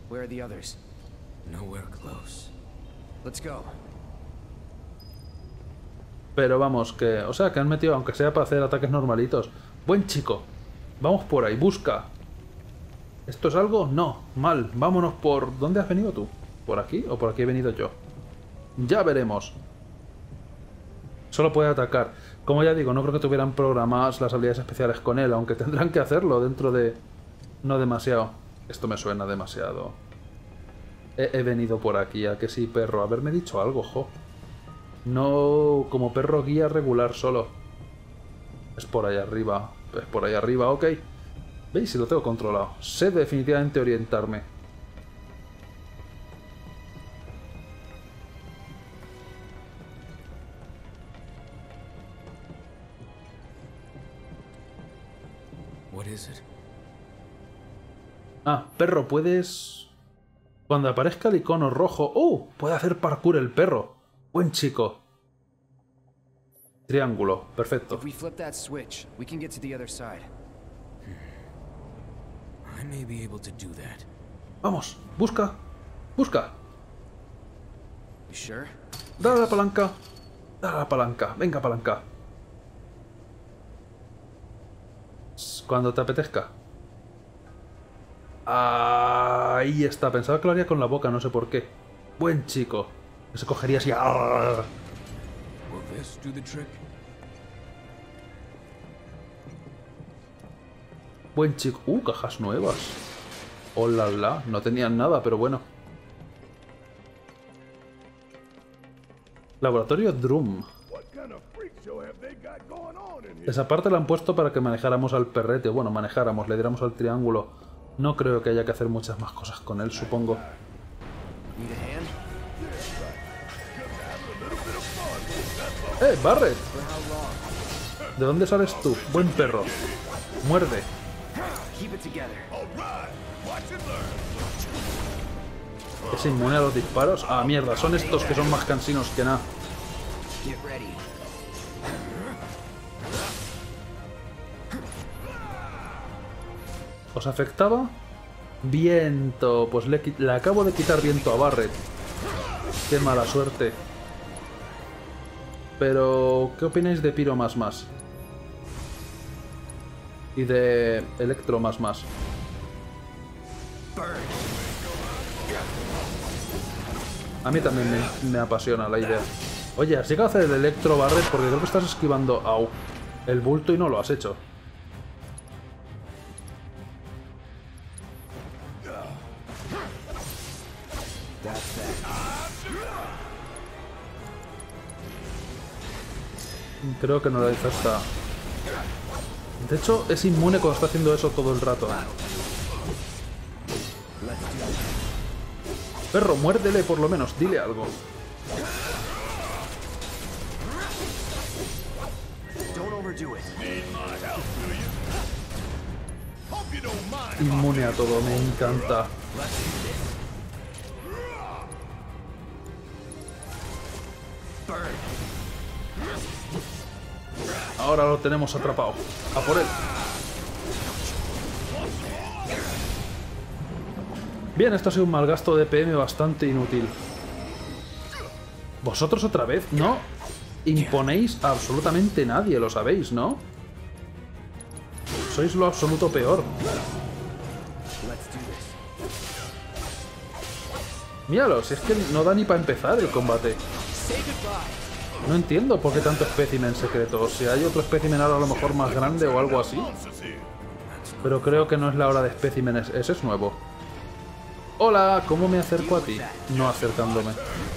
Pero vamos, que... o sea, que han metido, aunque sea para hacer ataques normalitos. Buen chico. Vamos por ahí, busca. ¿Esto es algo? No, mal. Vámonos por... ¿dónde has venido tú? ¿Por aquí o por aquí he venido yo? Ya veremos. Solo puede atacar. Como ya digo, no creo que tuvieran programadas las habilidades especiales con él, aunque tendrán que hacerlo dentro de... no demasiado. Esto me suena demasiado. He, he venido por aquí, ¿a que sí, perro? Haberme dicho algo, jo. No como perro guía regular solo. Es por ahí arriba. Es por ahí arriba, ok. ¿Veis? Si lo tengo controlado. Sé definitivamente orientarme. Ah, perro, puedes... cuando aparezca el icono rojo... ¡Oh! Puede hacer parkour el perro. Buen chico. Triángulo, perfecto. Vamos, busca, busca. Dale a la palanca. Dale a la palanca. Venga, palanca. Cuando te apetezca. Ahí está. Pensaba que lo haría con la boca, no sé por qué. Buen chico. Se cogería así. Buen chico. Uh, cajas nuevas. Hola, la. No tenían nada, pero bueno. Laboratorio Drum. Esa parte la han puesto para que manejáramos al perrete. Bueno, manejáramos, le diéramos al triángulo. No creo que haya que hacer muchas más cosas con él, supongo. ¡Eh, Barret! ¿De dónde sales tú? Buen perro. Muerde. ¿Es inmune a los disparos? Ah, mierda, son estos que son más cansinos que nada. ¿Os afectaba? Viento. Pues le, le acabo de quitar viento a Barret. Qué mala suerte. Pero, ¿qué opináis de Pyro más más? Y de Electro más más. A mí también me, me apasiona la idea. Oye, has llegado a hacer el Electro Barret porque creo que estás esquivando au, el bulto y no lo has hecho. Creo que no la hizo esta. De hecho, es inmune cuando está haciendo eso todo el rato. Perro, muérdele por lo menos, dile algo. Inmune a todo, me encanta. Ahora lo tenemos atrapado. A por él. Bien, esto ha sido un mal gasto de P M bastante inútil. ¿Vosotros otra vez? No imponéis a absolutamente nadie, lo sabéis, ¿no? Sois lo absoluto peor. Míralo, si es que no da ni para empezar el combate. No entiendo por qué tanto espécimen secreto. Si hay otro espécimen ahora a lo mejor más grande o algo así. Pero creo que no es la hora de espécimenes. Ese es nuevo. Hola, ¿cómo me acerco a ti? No acercándome.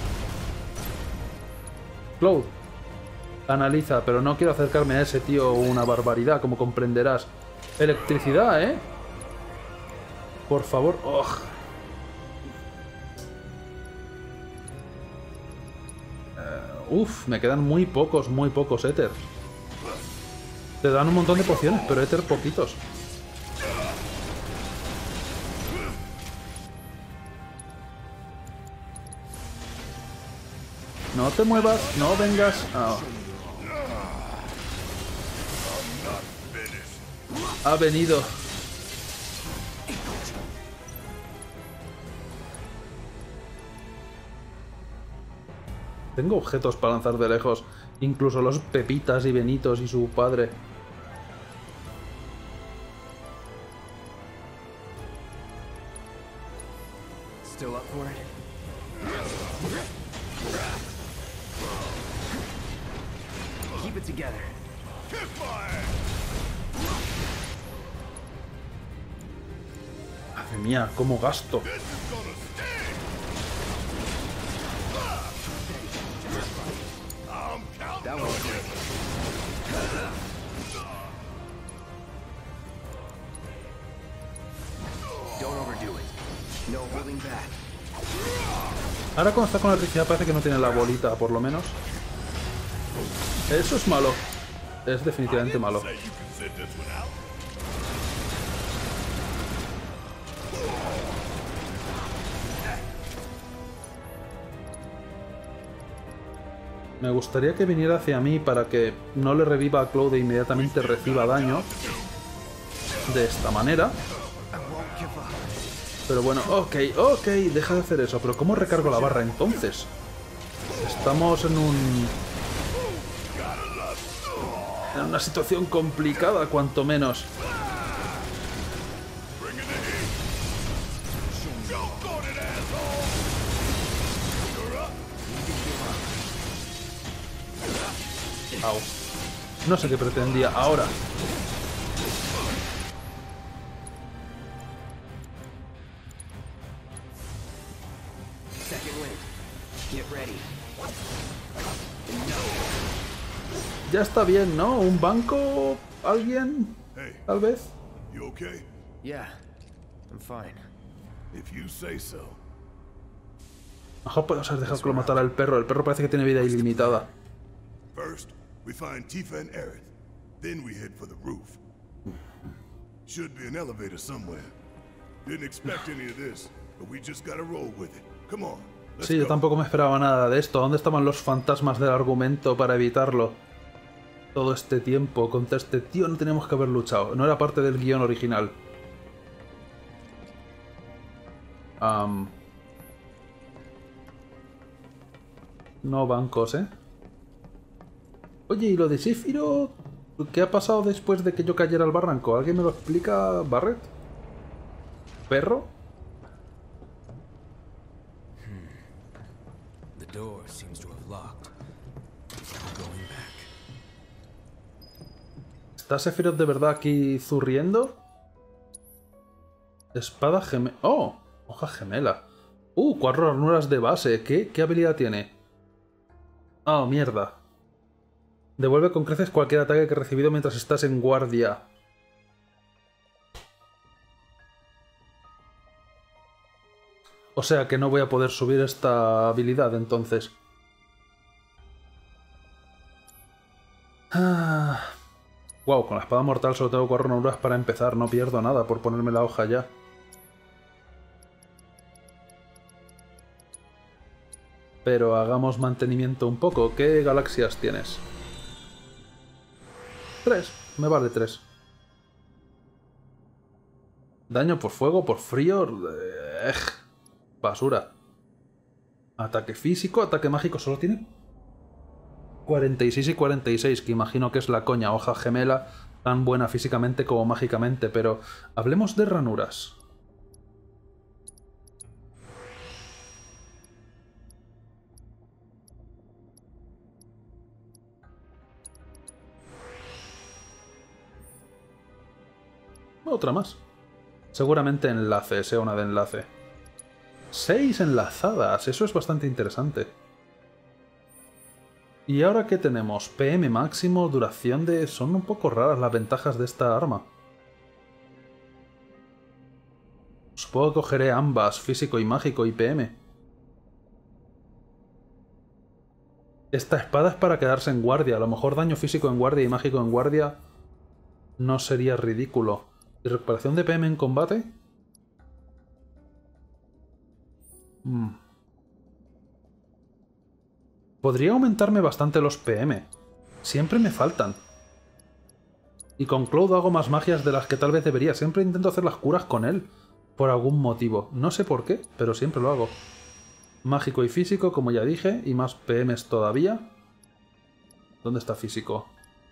Cloud. Analiza, pero no quiero acercarme a ese tío una barbaridad, como comprenderás. Electricidad, ¿eh? Por favor. Oh. Uf, me quedan muy pocos, muy pocos éter. Te dan un montón de pociones, pero éter poquitos. No te muevas, no vengas. Oh. Ha venido. Tengo objetos para lanzar de lejos. Incluso los Pepitas y Benitos y su padre. Still up for it? Keep it together. Madre mía, cómo gasto. That was quick. Don't overdo it. No holding back. Ahora cuando está con la electricidad parece que no tiene la bolita, por lo menos. Eso es malo. Es definitivamente malo. Me gustaría que viniera hacia mí para que no le reviva a Cloud e inmediatamente reciba daño. De esta manera. Pero bueno, ok, ok, deja de hacer eso. Pero ¿cómo recargo la barra entonces? Estamos en un... en una situación complicada, cuanto menos. Au. No sé qué pretendía ahora. Ya está bien, ¿no? ¿Un banco? ¿Alguien? Tal vez. You okay? Yeah, I'm fine. If you say so. Mejor podemos haber dejado que lo matara el perro. El perro parece que tiene vida ilimitada. First, we find Tifa and Aerith. Then we head for the roof. Should be an elevator somewhere. Didn't expect any of this, but we just gotta roll with it. Come on. Let's Sí, yo go. tampoco me esperaba nada de esto. ¿Dónde estaban los fantasmas del argumento para evitarlo? Todo este tiempo contra este tío no teníamos que haber luchado. No era parte del guión original. Um... No bancos, ¿eh? Oye, ¿y lo de Sephiroth? ¿Qué ha pasado después de que yo cayera al barranco? ¿Alguien me lo explica, Barret? ¿Perro? The door seems to have locked. Going back. ¿Está Sephiroth de verdad aquí zurriendo? Espada gemela... ¡Oh! Hoja gemela. ¡Uh! Cuatro ranuras de base. ¿Qué, ¿Qué habilidad tiene? ¡Oh, mierda! Devuelve con creces cualquier ataque que he recibido mientras estás en guardia. O sea que no voy a poder subir esta habilidad entonces. Ah... Wow, con la espada mortal solo tengo cuatro ranuras para empezar. No pierdo nada por ponerme la hoja ya. Pero hagamos mantenimiento un poco. ¿Qué galaxias tienes? Tres. Me vale tres. Daño por fuego, por frío... Eh, basura. Ataque físico, ataque mágico. Solo tiene cuarenta y seis y cuarenta y seis, que imagino que es la coña. Hoja gemela, tan buena físicamente como mágicamente. Pero hablemos de ranuras. Otra más. Seguramente enlace, sea una de enlace. Seis enlazadas, eso es bastante interesante. ¿Y ahora qué tenemos? P M máximo, duración de... Son un poco raras las ventajas de esta arma. Supongo que cogeré ambas, físico y mágico y P M. Esta espada es para quedarse en guardia. A lo mejor daño físico en guardia y mágico en guardia no sería ridículo. ¿Y recuperación de P M en combate? Hmm. Podría aumentarme bastante los P M. Siempre me faltan. Y con Cloud hago más magias de las que tal vez debería. Siempre intento hacer las curas con él. Por algún motivo. No sé por qué, pero siempre lo hago. Mágico y físico, como ya dije. Y más P Ms todavía. ¿Dónde está físico?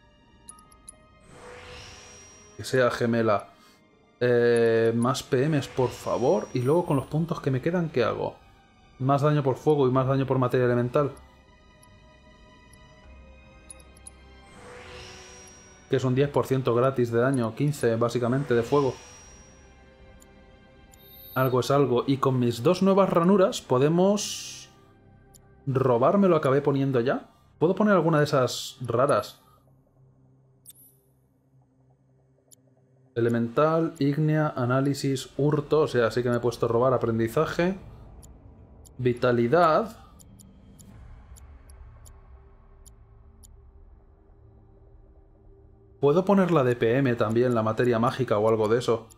Que sea gemela. Eh, más P Ms, por favor. Y luego con los puntos que me quedan, ¿qué hago? Más daño por fuego y más daño por materia elemental. Que es un diez por ciento gratis de daño. quince básicamente de fuego. Algo es algo. Y con mis dos nuevas ranuras podemos... ¿Robar me lo acabé poniendo ya? ¿Puedo poner alguna de esas raras? Elemental, ígnea, análisis, hurto. O sea, sí que me he puesto robar, aprendizaje. Vitalidad. Puedo poner la de P M también, la materia mágica o algo de eso.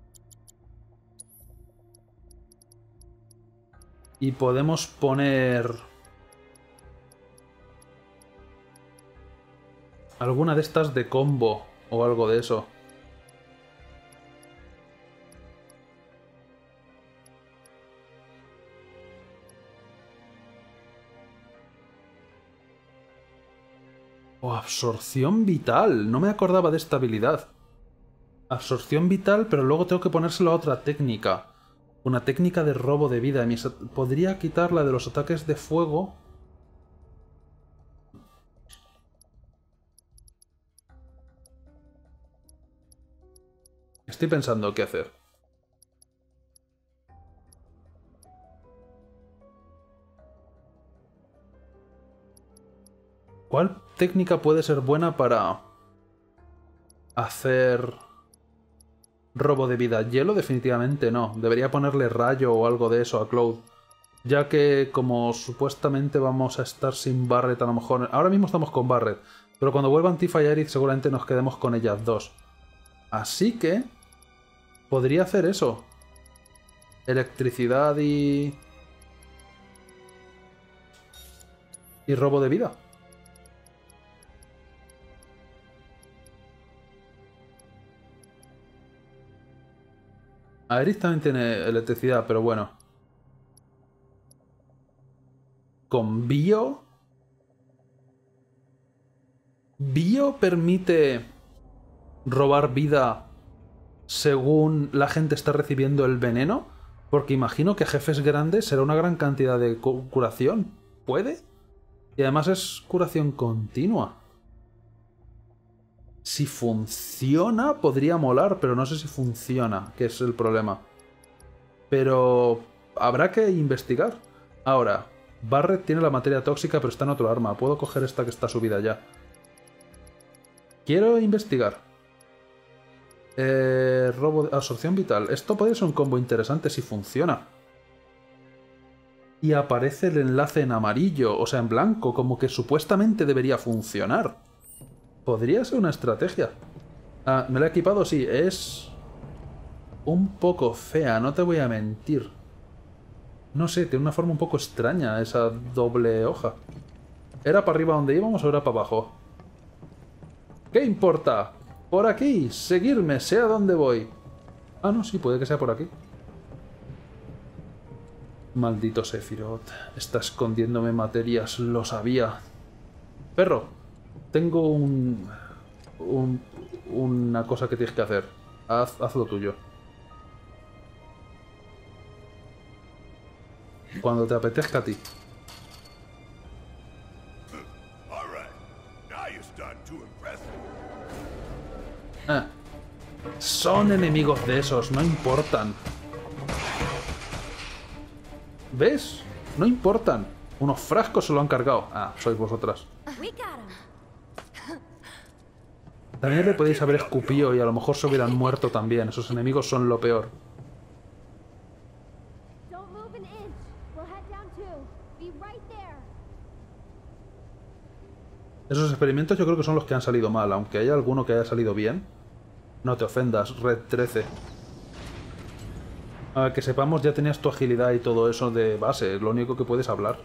Y podemos poner... alguna de estas de combo o algo de eso. Oh, absorción vital. No me acordaba de esta habilidad. Absorción vital, pero luego tengo que ponérselo a otra técnica. Una técnica de robo de vida. Mis podría quitarla de los ataques de fuego. Estoy pensando qué hacer. ¿Cuál técnica puede ser buena para hacer robo de vida? Hielo definitivamente no. Debería ponerle rayo o algo de eso a Cloud. Ya que como supuestamente vamos a estar sin Barret a lo mejor... Ahora mismo estamos con Barret. Pero cuando vuelvan Tifa y Aerith seguramente nos quedemos con ellas dos. Así que... podría hacer eso. Electricidad y... y robo de vida. Aerith también tiene electricidad, pero bueno. Con Bio... Bio permite robar vida según la gente está recibiendo el veneno. Porque imagino que jefes grandes será una gran cantidad de cu- curación. ¿Puede? Y además es curación continua. Si funciona, podría molar, pero no sé si funciona, que es el problema. Pero habrá que investigar. Ahora, Barret tiene la materia tóxica, pero está en otro arma. Puedo coger esta que está subida ya. Quiero investigar. Eh, robo de absorción vital. Esto podría ser un combo interesante si funciona. Y aparece el enlace en amarillo, o sea, en blanco, como que supuestamente debería funcionar. Podría ser una estrategia. Ah, ¿me la he equipado? Sí, es... un poco fea, no te voy a mentir. No sé, tiene una forma un poco extraña esa doble hoja. ¿Era para arriba donde íbamos o era para abajo? ¿Qué importa? Por aquí, seguirme, sé a dónde voy. Ah, no, sí, puede que sea por aquí. Maldito Sephiroth. Está escondiéndome materias, lo sabía. Perro, tengo un, un... una cosa que tienes que hacer. Haz, haz lo tuyo. Cuando te apetezca a ti. Ah. Son enemigos de esos, no importan. ¿Ves? No importan. Unos frascos se lo han cargado. Ah, sois vosotras. También le podéis haber escupido y a lo mejor se hubieran muerto también. Esos enemigos son lo peor. Esos experimentos yo creo que son los que han salido mal, aunque haya alguno que haya salido bien. No te ofendas, Red trece. A que sepamos, ya tenías tu agilidad y todo eso de base, es lo único que puedes hablar.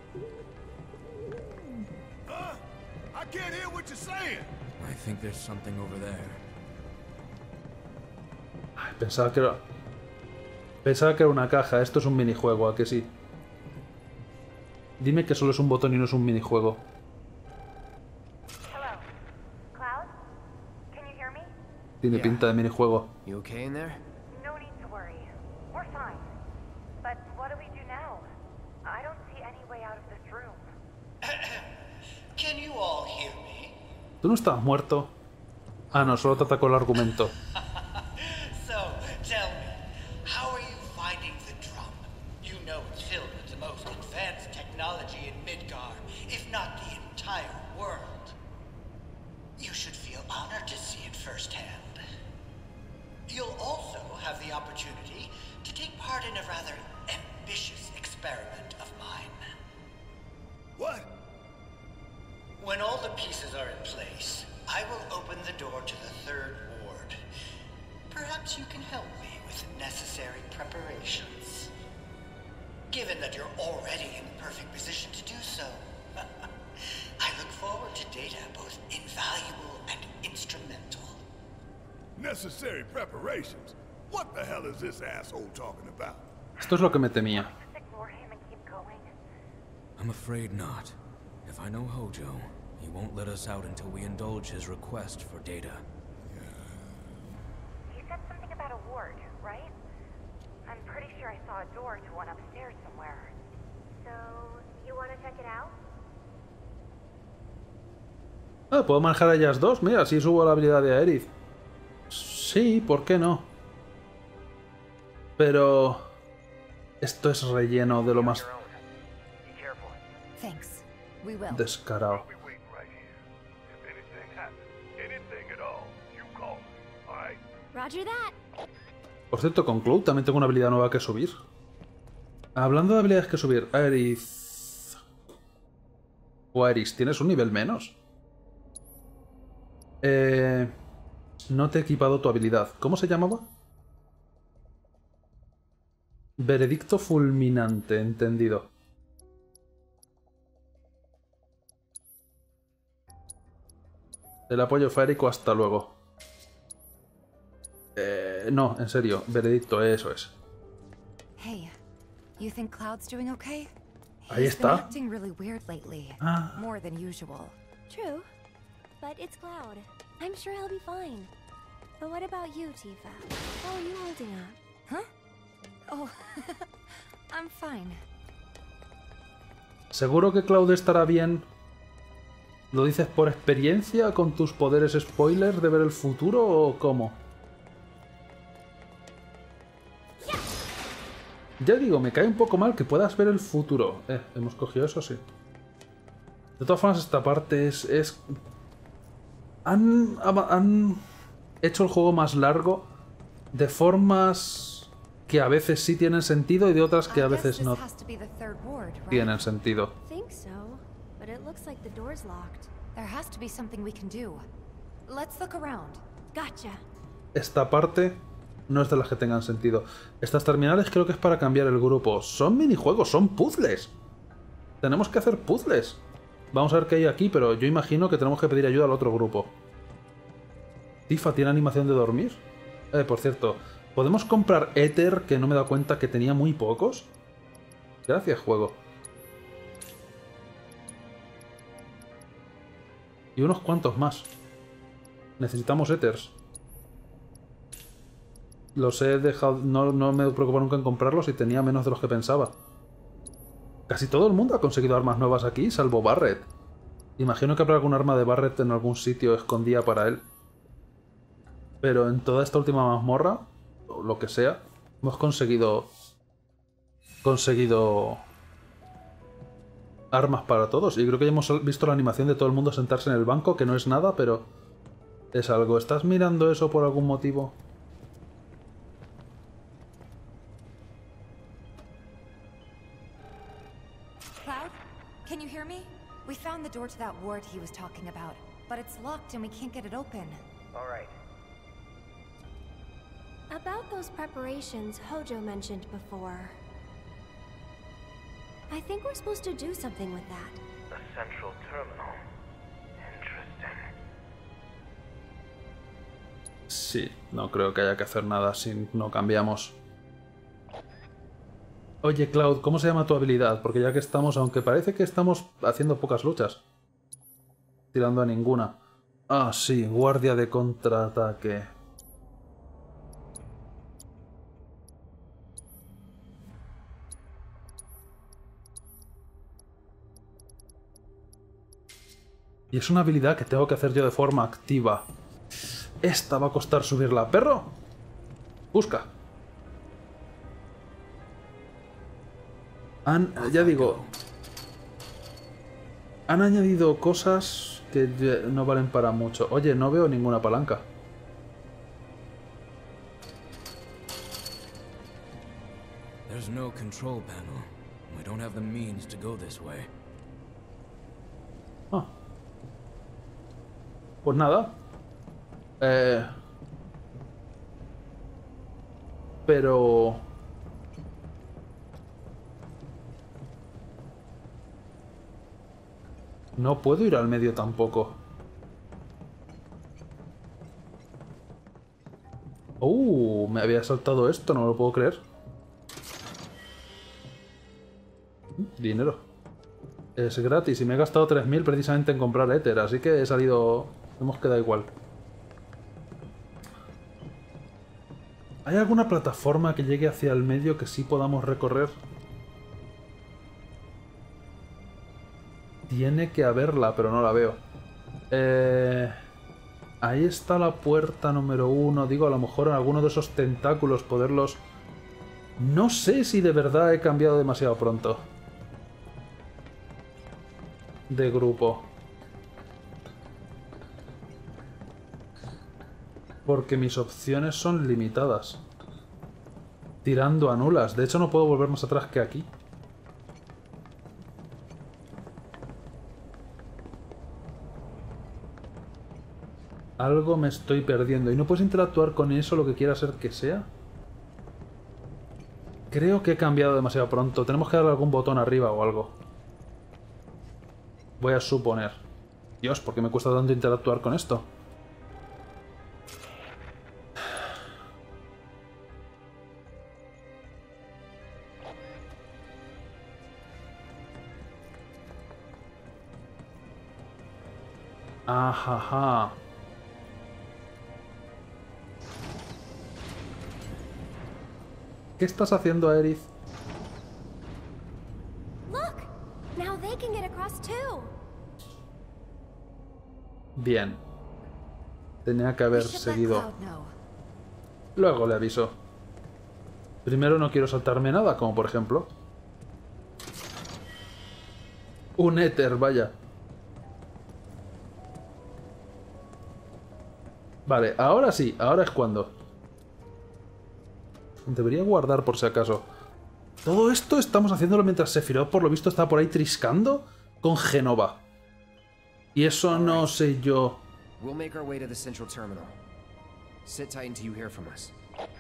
Ay, pensaba que era... Pensaba que era una caja, esto es un minijuego, ¿a que sí? Dime que solo es un botón y no es un minijuego. Tiene pinta de minijuego. You okay in there? No need to worry. We're fine. But what do we do now? I don't see any way out of this room. Can you all hear me? ¿Tú no estabas muerto? Ah, no, solo te atacó el argumento. So, tell me, how are you finding the drum? You know it's filled with the most advanced technology in Midgar, if not the entire world. You should feel honored to see it firsthand. You'll also have the opportunity to take part in a rather ambitious experiment of mine. What? When all the pieces are in place, I will open the door to the third ward. Perhaps you can help me with the necessary preparations. Given that you're already in the perfect position to do so. I look forward to data both invaluable and instrumental. Necessary preparations? What the hell is this asshole talking about? Esto es lo que me temía. I'm afraid not. If I know Hojo, he won't let us out until we indulge his request for data. He said something about a ward, right? I'm pretty sure I saw a door to one upstairs somewhere. So, you want to check it out? Ah, puedo manejar a ellas dos. Mira, así subo la habilidad de Aerith. Sí, ¿por qué no? Pero... esto es relleno de lo más... Thanks. We will. descarado. Roger that. Por cierto, con Cloud también tengo una habilidad nueva que subir. Hablando de habilidades que subir, Aerith... o Aerith, ¿tienes un nivel menos? Eh... No te he equipado tu habilidad. ¿Cómo se llamaba? Veredicto fulminante, entendido. El apoyo férico, hasta luego. Eh, no, en serio, veredicto, eso es. Hey, you think Cloud's doing okay? Ahí He's been está. acting really weird lately. Ah. More than usual. True. But it's Cloud. I'm sure he'll be fine. But what about you, Tifa? How are you holding up? Huh? Oh, I'm fine. ¿Seguro que Cloud estará bien? ¿Lo dices por experiencia con tus poderes spoilers de ver el futuro o cómo? Ya digo, me cae un poco mal que puedas ver el futuro. Eh, hemos cogido eso, sí. De todas formas, esta parte es... es... Han, han hecho el juego más largo de formas que a veces sí tienen sentido y de otras que a veces no tienen sentido. Think so, but it looks like the door's locked. There has to be something we can do. Let's look around. Gotcha. Esta parte no es de las que tengan sentido. Estas terminales creo que es para cambiar el grupo. Son minijuegos, son puzzles. Tenemos que hacer puzzles. Vamos a ver qué hay aquí, pero yo imagino que tenemos que pedir ayuda al otro grupo. Tifa, ¿tiene animación de dormir? Eh, por cierto, ¿podemos comprar éter, que no me he dado cuenta que tenía muy pocos? Gracias, juego. Y unos cuantos más. Necesitamos éters. Los he dejado... No, no me he preocupado nunca en comprarlos y tenía menos de los que pensaba. Casi todo el mundo ha conseguido armas nuevas aquí, salvo Barret. Imagino que habrá algún arma de Barret en algún sitio escondida para él. Pero en toda esta última mazmorra, o lo que sea, hemos conseguido... Conseguido... armas para todos. Y creo que ya hemos visto la animación de todo el mundo sentarse en el banco, que no es nada, pero... es algo. ¿Estás mirando eso por algún motivo? Cloud, can you hear me? We found the door to that ward he was talking about, but it's locked and we can't get it open. All right. About those preparations Hojo mentioned before. I think we're supposed to do something with that. The central terminal. Interesting. Sí, no creo que haya que hacer nada si no cambiamos. Oye, Cloud, ¿cómo se llama tu habilidad? Porque ya que estamos, aunque parece que estamos haciendo pocas luchas. Tirando a ninguna. Ah, sí, guardia de contraataque. Y es una habilidad que tengo que hacer yo de forma activa. Esta va a costar subirla. ¡Perro! Busca. Han, ya digo... Han añadido cosas que no valen para mucho. Oye, no veo ninguna palanca. There's no control panel. We don't have the means to go this way. Ah. Pues nada. Eh... Pero... No puedo ir al medio tampoco. Uh, me había saltado esto, no lo puedo creer. Dinero. Es gratis y me he gastado tres mil precisamente en comprar éter, así que he salido... Hemos quedado igual. ¿Hay alguna plataforma que llegue hacia el medio que sí podamos recorrer? Tiene que haberla, pero no la veo. Eh... Ahí está la puerta número uno. Digo, a lo mejor en alguno de esos tentáculos poderlos... No sé si de verdad he cambiado demasiado pronto de grupo. Porque mis opciones son limitadas. Tirando a nulas. De hecho, no puedo volver más atrás que aquí. Algo me estoy perdiendo. ¿Y no puedes interactuar con eso, lo que quiera ser que sea? Creo que he cambiado demasiado pronto. Tenemos que darle algún botón arriba o algo. Voy a suponer. Dios, ¿por qué me cuesta tanto interactuar con esto? Ajaja. ¿Qué estás haciendo, Aerith? Look, now they can get across too. Bien. Tenía que haber seguido. Luego le aviso. Primero no quiero saltarme nada, como por ejemplo un éter, vaya. Vale, ahora sí, ahora es cuando. Debería guardar por si acaso. Todo esto estamos haciéndolo mientras Sephiroth, por lo visto, está por ahí triscando con Jenova. Y eso no sé yo. We'll make our way to the central terminal. Sit tight until you hear from us.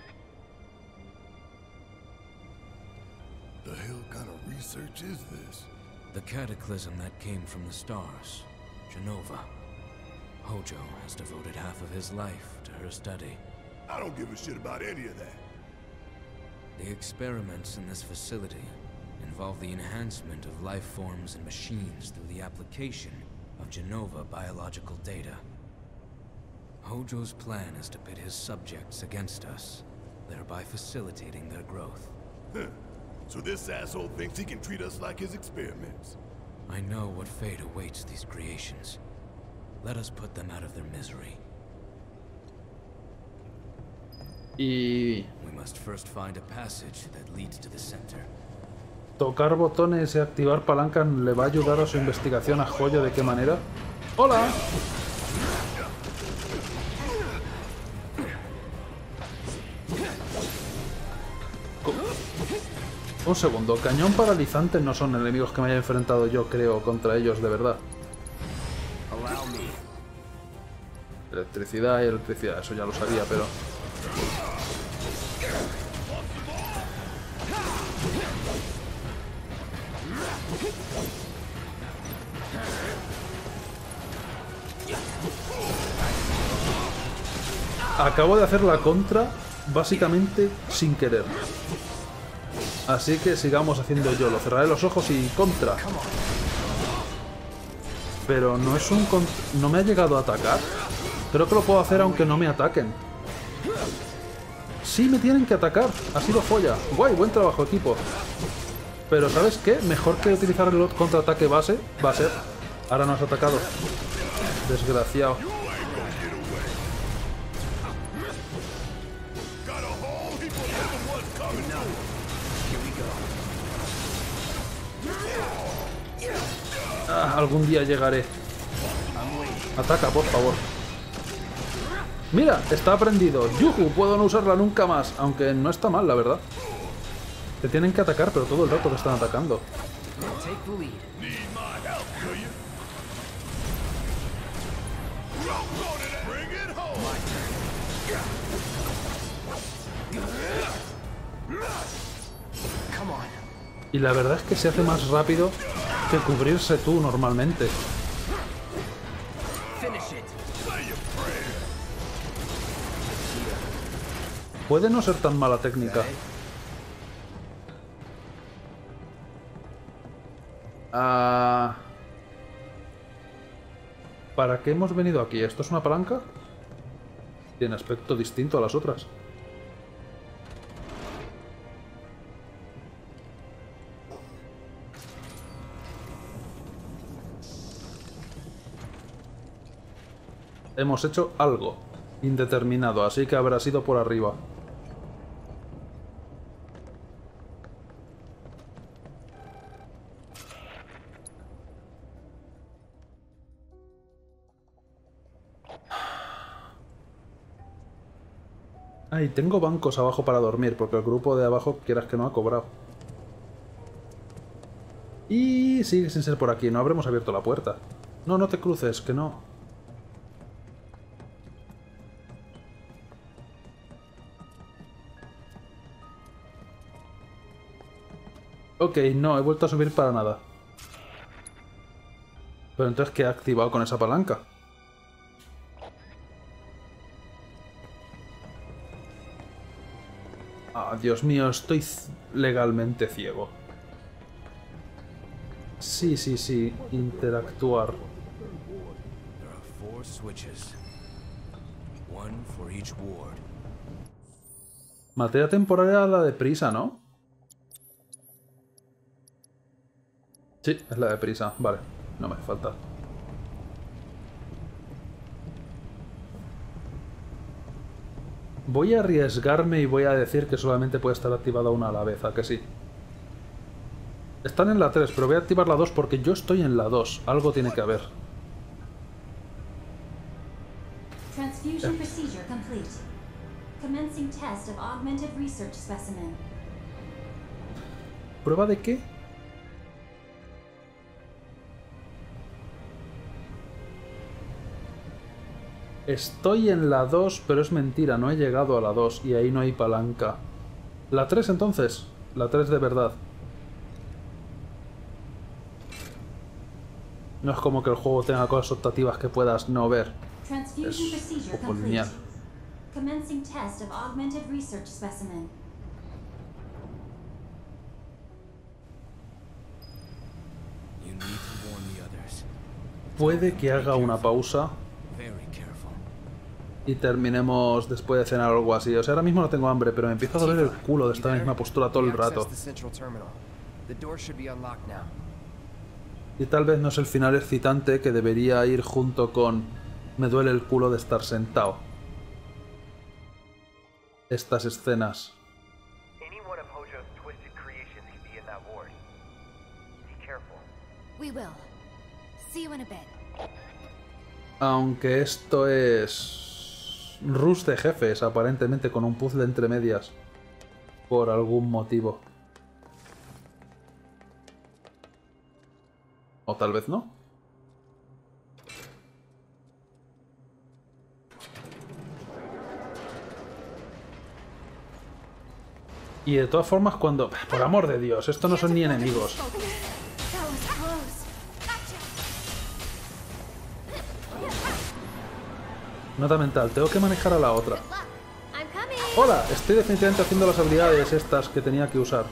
The hell kind of research is this? The cataclysm that came from the stars, Jenova. Hojo has devoted half of his life to her study. I don't give a shit about any of that. The experiments in this facility involve the enhancement of life forms and machines through the application of Jenova biological data. Hojo's plan is to pit his subjects against us, thereby facilitating their growth. Huh. So this asshole thinks he can treat us like his experiments. I know what fate awaits these creations. Let us put them out of their misery. Y... We must first find a passage that leads to the center. Tocar botones y activar palancas le va a ayudar a su investigación a Joyo. ¿De qué manera? ¡Hola! Un segundo, cañón paralizante no son enemigos que me haya enfrentado yo, creo, contra ellos, de verdad. Electricidad y electricidad, eso ya lo sabía, pero... Acabo de hacer la contra, básicamente, sin querer. Así que sigamos haciendo yo. Lo cerraré los ojos y contra. Pero no es un... Cont no me ha llegado a atacar. Creo que lo puedo hacer aunque no me ataquen. Sí, me tienen que atacar. Ha sido folla. Guay, buen trabajo, equipo. Pero ¿sabes qué? Mejor que utilizar el contraataque base va a ser... Ahora no has atacado. Desgraciado. Ah, algún día llegaré. Ataca, por favor. Mira, está aprendido. Yuhu, puedo no usarla nunca más. Aunque no está mal, la verdad. Te tienen que atacar, pero todo el rato te están atacando. Y la verdad es que se hace más rápido que cubrirse tú normalmente. Puede no ser tan mala técnica. Ah, ¿para qué hemos venido aquí? ¿Esto es una palanca? Tiene aspecto distinto a las otras. hemos hecho algo indeterminado, así que habrá sido por arriba. Ay, tengo bancos abajo para dormir, porque el grupo de abajo, quieras que no, ha cobrado. Y sigue sin ser por aquí, no habremos abierto la puerta. No, no te cruces, que no. Ok, no, he vuelto a subir para nada. Pero entonces, ¿qué he activado con esa palanca? Ah, Dios mío, estoy legalmente ciego. Sí, sí, sí, interactuar. Materia temporal era la de prisa, ¿no? Sí, es la de prisa. Vale, no me hace falta. Voy a arriesgarme y voy a decir que solamente puede estar activada una a la vez, ¿a que sí? Están en la tres, pero voy a activar la dos porque yo estoy en la dos. Algo tiene que haber. Transfusion procedure complete. Commencing test of augmented research specimen. ¿Prueba de qué? Estoy en la dos, pero es mentira, no he llegado a la dos y ahí no hay palanca. ¿La tres entonces? La tres de verdad. No es como que el juego tenga cosas optativas que puedas no ver. Es un poco lineal. Commencing test of augmented research specimen. Puede que haga una pausa y terminemos después de cenar o algo así. O sea, ahora mismo no tengo hambre, pero me empieza a doler el culo de esta misma postura todo el rato. Y tal vez no es el final excitante que debería ir junto con me duele el culo de estar sentado. Estas escenas. Aunque esto es Rush de jefes, aparentemente con un puzzle entre medias. Por algún motivo. O tal vez no. Y de todas formas cuando... Por amor de Dios, estos no son ni enemigos. Nota mental, tengo que manejar a la otra. Hola, estoy definitivamente haciendo las habilidades estas que tenía que usar.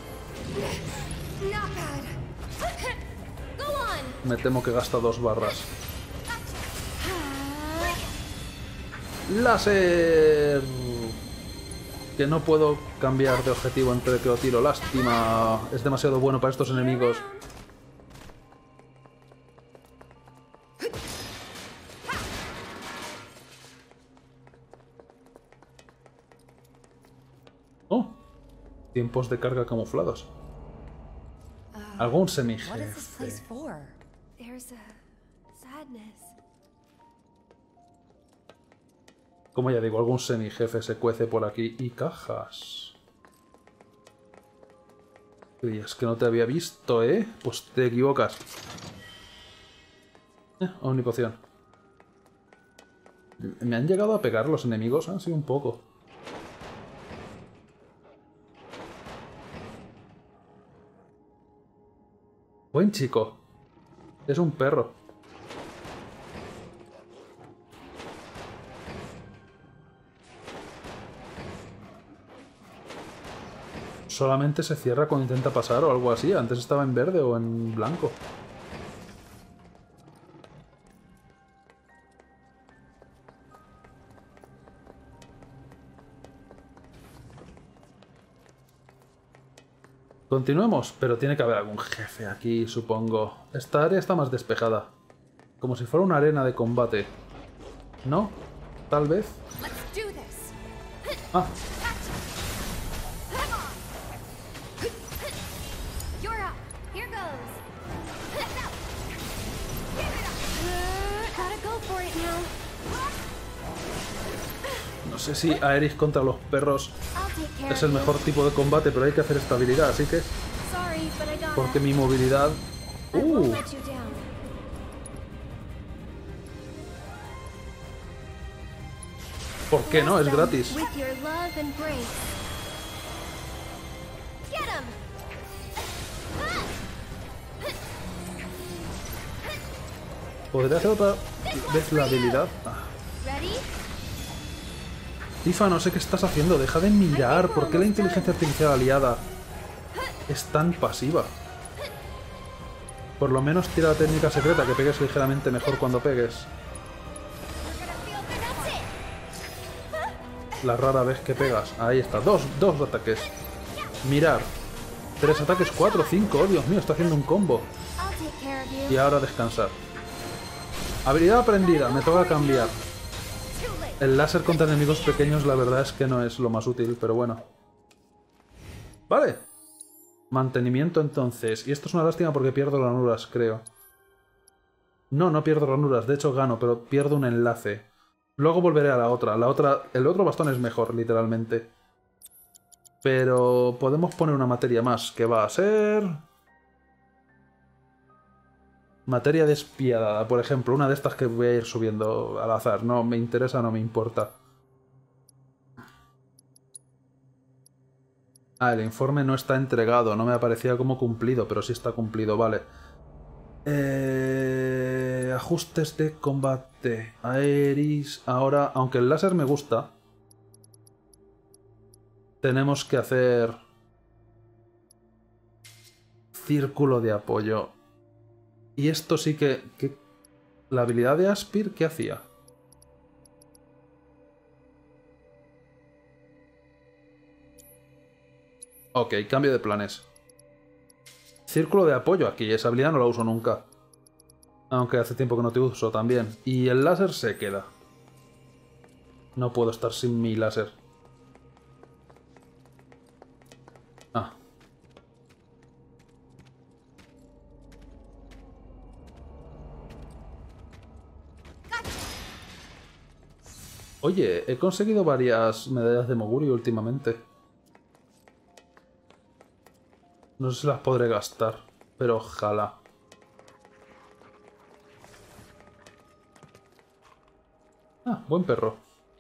Me temo que gasta dos barras. ¡Láser! Que no puedo cambiar de objetivo entre que lo tiro. Lástima. Es demasiado bueno para estos enemigos. Oh. Tiempos de carga camuflados. Algún semijefe. Como ya digo, algún semijefe se cuece por aquí. Y cajas. Uy, es que no te había visto, ¿eh? Pues te equivocas. Eh, omnipoción. ¿Me han llegado a pegar los enemigos? Han sido un poco. Buen chico. Es un perro. Solamente se cierra cuando intenta pasar o algo así. Antes estaba en verde o en blanco. Continuemos, pero tiene que haber algún jefe aquí, supongo. Esta área está más despejada. Como si fuera una arena de combate. ¿No? Tal vez. Ah. No sé si Aerith contra los perros es el mejor tipo de combate, pero hay que hacer estabilidad, así que... Porque mi movilidad... ¡Uh! ¿Por qué no? Es gratis. ¿Podría hacer otra vez la habilidad? Ah. Tifa, no sé qué estás haciendo. Deja de mirar. ¿Por qué la inteligencia artificial aliada es tan pasiva? Por lo menos tira la técnica secreta, que pegues ligeramente mejor cuando pegues. La rara vez que pegas. Ahí está. Dos, dos ataques. Mirar. Tres ataques, cuatro, cinco. Oh, Dios mío, está haciendo un combo. Y ahora descansar. Habilidad aprendida. Me toca cambiar. El láser contra enemigos pequeños la verdad es que no es lo más útil, pero bueno. Vale. Mantenimiento entonces. Y esto es una lástima porque pierdo ranuras, creo. No, no pierdo ranuras. De hecho gano, pero pierdo un enlace. Luego volveré a la otra. La otra, el otro bastón es mejor, literalmente. Pero podemos poner una materia más, que va a ser... Materia despiadada, por ejemplo. Una de estas que voy a ir subiendo al azar. No me interesa, no me importa. Ah, el informe no está entregado. No me aparecía como cumplido, pero sí está cumplido, vale. Eh, ajustes de combate. Aerith. Ahora, aunque el láser me gusta, tenemos que hacer círculo de apoyo. Y esto sí que, que... ¿La habilidad de Aspir qué hacía? Ok, cambio de planes. Círculo de apoyo aquí. Esa habilidad no la uso nunca. Aunque hace tiempo que no te uso también. Y el láser se queda. No puedo estar sin mi láser. Ah. Oye, he conseguido varias medallas de Moguri últimamente. No sé si las podré gastar, pero ojalá. Ah, buen perro.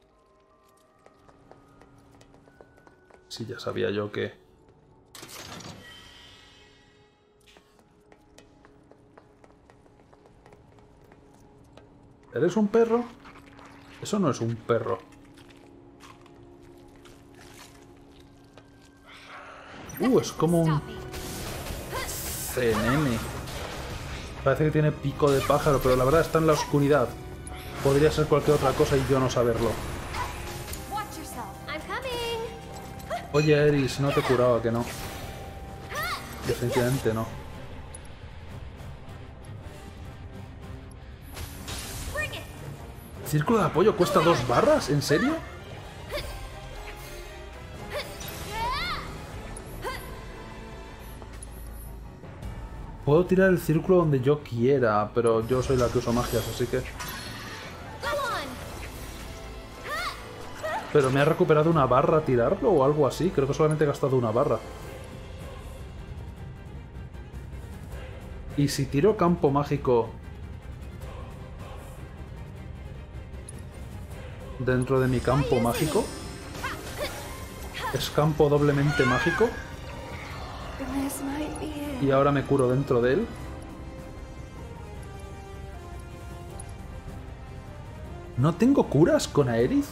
Sí, ya sabía yo que... ¿Eres un perro? Eso no es un perro. Uh, es como un... C N M. Parece que tiene pico de pájaro, pero la verdad está en la oscuridad. Podría ser cualquier otra cosa y yo no saberlo. Oye, Aerith, no te curaba, que no. Definitivamente no. ¿Círculo de apoyo cuesta dos barras? ¿En serio? Puedo tirar el círculo donde yo quiera, pero yo soy la que uso magias, así que... ¿Pero me ha recuperado una barra tirarlo o algo así? Creo que solamente he gastado una barra. ¿Y si tiro campo mágico dentro de mi campo mágico? ¿Es campo doblemente mágico? Y ahora me curo dentro de él. ¿No tengo curas con Aerith?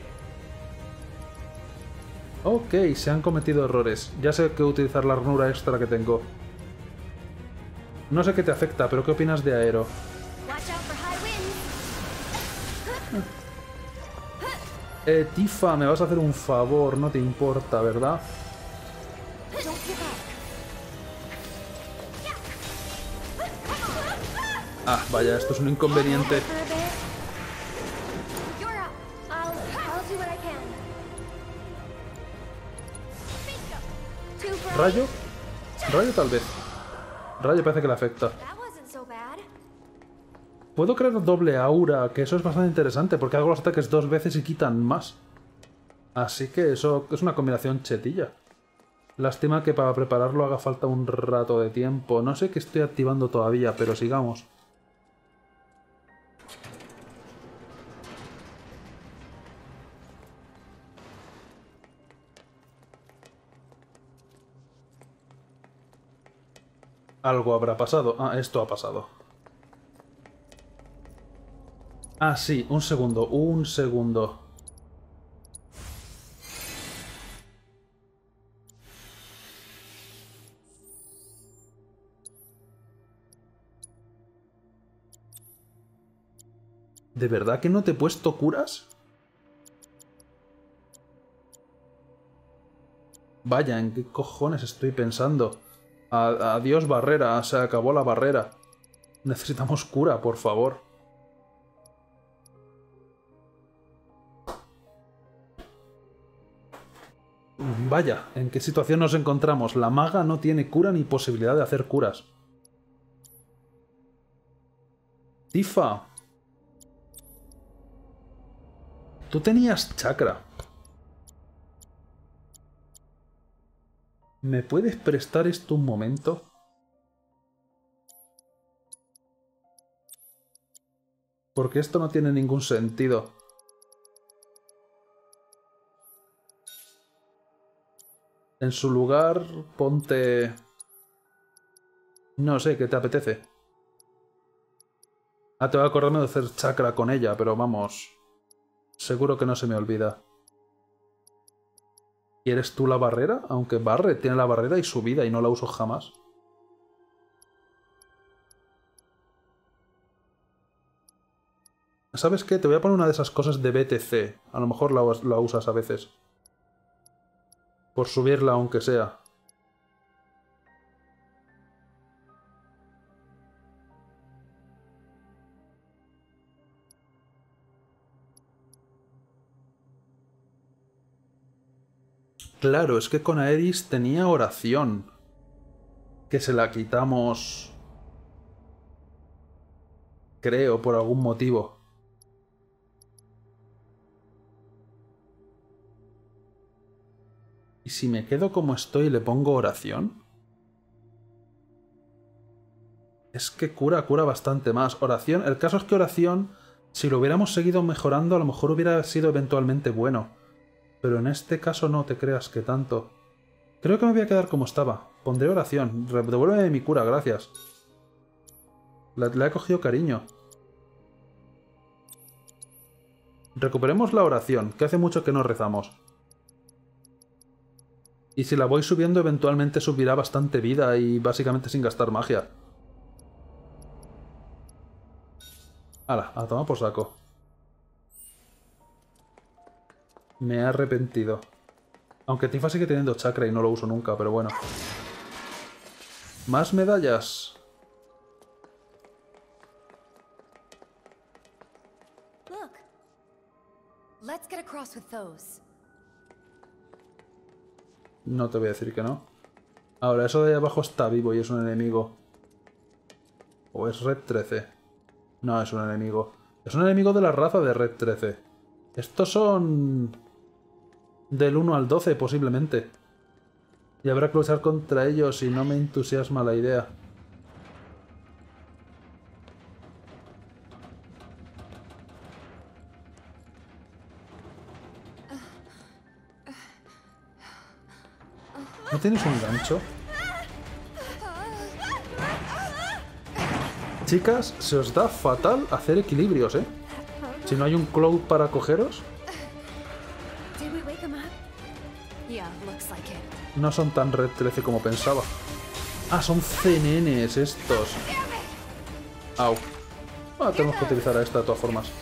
Ok, se han cometido errores. Ya sé que utilizar la ranura extra que tengo. No sé qué te afecta, pero ¿qué opinas de Aero? Eh, Tifa, me vas a hacer un favor, no te importa, ¿verdad? Ah, vaya, esto es un inconveniente. ¿Rayo? Rayo tal vez. Rayo parece que le afecta. Puedo crear doble aura, que eso es bastante interesante, porque hago los ataques dos veces y quitan más. Así que eso es una combinación chetilla. Lástima que para prepararlo haga falta un rato de tiempo. No sé qué estoy activando todavía, pero sigamos. Algo habrá pasado. Ah, esto ha pasado. Ah, sí, un segundo, un segundo. ¿De verdad que no te he puesto curas? Vaya, ¿en qué cojones estoy pensando? A- Adiós barrera, se acabó la barrera. Necesitamos cura, por favor. Vaya, ¿en qué situación nos encontramos? La maga no tiene cura ni posibilidad de hacer curas. Tifa. Tú tenías chakra. ¿Me puedes prestar esto un momento? Porque esto no tiene ningún sentido. En su lugar, ponte... No sé, ¿qué te apetece? Ah, te voy a acordarme de hacer chakra con ella, pero vamos... Seguro que no se me olvida. ¿Quieres tú la barrera? Aunque Barret tiene la barrera y su vida y no la uso jamás. ¿Sabes qué? Te voy a poner una de esas cosas de B T C. A lo mejor la, la usas a veces. Por subirla aunque sea. Claro, es que con Aeris tenía oración. Que se la quitamos... Creo, por algún motivo. ¿Y si me quedo como estoy y le pongo oración? Es que cura, cura bastante más. Oración, el caso es que oración, si lo hubiéramos seguido mejorando, a lo mejor hubiera sido eventualmente bueno. Pero en este caso no te creas que tanto. Creo que me voy a quedar como estaba. Pondré oración. Devuélveme mi cura, gracias. Le, le he cogido cariño. Recuperemos la oración, que hace mucho que no rezamos. Y si la voy subiendo, eventualmente subirá bastante vida y básicamente sin gastar magia. Hala, a tomar por saco. Me he arrepentido. Aunque Tifa sigue teniendo chakra y no lo uso nunca, pero bueno. Más medallas. Look. Let's get across with those. No te voy a decir que no. Ahora, eso de ahí abajo está vivo y es un enemigo. ¿O es Red trece? No, es un enemigo. Es un enemigo de la raza de Red trece. Estos son... del uno al doce, posiblemente. Y habrá que luchar contra ellos y no me entusiasma la idea. ¿No tienes un gancho? Chicas, se os da fatal hacer equilibrios, ¿eh? Si no hay un Cloud para cogeros... No son tan Red trece como pensaba. Ah, son C N Ns estos. Au. Ah, tenemos que utilizar a esta de todas formas.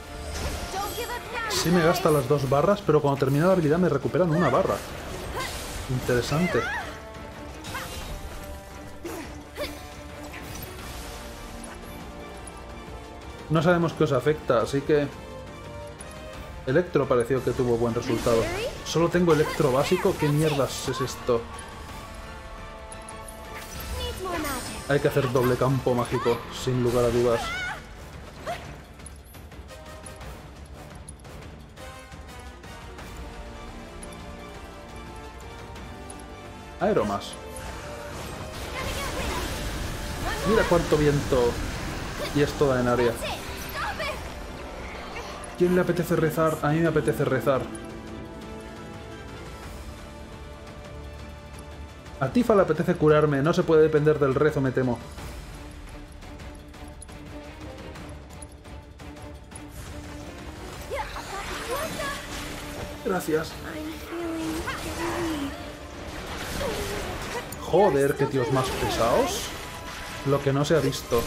Sí me gasta las dos barras, pero cuando termina la habilidad me recuperan una barra. Interesante. No sabemos qué os afecta, así que... Electro pareció que tuvo buen resultado. Solo tengo Electro básico. ¿Qué mierdas es esto? Hay que hacer doble campo mágico, sin lugar a dudas. Aeromas. Mira cuánto viento. Y es toda en área. ¿Quién le apetece rezar? A mí me apetece rezar. A Tifa le apetece curarme. No se puede depender del rezo, me temo. Gracias. Joder, qué tíos más pesados. Lo que no se ha visto.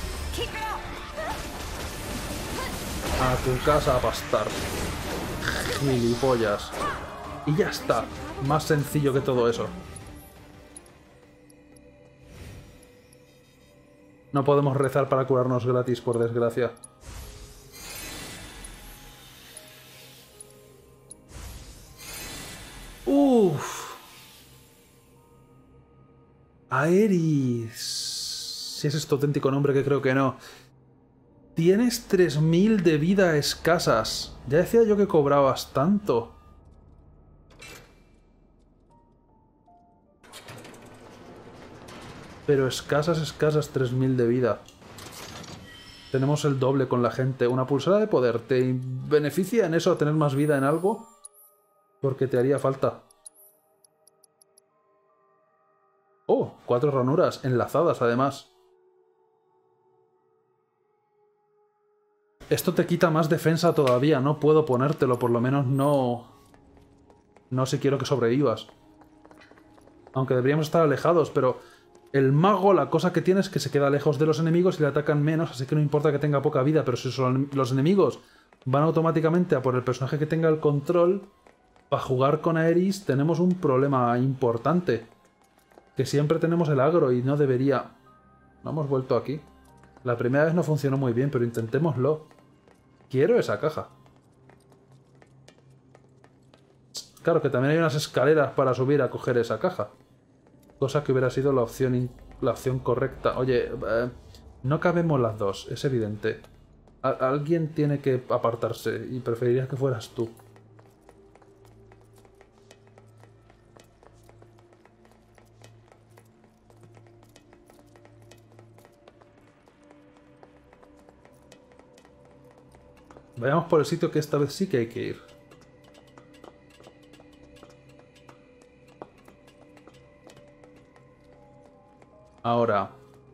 A tu casa a pastar. Gilipollas. Y ya está. Más sencillo que todo eso. No podemos rezar para curarnos gratis, por desgracia. Uff. Aeris. Si es este auténtico nombre, que creo que no. Tienes tres mil de vida escasas. Ya decía yo que cobrabas tanto. Pero escasas, escasas tres mil de vida. Tenemos el doble con la gente. Una pulsera de poder. ¿Te beneficia en eso tener más vida en algo? Porque te haría falta. Oh, cuatro ranuras enlazadas además. Esto te quita más defensa todavía. No puedo ponértelo, por lo menos no... No si quiero que sobrevivas. Aunque deberíamos estar alejados, pero... El mago, la cosa que tiene es que se queda lejos de los enemigos y le atacan menos, así que no importa que tenga poca vida, pero si son los enemigos van automáticamente a por el personaje que tenga el control, para jugar con Aeris tenemos un problema importante. Que siempre tenemos el agro y no debería... No hemos vuelto aquí. La primera vez no funcionó muy bien, pero intentémoslo. Quiero esa caja. Claro que también hay unas escaleras para subir a coger esa caja. Cosa que hubiera sido la opción, la opción correcta. Oye, eh, no cabemos las dos, es evidente. A alguien tiene que apartarse y preferiría que fueras tú. Vayamos por el sitio que esta vez sí que hay que ir. Ahora...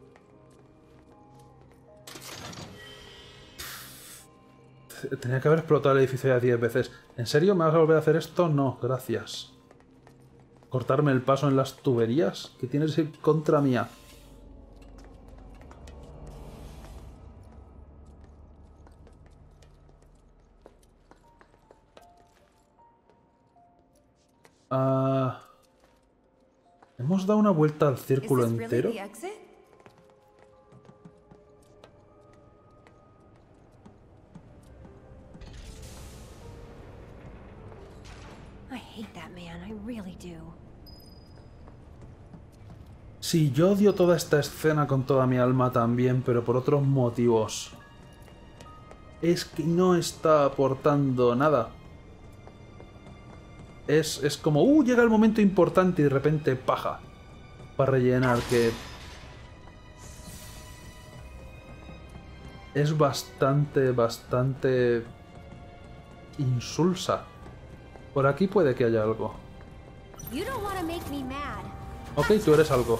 Tenía que haber explotado el edificio ya diez veces. ¿En serio me vas a volver a hacer esto? No, gracias. ¿Cortarme el paso en las tuberías? ¿Qué tienes en contra mía? Ah... ¿Hemos dado una vuelta al círculo entero? Sí, yo odio toda esta escena con toda mi alma también, pero por otros motivos. Es que no está aportando nada. Es, es como, uh, llega el momento importante y de repente paja. Para rellenar, que... Es bastante, bastante... insulsa. Por aquí puede que haya algo. Ok, tú eres algo.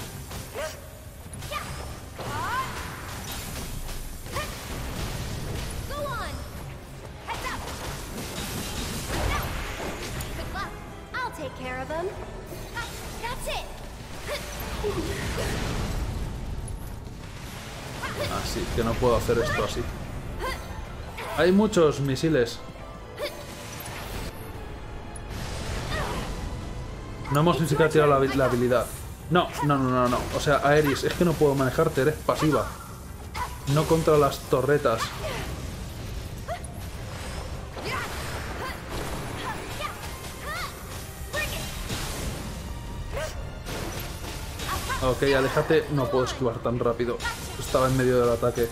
Así que no puedo hacer esto así. Hay muchos misiles. No hemos ni siquiera tirado la, la habilidad. No, no, no, no, no. O sea, Aeris, es que no puedo manejarte, eres pasiva. No contra las torretas. Ok, aléjate. No puedo esquivar tan rápido. Estaba en medio del ataque.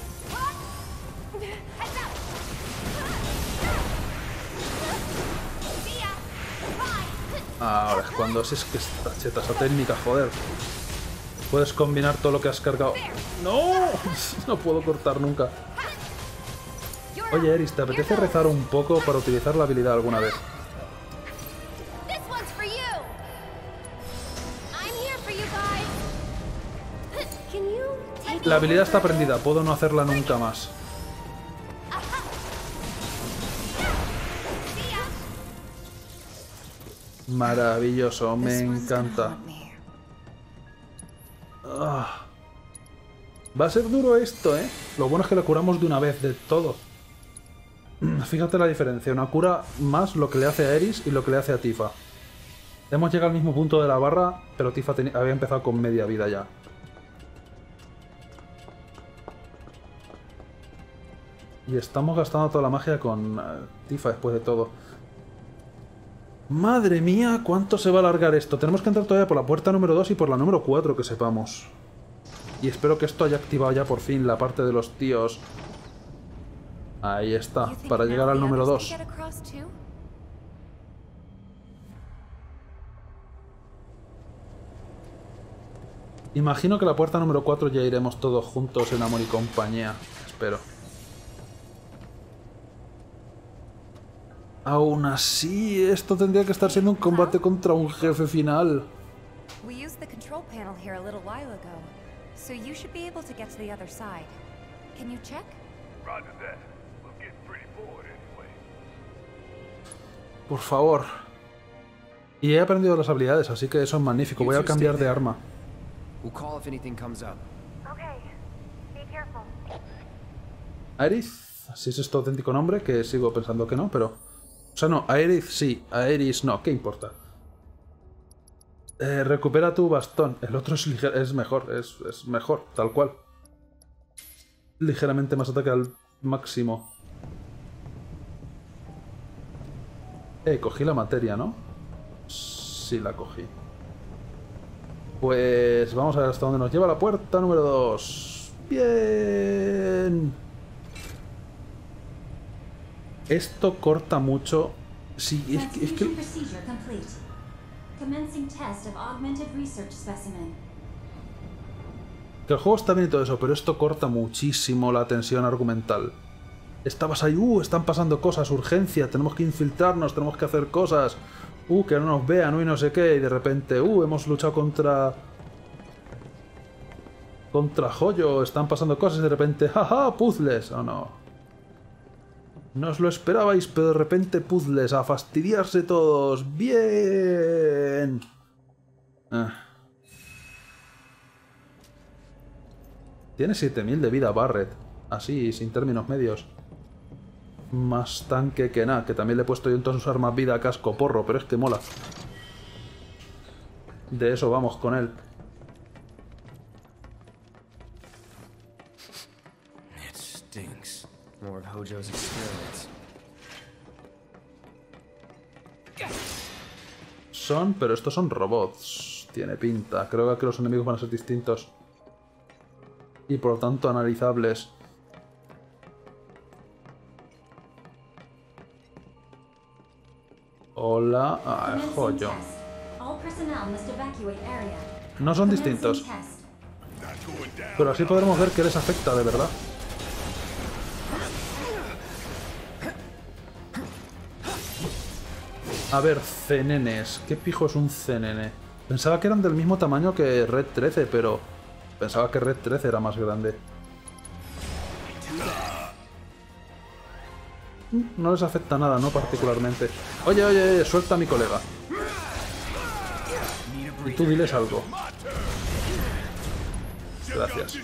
Ahora es cuando es, es que esta cheta, esa técnica, joder. Puedes combinar todo lo que has cargado. ¡No! No puedo cortar nunca. Oye, Aeris, ¿te apetece rezar un poco para utilizar la habilidad alguna vez? La habilidad está aprendida, puedo no hacerla nunca más. Maravilloso, me encanta. Ah. Va a ser duro esto, ¿eh? Lo bueno es que lo curamos de una vez, de todo. Fíjate la diferencia, una cura más lo que le hace a Aeris y lo que le hace a Tifa. Hemos llegado al mismo punto de la barra, pero Tifa había empezado con media vida ya. Y estamos gastando toda la magia con uh, Tifa después de todo. Madre mía, ¿cuánto se va a alargar esto? Tenemos que entrar todavía por la puerta número dos y por la número cuatro, que sepamos. Y espero que esto haya activado ya por fin la parte de los tíos. Ahí está, para llegar al número dos. Imagino que la puerta número cuatro ya iremos todos juntos en amor y compañía. Espero. Aún así, esto tendría que estar siendo un combate contra un jefe final. We used the control panel here a little while ago, so you should be able to get to the other side. Can you check? Roger that. We'll get pretty bored anyway. Por favor. Y he aprendido las habilidades, así que eso es magnífico. Voy a cambiar de arma. Aerith, si es este auténtico nombre, que sigo pensando que no, pero... O sea, no, Aerith sí, Aeris no, ¿qué importa? Eh, recupera tu bastón. El otro es, es mejor, es, es mejor, tal cual. Ligeramente más ataque al máximo. Eh, cogí la materia, ¿no? Sí, la cogí. Pues vamos a ver hasta dónde nos lleva la puerta número dos. Bien. Esto corta mucho. Sí, es que... Es que... que el juego está bien y todo eso, pero esto corta muchísimo la tensión argumental. Estabas ahí, uh, están pasando cosas, urgencia, tenemos que infiltrarnos, tenemos que hacer cosas. Uh, que no nos vean, uh, y no sé qué, y de repente, uh, hemos luchado contra... Contra Hoyo, están pasando cosas y de repente, jaja, puzzles, o oh, no. No os lo esperabais, pero de repente puzzles, a fastidiarse todos. ¡Bien! Ah. Tiene siete mil de vida Barret. Así, sin términos medios. Más tanque que nada, que también le he puesto yo en todas sus armas vida, casco, porro, pero es que mola. De eso vamos con él. It stinks. More of Hojo's experiments. Son, pero estos son robots. Tiene pinta. Creo que los enemigos van a ser distintos. Y por lo tanto analizables. Hola. Ah, Hoyo. No son distintos. Pero así podremos ver qué les afecta de verdad. A ver, C N Ns. ¿Qué pijo es un C N N? Pensaba que eran del mismo tamaño que Red trece, pero... Pensaba que Red trece era más grande. No les afecta nada, no particularmente. Oye, oye, oye, suelta a mi colega. Y tú diles algo. Gracias.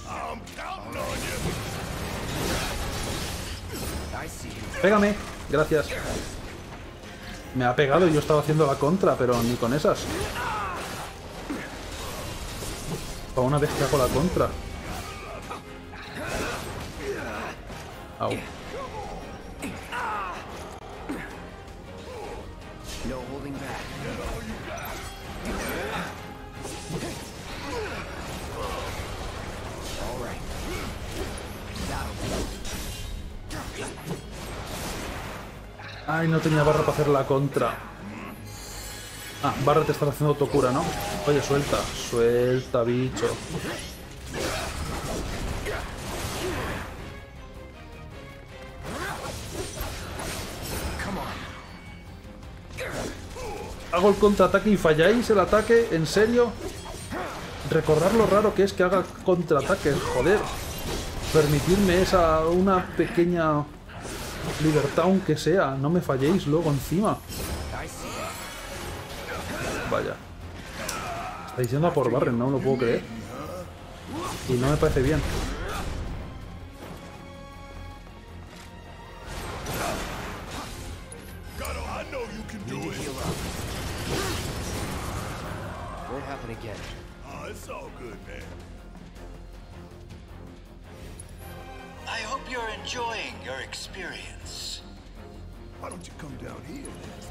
Pégame. Gracias. Me ha pegado y yo estaba haciendo la contra, pero ni con esas. Para una vez que hago la contra. Au. No holding back. All right. Ay, no tenía barra para hacer la contra. Ah, barra te está haciendo autocura, ¿no? Oye, suelta, suelta, bicho. Hago el contraataque y falláis el ataque, ¿en serio? Recordar lo raro que es que haga contraataques, joder. Permitirme esa, una pequeña libertad aunque sea, no me falléis luego encima. Vaya. Estáis yendo a por Barret, no me lo puedo creer. Y no me parece bien. Won't happen again. Oh, it's all good, man. I hope you're enjoying your experience. Why don't you come down here then?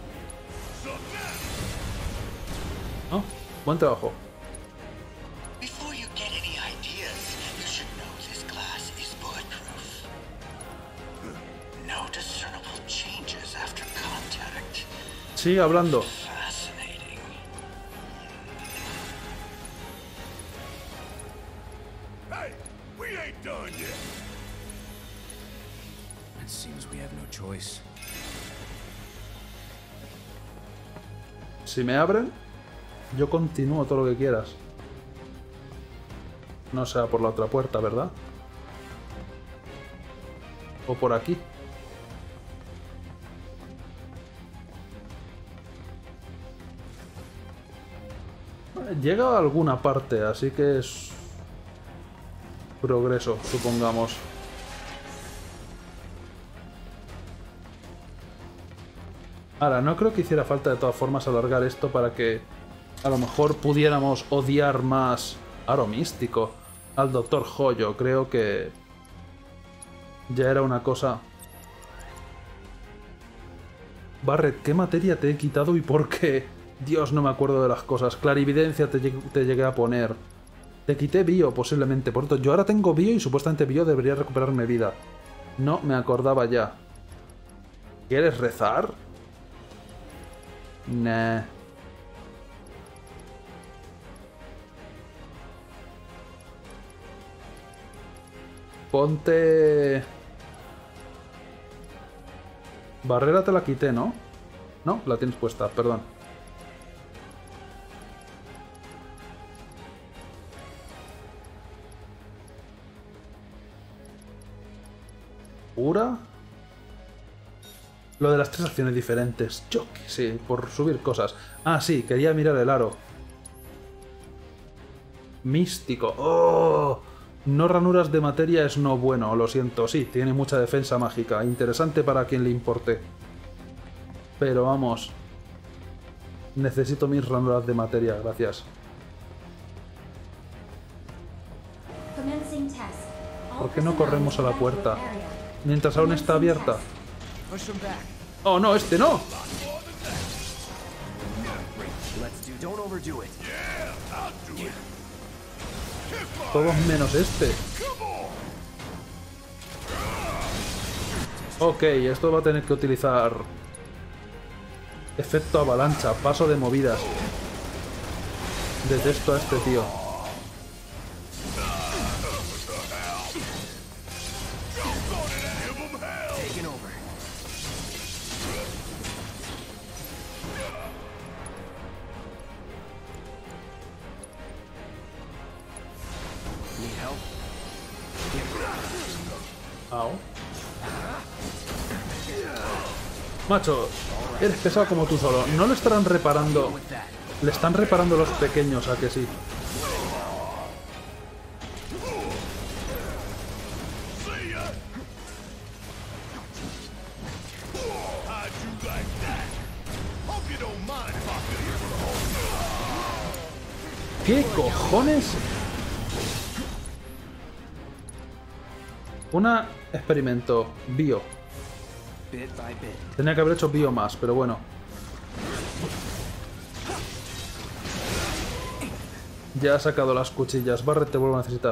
Oh, buen trabajo. Before you get any ideas, you should know this glass is bulletproof. No discernible changes after contact. Sigue hablando. Fascinating. Hey, we ain't done yet. It seems we have no choice. Si me abren, yo continúo todo lo que quieras. No sea por la otra puerta, ¿verdad? O por aquí. Llega a alguna parte, así que es progreso, supongamos. Ahora, no creo que hiciera falta de todas formas alargar esto para que a lo mejor pudiéramos odiar más Aro Místico, al doctor Hoyo. Creo que ya era una cosa... Barret, ¿qué materia te he quitado y por qué? Dios, no me acuerdo de las cosas. Clarividencia te, te llegué a poner. Te quité bio, posiblemente. Por tanto, yo ahora tengo bio y supuestamente bio debería recuperarme vida. No me acordaba ya. ¿Quieres rezar? Nah. Ponte... Barrera te la quité, ¿no? No, la tienes puesta, perdón. ¿Pura? Lo de las tres acciones diferentes. Yo qué sé, por subir cosas. Ah, sí, quería mirar el aro. Místico. ¡Oh! No ranuras de materia es no bueno, lo siento. Sí, tiene mucha defensa mágica. Interesante para quien le importe. Pero vamos. Necesito mis ranuras de materia, gracias. ¿Por qué no corremos a la puerta? Mientras aún está abierta. ¡Oh, no! ¡Este no! Todos menos este. Ok, esto va a tener que utilizar... Efecto avalancha, paso de movidas. Detesto a este tío. Au. Macho, eres pesado como tú solo. No lo estarán reparando. Le están reparando los pequeños, ¿a que sí? ¿Qué cojones? Una experimento bio. Tenía que haber hecho bio más, pero bueno. Ya ha sacado las cuchillas. Barret te vuelvo a necesitar.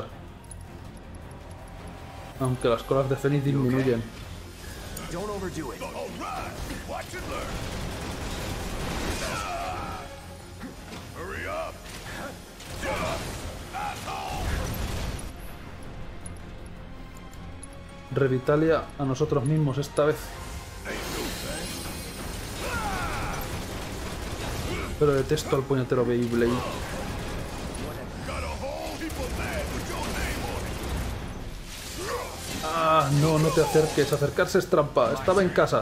Aunque las colas de Fénix disminuyen. Revitalia a nosotros mismos esta vez. Pero detesto al puñetero Beyblade. Ah, no, no te acerques. Acercarse es trampa. Estaba en casa.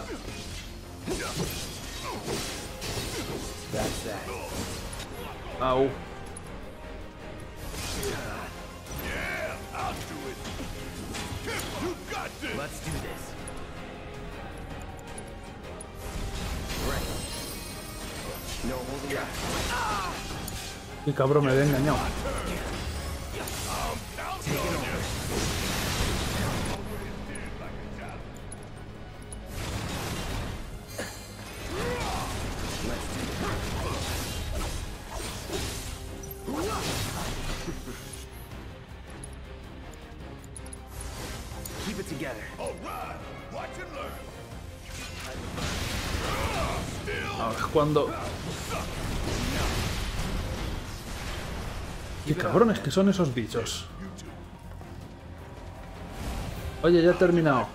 Au. Let's do this. Right. No holding back. Y cabrón, me había engañado. Keep it together. Ahora es cuando... Qué cabrones que son esos bichos. Oye, ya he terminado.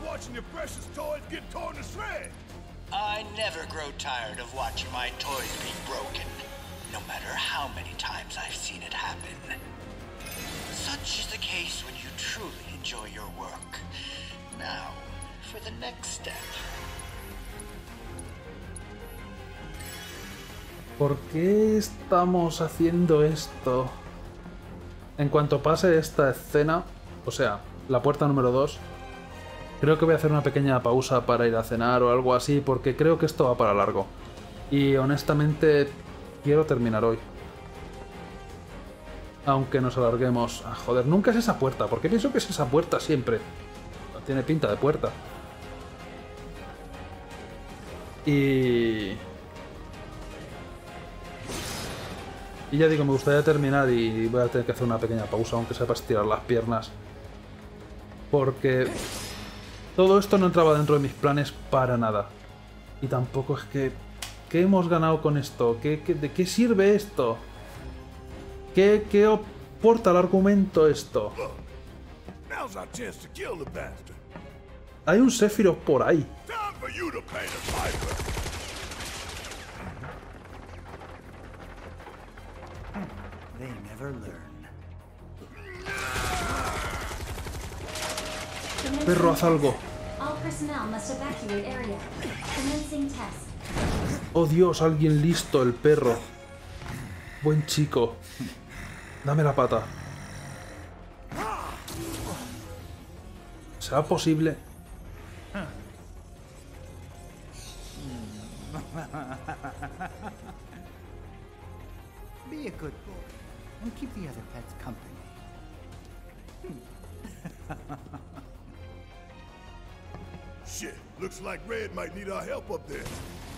I never grow tired of watching my toys be broken, no matter how many times I've seen it happen. Such is the case when you truly enjoy your work. Now, for the next step. ¿Por qué estamos haciendo esto? En cuanto pase esta escena, o sea, la puerta número dos, creo que voy a hacer una pequeña pausa para ir a cenar o algo así, porque creo que esto va para largo. Y honestamente, quiero terminar hoy. Aunque nos alarguemos. Ah, joder, nunca es esa puerta. ¿Por qué pienso que es esa puerta siempre? Tiene pinta de puerta. Y... Y ya digo, me gustaría terminar y voy a tener que hacer una pequeña pausa, aunque sea para estirar las piernas. Porque todo esto no entraba dentro de mis planes para nada. Y tampoco es que... ¿Qué hemos ganado con esto? ¿Qué, qué, ¿De qué sirve esto? ¿Qué, qué aporta el argumento esto? Hay un Sephiroth por ahí. They never learn. Perro, haz algo. All personnel must evacuate area. Commencing test. Oh Dios, alguien listo, el perro. Buen chico. Dame la pata. ¿Será posible? Be a good boy and keep the other pets company. Shit, looks like Red might need our help up there.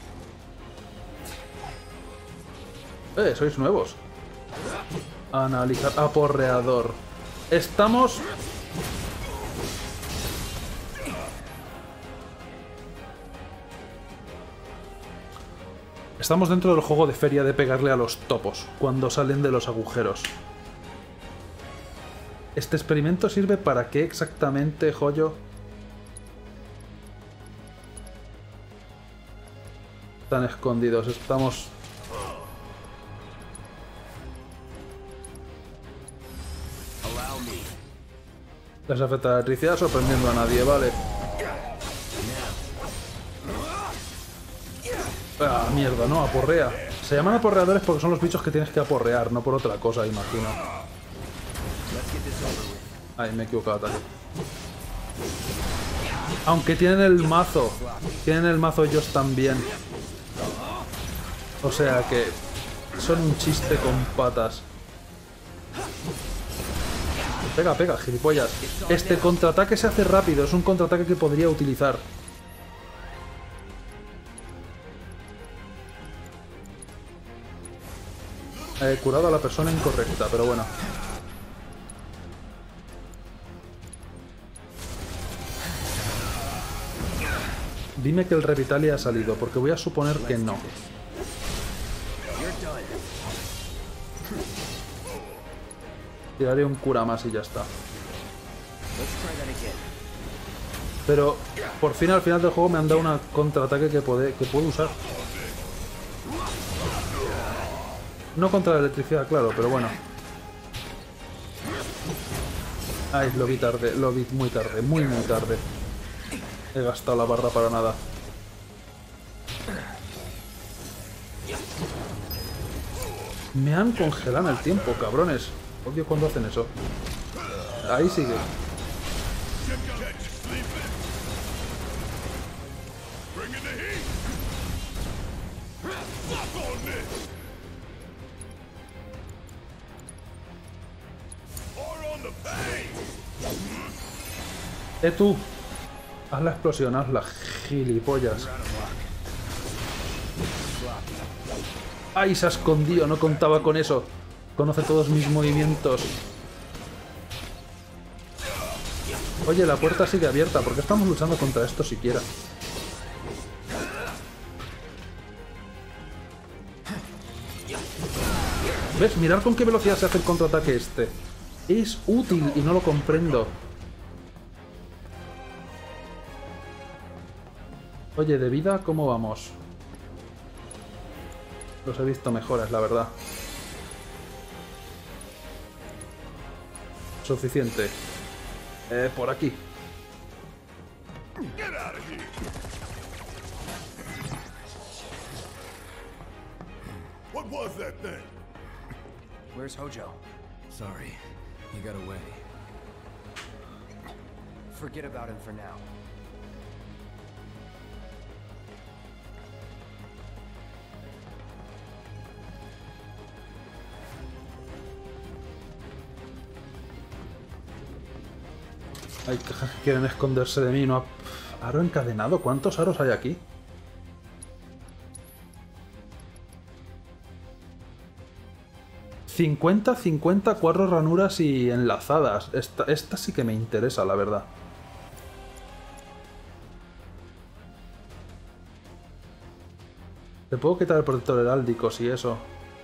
Eh, sois nuevos. Analizar. Aporreador. Estamos... Estamos dentro del juego de feria de pegarle a los topos cuando salen de los agujeros. ¿Este experimento sirve para qué exactamente, joyo? Están escondidos, estamos... Les afecta la electricidad sorprendiendo a nadie, vale. Ah, mierda, no, aporrea. Se llaman aporreadores porque son los bichos que tienes que aporrear, no por otra cosa, imagino. Ay, me he equivocado, ataque. Aunque tienen el mazo. Tienen el mazo ellos también. O sea que... son un chiste con patas. Pega, pega, gilipollas. Este contraataque se hace rápido. Es un contraataque que podría utilizar. He curado a la persona incorrecta, pero bueno. Dime que el Revitalia ha salido, porque voy a suponer que no. Tiraré un cura más y ya está. Pero por fin al final del juego me han dado una contraataque que, puede, que puedo usar. No contra la electricidad, claro, pero bueno. Ay, lo vi tarde, lo vi muy tarde, muy muy tarde. He gastado la barra para nada. Me han congelado el tiempo, cabrones. Odio cuando hacen eso. Ahí sigue. Eh tú. Haz la explosión, hazla, gilipollas. ¡Ay, se ha escondido! No contaba con eso. Conoce todos mis movimientos. Oye, la puerta sigue abierta. ¿Por qué estamos luchando contra esto siquiera? ¿Ves? Mirad con qué velocidad se hace el contraataque este. Es útil y no lo comprendo. Oye, de vida, ¿cómo vamos? Los he visto mejores, la verdad. Suficiente. Eh, por aquí. What was that thing? Where's Hojo? Sorry, he got away. Forget about him for now. Hay que quieren esconderse de mí, ¿no? ¿Aro encadenado? ¿Cuántos aros hay aquí? cincuenta, cincuenta, cuatro ranuras y enlazadas. Esta, esta sí que me interesa, la verdad. ¿Le puedo quitar el protector heráldico y eso?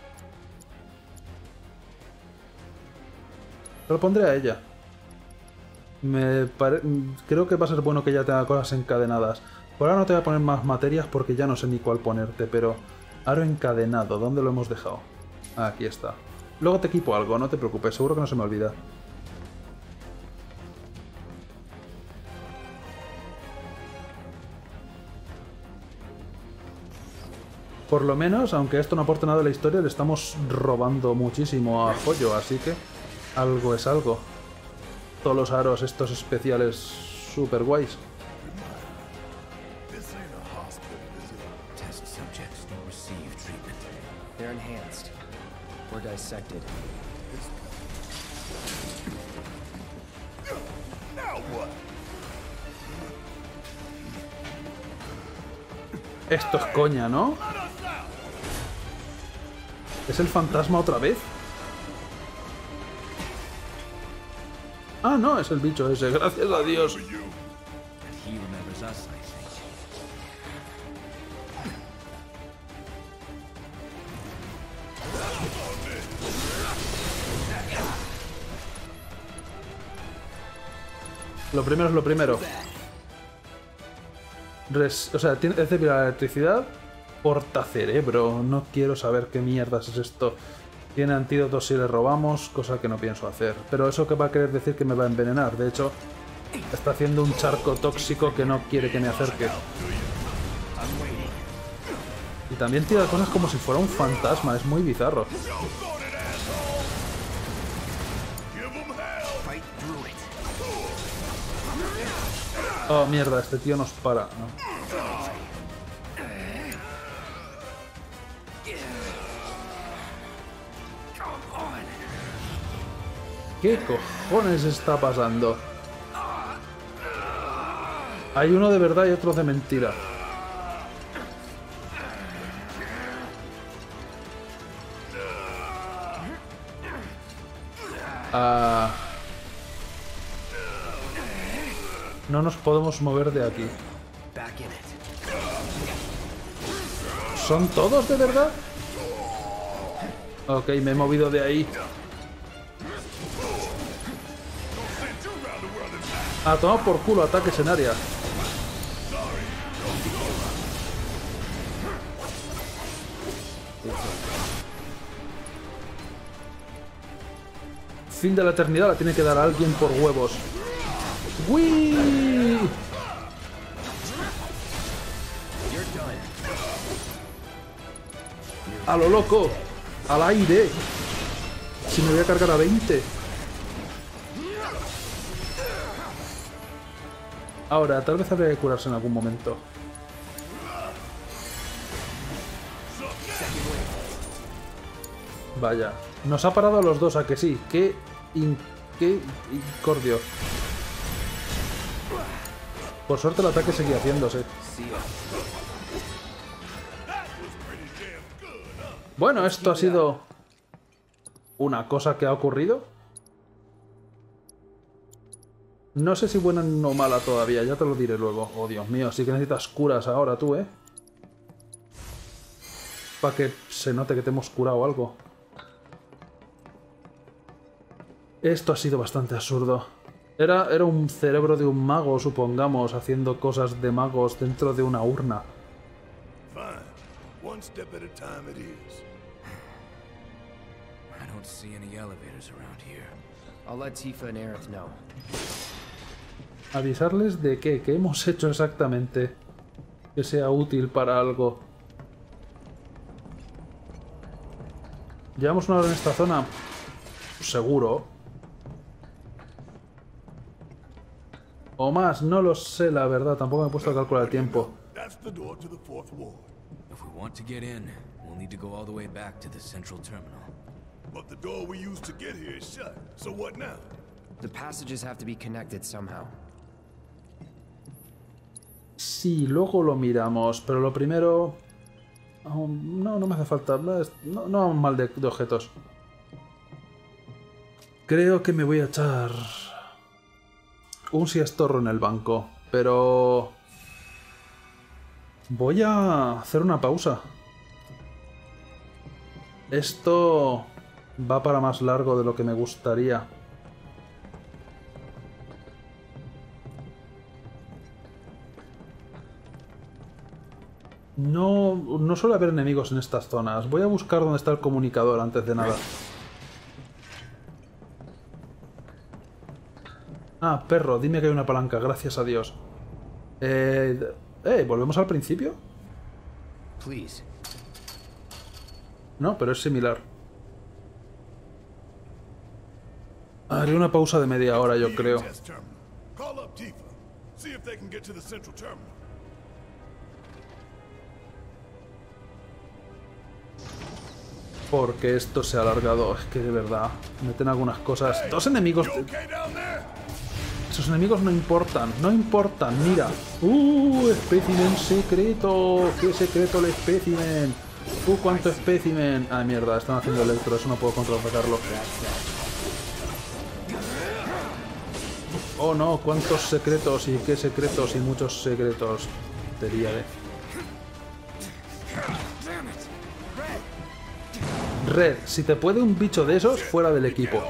Se lo pondré a ella. Me pare... Creo que va a ser bueno que ya tenga cosas encadenadas. Por ahora no te voy a poner más materias porque ya no sé ni cuál ponerte, pero... Aro encadenado, ¿dónde lo hemos dejado? Aquí está. Luego te equipo algo, no te preocupes, seguro que no se me olvida. Por lo menos, aunque esto no aporte nada a la historia, le estamos robando muchísimo a Hoyo, así que algo es algo. Todos los aros estos especiales super guays. Test subjects don't receive treatment. They're enhanced. Or dissected. Now what? Esto es coña, ¿no? ¿Es el fantasma otra vez? Ah, no, es el bicho ese, gracias a Dios. He remembers us, I think. Lo primero es lo primero. Res, o sea, tiene, es débil a la electricidad. Portacerebro. No quiero saber qué mierdas es esto. Tiene antídotos si le robamos, cosa que no pienso hacer. Pero eso que va a querer decir que me va a envenenar. De hecho, está haciendo un charco tóxico que no quiere que me acerque. Y también tira cosas como si fuera un fantasma. Es muy bizarro. Oh, mierda, este tío nos para, ¿no? ¿Qué cojones está pasando? Hay uno de verdad y otro de mentira. Ah... No nos podemos mover de aquí. ¿Son todos de verdad? Ok, me he movido de ahí. A tomar por culo ataques en área. Fin de la eternidad la tiene que dar a alguien por huevos. ¡Uy! ¡A lo loco! ¡Al aire! Si me voy a cargar a veinte. Ahora, tal vez habría que curarse en algún momento. Vaya. Nos ha parado a los dos, ¿a que sí? ¡Qué... In... qué... incordio! Por suerte el ataque seguía haciéndose. Bueno, esto ha sido una cosa que ha ocurrido. No sé si buena o mala todavía, ya te lo diré luego. Oh, Dios mío, sí que necesitas curas ahora tú, ¿eh? Para que se note que te hemos curado algo. Esto ha sido bastante absurdo. Era, era un cerebro de un mago, supongamos, haciendo cosas de magos dentro de una urna. One step at a time it is. I don't see any elevators around here. I'll let Tifa and Aerith know. ¿Avisarles de qué? ¿Qué hemos hecho exactamente? Que sea útil para algo. ¿Llevamos una hora en esta zona? Seguro. O más, no lo sé, la verdad. Tampoco me he puesto a calcular el tiempo. If we want to get in, we'll need to go all the way back to the central terminal. But the door we used to get here is shut. So what now? The passages have to be connected somehow. Sí, luego lo miramos, pero lo primero... Oh, no, no me hace falta. No, no vamos mal de, de objetos. Creo que me voy a echar un siestorro en el banco, pero... Voy a hacer una pausa. Esto va para más largo de lo que me gustaría. No, no suele haber enemigos en estas zonas. Voy a buscar dónde está el comunicador antes de nada. Ah, perro, dime que hay una palanca, gracias a Dios. Eh... Eh, ¿volvemos al principio? Please. No, pero es similar. Haré una pausa de media hora, yo creo. Porque esto se ha alargado. Es que de verdad, meten algunas cosas. Dos enemigos... Esos enemigos no importan, no importan, mira. ¡Uh! Espécimen secreto. ¡Qué secreto el espécimen! ¡Uh! ¡Cuánto espécimen! Ah, mierda, están haciendo electro, eso no puedo contraatacarlo. Oh no, cuántos secretos y qué secretos y muchos secretos. Tería de... Red, si te puede un bicho de esos, fuera del equipo.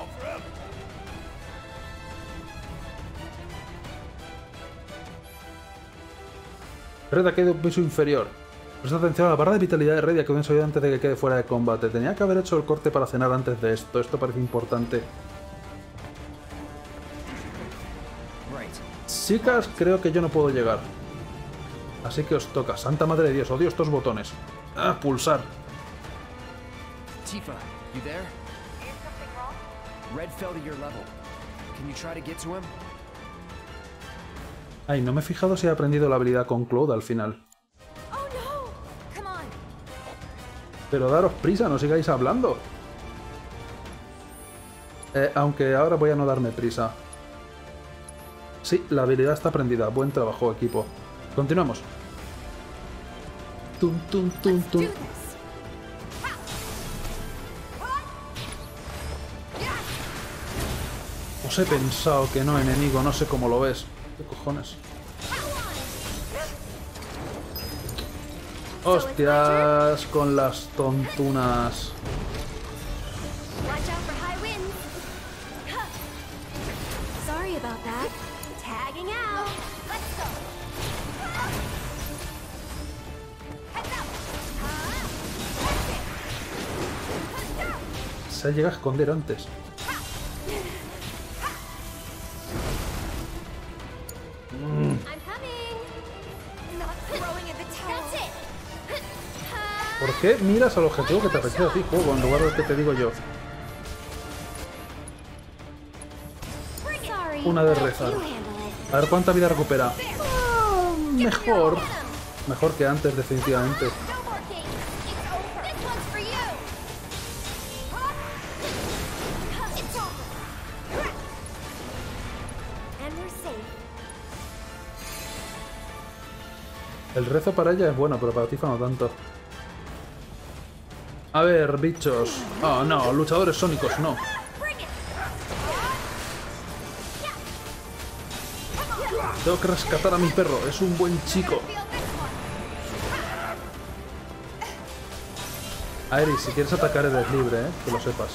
Red ha quedado un piso inferior. Presta atención a la barra de vitalidad de Red y que bien antes de que quede fuera de combate. Tenía que haber hecho el corte para cenar antes de esto. Esto parece importante. Chicas, creo que yo no puedo llegar. Así que os toca. Santa madre de Dios, odio estos botones. Ah, pulsar. Tifa, you there? Is something wrong? Red fell to your level. Can you try to get to him? Ay, no me he fijado si he aprendido la habilidad con Cloud al final. Pero daros prisa, no sigáis hablando. Eh, aunque ahora voy a no darme prisa. Sí, la habilidad está aprendida. Buen trabajo, equipo. Continuamos. Tum, tum, tum, tum. Os he pensado que no, enemigo. No sé cómo lo ves. ¿Qué cojones? Hostias, con las tontunas. Sorry about that. Tagging out. Let's go. Se llega a esconder antes. Mm. ¿Por qué miras al objetivo que te apetece a ti, juego, en lugar del que te digo yo? Una de rezar. A ver cuánta vida recupera. Oh, mejor. Mejor que antes, definitivamente. El rezo para ella es bueno, pero para Tifa no tanto. A ver, bichos. Oh, no, luchadores sónicos, no. Tengo que rescatar a mi perro, es un buen chico. Aerith, si quieres atacar eres libre, ¿eh? Que lo sepas.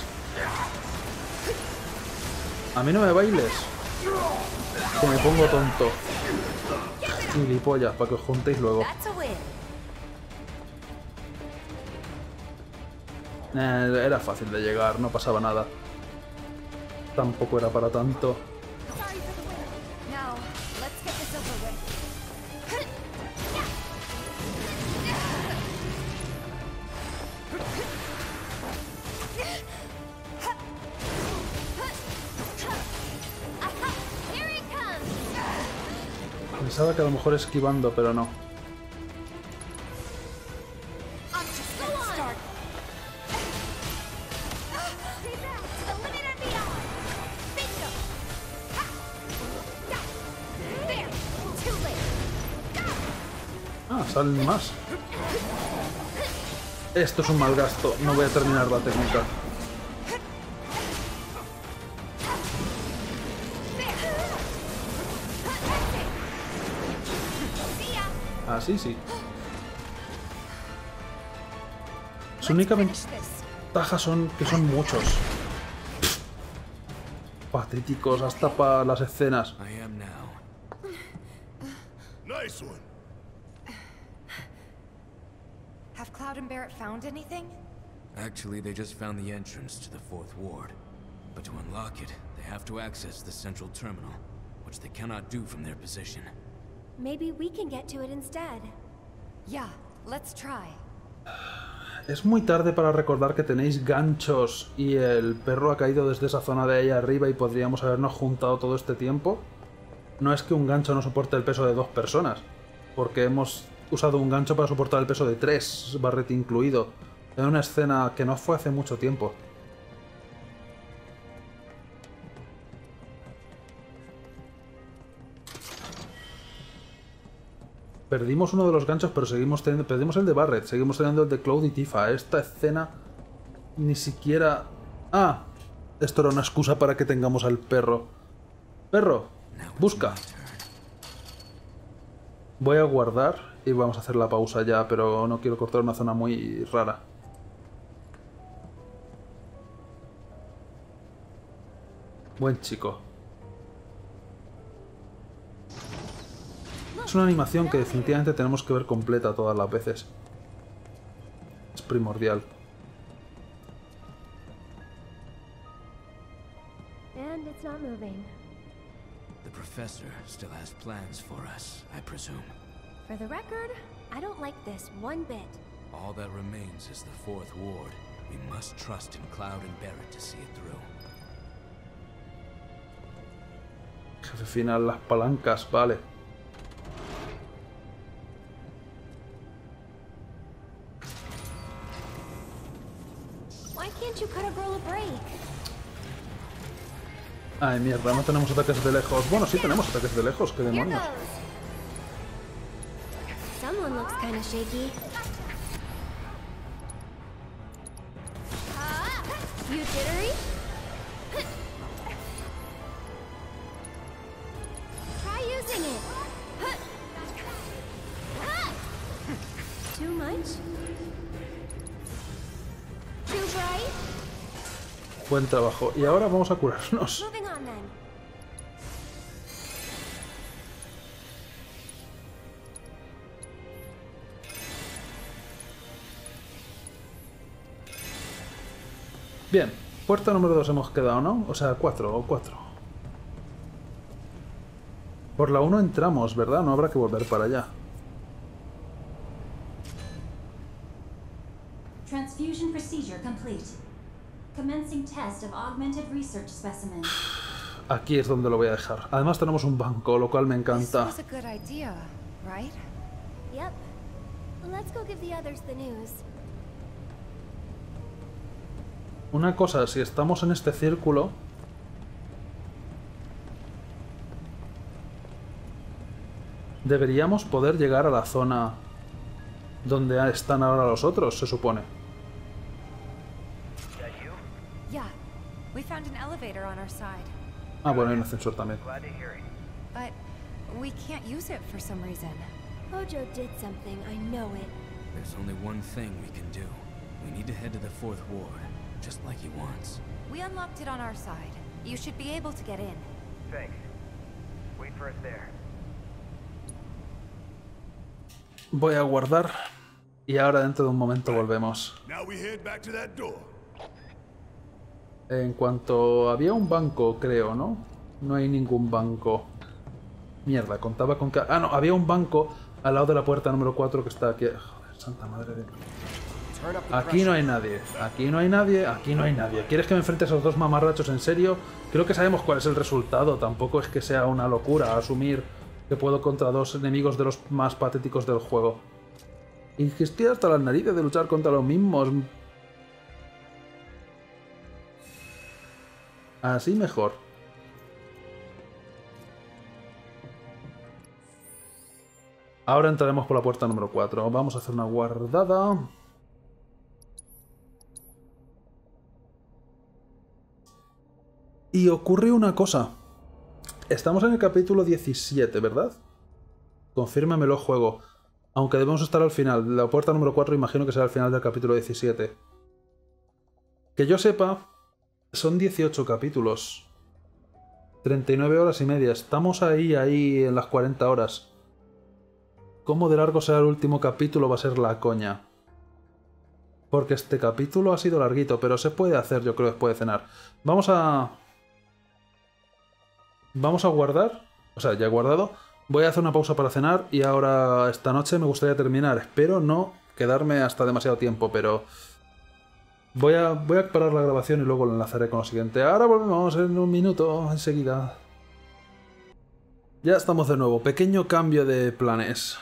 A mí no me bailes. Que me pongo tonto. Gilipollas, para que os juntéis luego. Eh, era fácil de llegar, no pasaba nada. Tampoco era para tanto. Pensaba que a lo mejor esquivando, pero no. Ah, salen más. Esto es un mal gasto. No voy a terminar la técnica. Así sí. Su única ventaja son que son muchos. Patéticos hasta para las escenas. Nice one. Have Cloud and Barrett found anything? Actually, they just found the entrance to the fourth ward. But to unlock it, they have to access the central terminal, which they cannot do from their position. Maybe we can get to it instead. Yeah, let's try. Es muy tarde para recordar que tenéis ganchos y el perro ha caído desde esa zona de ahí arriba y podríamos habernos juntado todo este tiempo. No es que un gancho no soporte el peso de dos personas, porque hemos usado un gancho para soportar el peso de tres, Barret incluido, en una escena que no fue hace mucho tiempo. Perdimos uno de los ganchos, pero seguimos teniendo... Perdimos el de Barret, seguimos teniendo el de Cloud y Tifa. Esta escena ni siquiera... Ah, esto era una excusa para que tengamos al perro. Perro, busca. Voy a guardar y vamos a hacer la pausa ya, pero no quiero cortar una zona muy rara. Buen chico. Es una animación que definitivamente tenemos que ver completa todas las veces. Es primordial. And it's not moving. The professor still has plans for us, I presume. For the record, I don't like this one bit. All that remains is the fourth ward. We must trust in Cloud and Barrett to see it through. Jefe final, las palancas, vale. Why can't you cut a girl a break? Ay, mierda, no tenemos ataques de lejos. Bueno, sí tenemos ataques de lejos, qué demonios. Someone looks kind of shaky. You jittery? Try using it. Too much? Too bright? Buen trabajo. Y ahora vamos a curarnos. Moving on then. Bien, puerta número dos hemos quedado, ¿no? O sea, cuatro o cuatro. Por la uno entramos, ¿verdad? No habrá que volver para allá. Transfusion procedure complete. Commencing test of augmented research specimen. Aquí es donde lo voy a dejar. Además tenemos un banco, lo cual me encanta. This was a good idea, right? Yep. Let's go give the others the news. Una cosa, si estamos en este círculo... deberíamos poder llegar a la zona donde están ahora los otros, se supone. Yeah, we found an elevator on our side. Ah, bueno, hay un ascensor también. But we can't use it for some reason. Hojo did something, I know it. There's only one thing we can do. We need to head to the fourth ward, just like he wants. We unlocked it on our side. You should be able to get in. Thanks. Wait for us there. Voy a guardar y ahora dentro de un momento volvemos. En cuanto... había un banco, creo, ¿no? No hay ningún banco. Mierda, contaba con que... Ah, no, había un banco al lado de la puerta número cuatro que está aquí. Joder, santa madre de... Aquí no hay nadie, aquí no hay nadie, aquí no hay nadie. ¿Quieres que me enfrente a esos dos mamarrachos en serio? Creo que sabemos cuál es el resultado. Tampoco es que sea una locura asumir que puedo contra dos enemigos de los más patéticos del juego. Insistí hasta las narices de luchar contra los mismos. Así mejor. Ahora entraremos por la puerta número cuatro. Vamos a hacer una guardada. Y ocurre una cosa. Estamos en el capítulo diecisiete, ¿verdad? Confírmamelo, juego. Aunque debemos estar al final. La puerta número cuatro imagino que será al final del capítulo diecisiete. Que yo sepa, son dieciocho capítulos. treinta y nueve horas y media. Estamos ahí, ahí en las cuarenta horas. ¿Cómo de largo será el último capítulo? Va a ser la coña. Porque este capítulo ha sido larguito, pero se puede hacer, yo creo, después de cenar. Vamos a... Vamos a guardar, o sea, ya he guardado. Voy a hacer una pausa para cenar y ahora esta noche me gustaría terminar. Espero no quedarme hasta demasiado tiempo, pero voy a, voy a parar la grabación y luego lo enlazaré con lo siguiente. Ahora volvemos en un minuto, enseguida. Ya estamos de nuevo. Pequeño cambio de planes.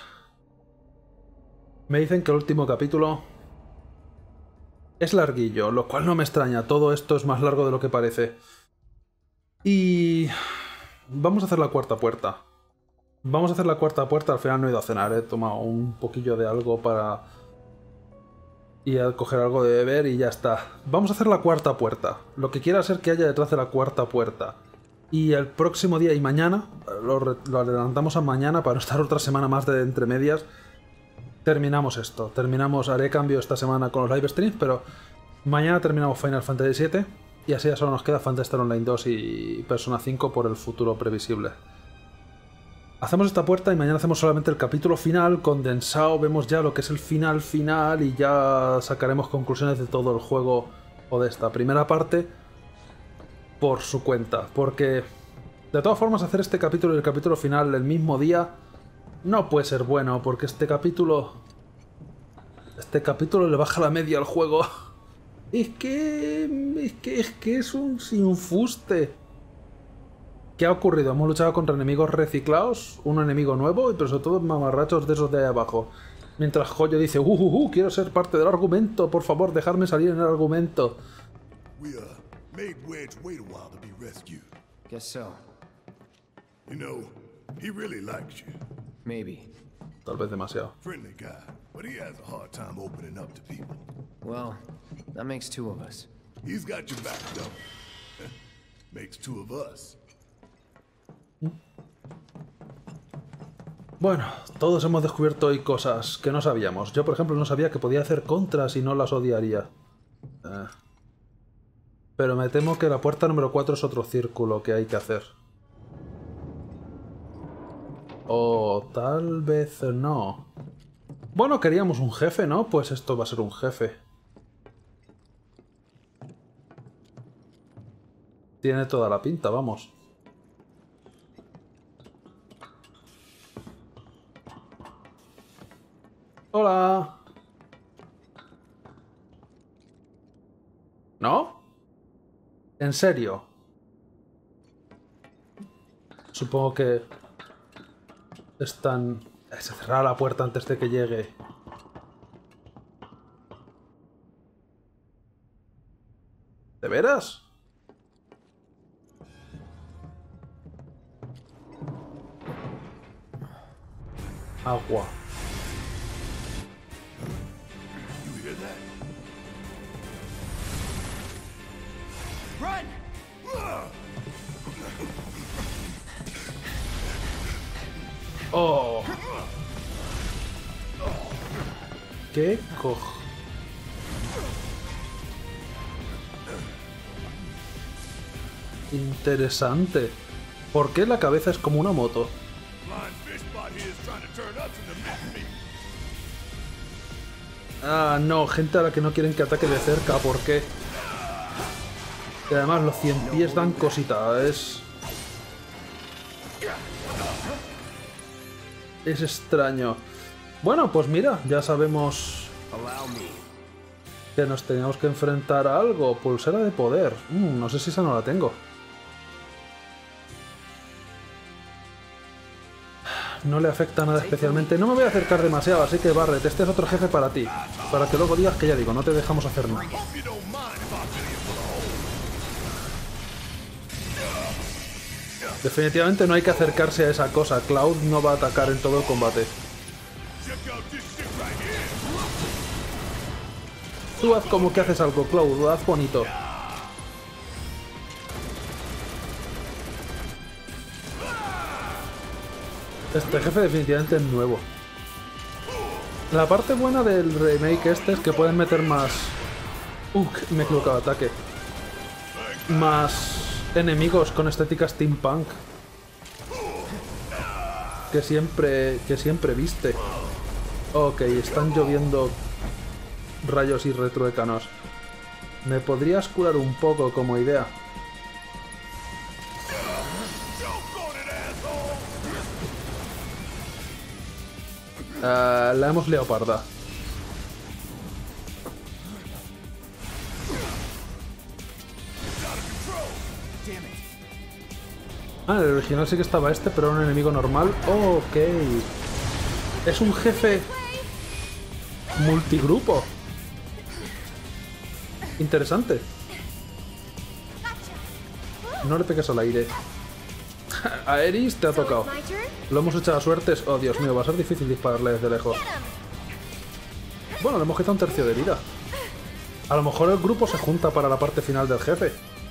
Me dicen que el último capítulo es larguillo, lo cual no me extraña. Todo esto es más largo de lo que parece. Y... vamos a hacer la cuarta puerta. Vamos a hacer la cuarta puerta. Al final no he ido a cenar. He tomado un poquillo de algo para... y a coger algo de beber y ya está. Vamos a hacer la cuarta puerta. Lo que quiera ser que haya detrás de la cuarta puerta. Y el próximo día y mañana, lo, lo adelantamos a mañana para no estar otra semana más de entre medias, terminamos esto. Terminamos, haré cambio esta semana con los live streams, pero mañana terminamos Final Fantasy siete. Y así ya solo nos queda Phantasy Star Online dos y Persona cinco por el futuro previsible. Hacemos esta puerta y mañana hacemos solamente el capítulo final, condensado, vemos ya lo que es el final final y ya sacaremos conclusiones de todo el juego o de esta primera parte por su cuenta. Porque de todas formas hacer este capítulo y el capítulo final el mismo día no puede ser bueno, porque este capítulo... Este capítulo le baja la media al juego. Es que... Es que es que es un sinfuste. ¿Qué ha ocurrido? Hemos luchado contra enemigos reciclados, un enemigo nuevo, pero sobre todo mamarrachos de esos de ahí abajo. Mientras Hoyo dice, uh, uh, uh, quiero ser parte del argumento, por favor, dejadme salir en el argumento. Guess so. You know, he really likes you. Maybe. Tal vez demasiado. Friendly guy, but he has a hard time opening up to people. Well, that makes two of us. He's got your back, though. Makes two of us. Bueno, todos hemos descubierto hoy cosas que no sabíamos. Yo, por ejemplo, no sabía que podía hacer contras y no las odiaría. Eh. Pero me temo que la puerta número cuatro es otro círculo que hay que hacer. O tal vez no. Bueno, queríamos un jefe, ¿no? Pues esto va a ser un jefe. Tiene toda la pinta, vamos. Hola. ¿No? ¿En serio? Supongo que están... Se cerrará la puerta antes de que llegue. ¿De veras? Agua. Oh. ¿Qué coj? Interesante. ¿Por qué la cabeza es como una moto? Ah, no, gente a la que no quieren que ataque de cerca, ¿por qué? Y además los cien pies dan cosita, es... Es extraño. Bueno, pues mira, ya sabemos que nos teníamos que enfrentar a algo. Pulsera de poder. Mm, no sé si esa no la tengo. No le afecta nada especialmente. No me voy a acercar demasiado, así que Barret, este es otro jefe para ti. Para que luego digas que ya digo, no te dejamos hacer nada. Definitivamente no hay que acercarse a esa cosa. Cloud no va a atacar en todo el combate. Tú haz como que haces algo, Cloud. Haz bonito. Este jefe definitivamente es nuevo. La parte buena del remake este es que pueden meter más... Uh, me he equivocado, ataque. Más enemigos con estética steampunk. Que siempre... que siempre viste. Ok, están lloviendo rayos y retruécanos. ¿Me podrías curar un poco como idea? Uh, la hemos liado parda. Ah, en el original sí que estaba este, pero era un enemigo normal. Oh, ok. Es un jefe multigrupo. Interesante. No le pegues al aire. A Eris te ha tocado. Lo hemos echado a suertes. Oh, Dios mío, va a ser difícil dispararle desde lejos. Bueno, le hemos quitado un tercio de vida. A lo mejor el grupo se junta para la parte final del jefe.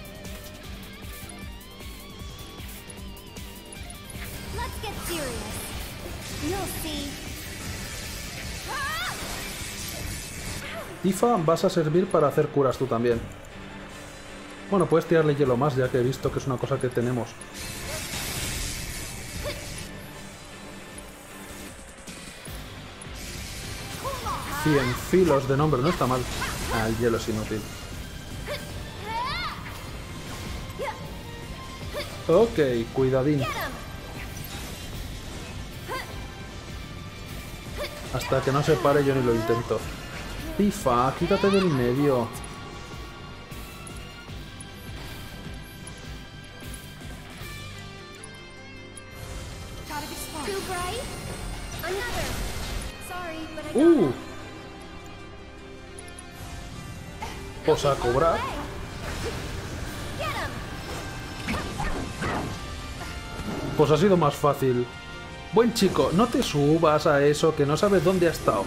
Tifa, vas a servir para hacer curas tú también. Bueno, puedes tirarle hielo más, ya que he visto que es una cosa que tenemos. cien filos de nombre, no está mal. Ah, el hielo es inútil. Ok, cuidadín. Hasta que no se pare yo ni lo intento. Tifa, quítate del medio. Uh. Pues a cobrar. Pues ha sido más fácil. Buen chico, no te subas a eso que no sabes dónde ha estado.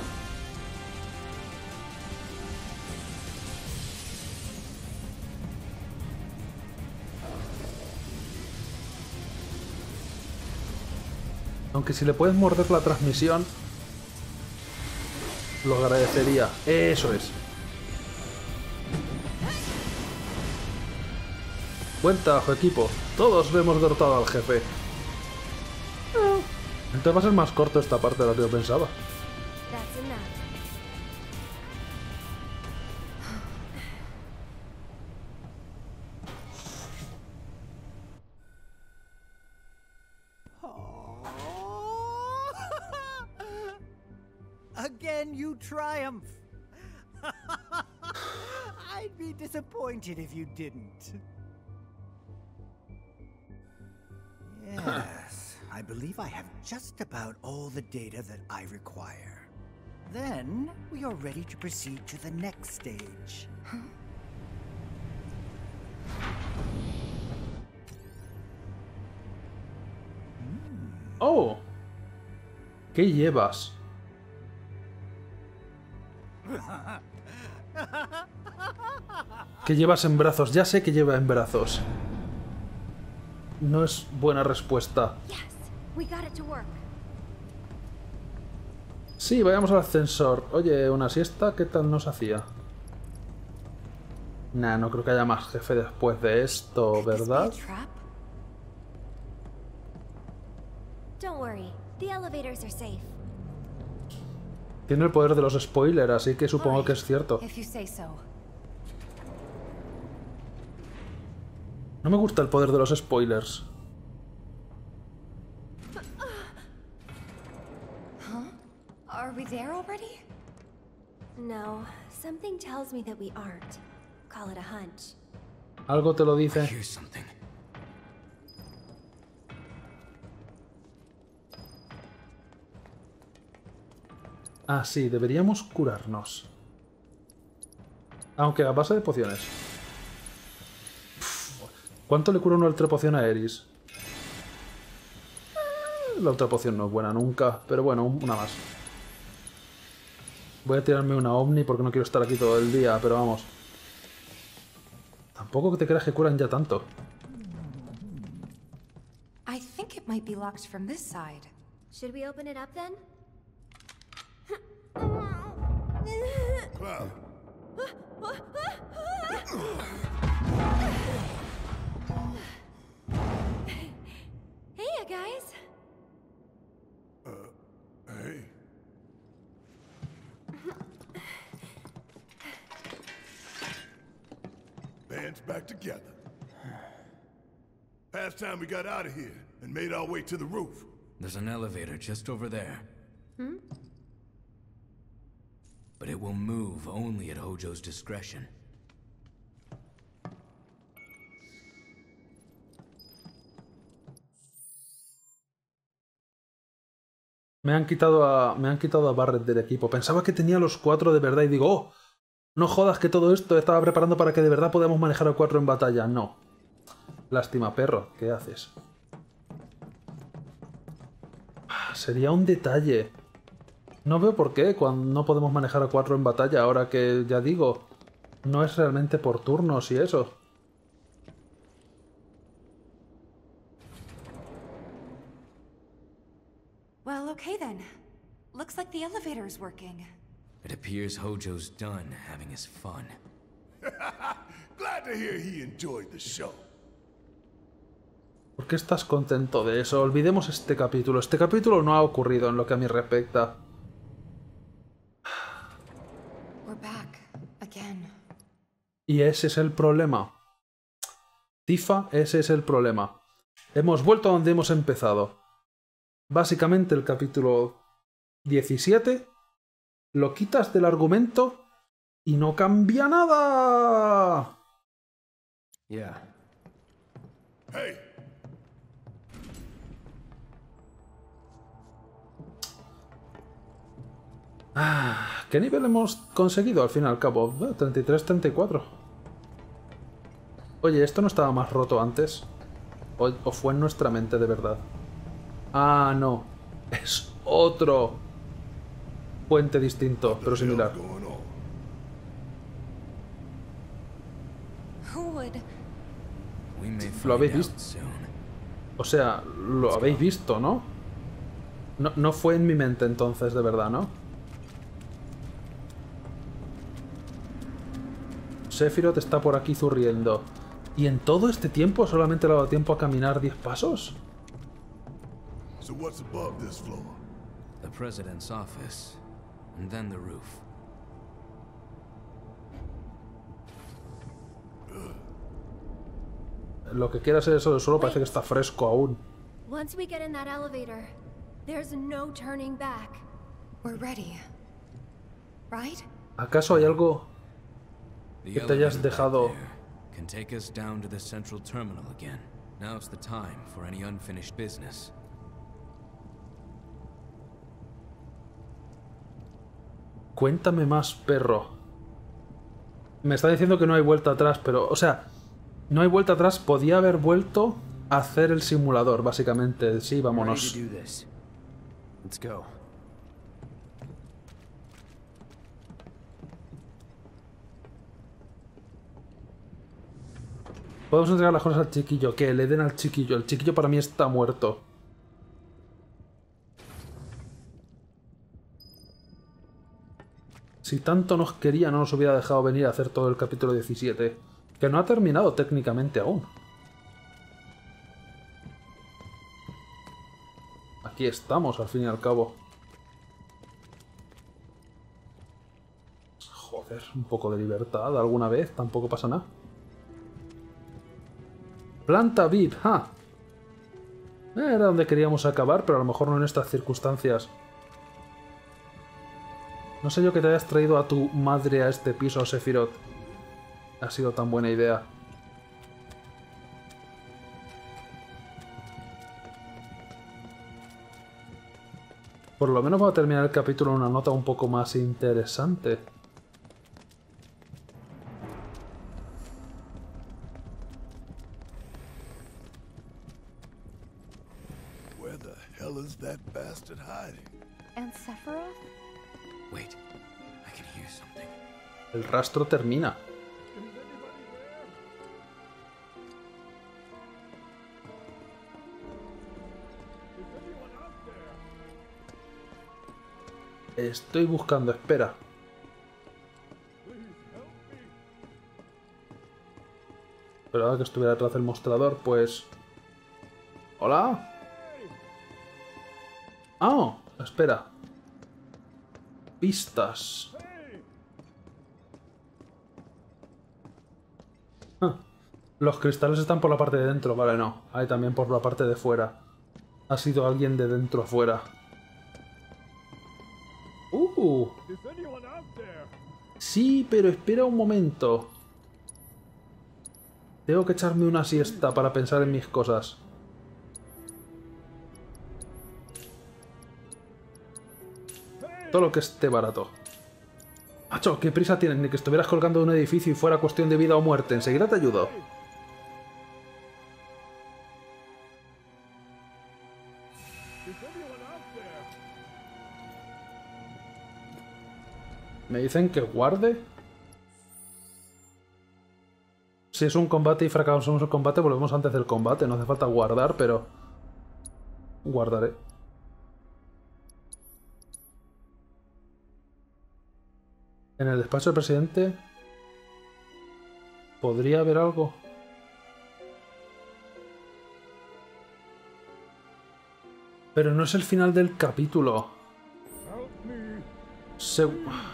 Aunque si le puedes morder la transmisión, lo agradecería. Eso es. Buen trabajo, equipo. Todos hemos derrotado al jefe. Entonces va a ser más corto esta parte de lo que yo pensaba. Again, you triumph. I'd be disappointed if you didn't. Yes, I believe I have just about all the data that I require. Then, we are ready to proceed to the next stage. Huh? Oh. ¿Qué llevas? ¿Qué llevas en brazos? Ya sé que lleva en brazos. No es buena respuesta. Sí, vayamos al ascensor. Oye, una siesta, ¿qué tal nos hacía? Nah, no creo que haya más jefe después de esto, ¿verdad? Tiene el poder de los spoilers, así que supongo que es cierto. No me gusta el poder de los spoilers. Huh? Are we there already? No, something tells me that we aren't. Call it a hunch. Algo te lo dice. Ah, sí, deberíamos curarnos. Aunque a base de pociones. ¿Cuánto le cura una ultra poción a Eris? La ultra poción no es buena nunca, pero bueno, una más. Voy a tirarme una Omni porque no quiero estar aquí todo el día, pero vamos. Tampoco que te creas que curan ya tanto. I think it might be locked from this side. Should we open it up then? Cloud. Hey, guys. Uh, hey. Band's back together. Past time we got out of here and made our way to the roof. There's an elevator just over there. Hmm? But it will move only at Hojo's discretion. Me han quitado a me han quitado a Barret del equipo. Pensaba que tenía los cuatro de verdad y digo, oh, no jodas que todo esto estaba preparando para que de verdad podamos manejar a cuatro en batalla. No. Lástima, perro. ¿Qué haces? Sería un detalle. No veo por qué cuando no podemos manejar a cuatro en batalla, ahora que, ya digo, no es realmente por turnos y eso. Well, okay then. Looks like the elevator is working. It appears Hojo's done having his fun. Glad to hear he enjoyed the show. ¿Por qué estás contento de eso? Olvidemos este capítulo. Este capítulo no ha ocurrido en lo que a mí respecta. Y ese es el problema. Tifa, ese es el problema. Hemos vuelto a donde hemos empezado. Básicamente el capítulo diecisiete lo quitas del argumento y no cambia nada. Yeah. Hey. Ah, ¿qué nivel hemos conseguido al fin y al cabo? treinta y tres, treinta y cuatro. Oye, ¿esto no estaba más roto antes? ¿O, o fue en nuestra mente de verdad? Ah, no. Es otro puente distinto, pero similar. Lo habéis visto. O sea, lo habéis visto, ¿no? No, no fue en mi mente entonces, de verdad, ¿no? Sephiroth está por aquí zurriendo. ¿Y en todo este tiempo solamente le ha dado tiempo a caminar diez pasos? So what's above this floor? The president's office, and then the roof. Lo que quiera ser eso del suelo parece que está fresco aún. Once we get in that elevator, there's no turning back. We're ready. Right? ¿Acaso hay algo que te hayas dejado? Can take us down to the central terminal again. Now's the time for any unfinished business. Cuéntame más, perro. Me está diciendo que no hay vuelta atrás, pero, o sea, no hay vuelta atrás. Podía haber vuelto a hacer el simulador, básicamente. Sí, vámonos. Let's go. Podemos entregar las cosas al chiquillo. Que le den al chiquillo. El chiquillo para mí está muerto. Si tanto nos quería, no nos hubiera dejado venir a hacer todo el capítulo diecisiete. Que no ha terminado técnicamente aún. Aquí estamos, al fin y al cabo. Joder, un poco de libertad alguna vez, tampoco pasa nada. Planta V I P, ¡ja! Era donde queríamos acabar, pero a lo mejor no en estas circunstancias. No sé yo que te hayas traído a tu madre a este piso, Sephiroth. Ha sido tan buena idea. Por lo menos va a terminar el capítulo en una nota un poco más interesante. Where the hell is that bastard hiding? And Sephiroth? Wait, I can hear something. El rastro termina. Estoy buscando, espera. Pero ahora que estuviera detrás del mostrador, pues... ¿Hola? Ah, oh, espera. Pistas. Ah, los cristales están por la parte de dentro, vale, no. Hay también por la parte de fuera. Ha sido alguien de dentro a fuera. Uh. Sí, pero espera un momento. Tengo que echarme una siesta para pensar en mis cosas. Todo lo que esté barato. Macho, qué prisa tienes, ni que estuvieras colgando de un edificio y fuera cuestión de vida o muerte. Enseguida te ayudo. Me dicen que guarde. Si es un combate y fracasamos el combate, volvemos antes del combate. No hace falta guardar, pero... guardaré. En el despacho del presidente... ¿podría haber algo? Pero no es el final del capítulo. Se...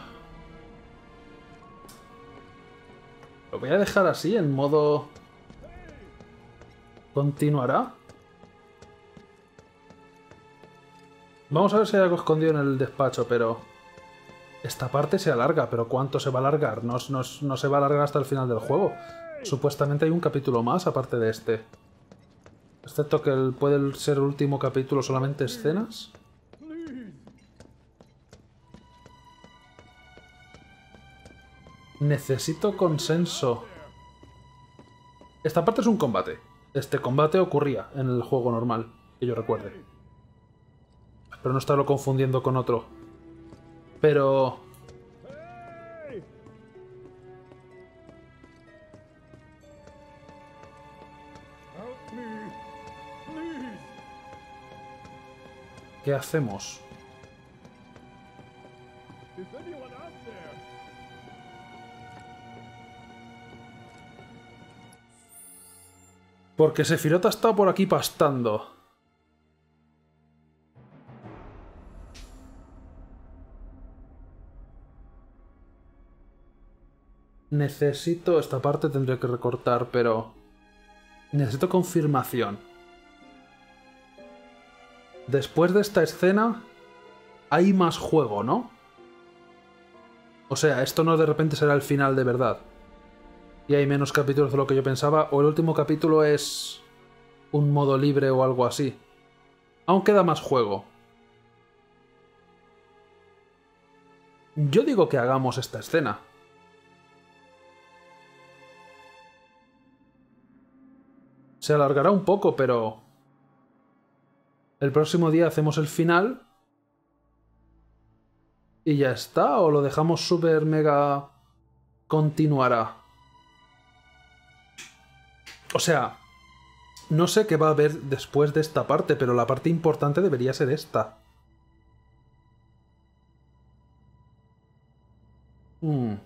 Lo voy a dejar así, en modo... ¿continuará? Vamos a ver si hay algo escondido en el despacho, pero... esta parte se alarga, pero ¿cuánto se va a alargar? No, no, no se va a alargar hasta el final del juego. Supuestamente hay un capítulo más aparte de este. Excepto que el, puede ser el último capítulo solamente escenas. Necesito consenso. Esta parte es un combate. Este combate ocurría en el juego normal, que yo recuerde. Pero no estarlo confundiendo con otro. Pero... ¿qué hacemos? Porque Sephiroth ha estado por aquí pastando. Necesito... esta parte tendré que recortar, pero... necesito confirmación. Después de esta escena... hay más juego, ¿no? O sea, esto no de repente será el final de verdad. Y hay menos capítulos de lo que yo pensaba. O el último capítulo es... un modo libre o algo así. Aún queda más juego. Yo digo que hagamos esta escena. Se alargará un poco, pero... el próximo día hacemos el final... y ya está, o lo dejamos super mega... continuará. O sea... no sé qué va a haber después de esta parte, pero la parte importante debería ser esta. Hmm...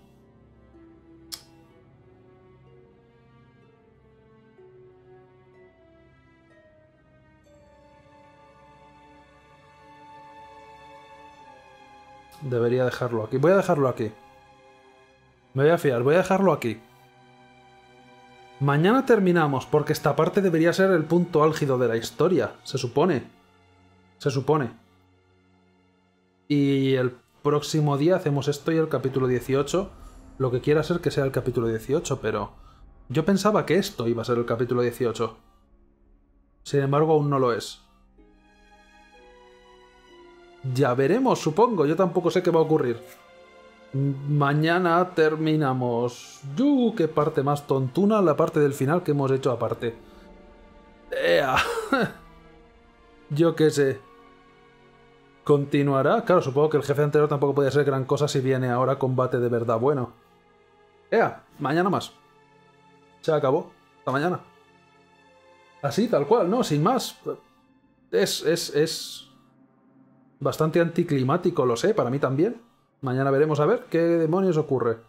debería dejarlo aquí. Voy a dejarlo aquí. Me voy a fiar. Voy a dejarlo aquí. Mañana terminamos, porque esta parte debería ser el punto álgido de la historia. Se supone. Se supone. Y el próximo día hacemos esto y el capítulo dieciocho. Lo que quiera ser que sea el capítulo dieciocho, pero... yo pensaba que esto iba a ser el capítulo dieciocho. Sin embargo, aún no lo es. Ya veremos, supongo. Yo tampoco sé qué va a ocurrir. Mañana terminamos. ¡Yu! ¡Qué parte más tontuna! La parte del final que hemos hecho aparte. ¡Ea! Yo qué sé. ¿Continuará? Claro, supongo que el jefe anterior tampoco puede ser gran cosa si viene ahora combate de verdad bueno. ¡Ea! Mañana más. Se acabó. Hasta mañana. Así, tal cual, ¿no? Sin más. Es... es... es... bastante anticlimático, lo sé, para mí también. Mañana veremos a ver qué demonios ocurre.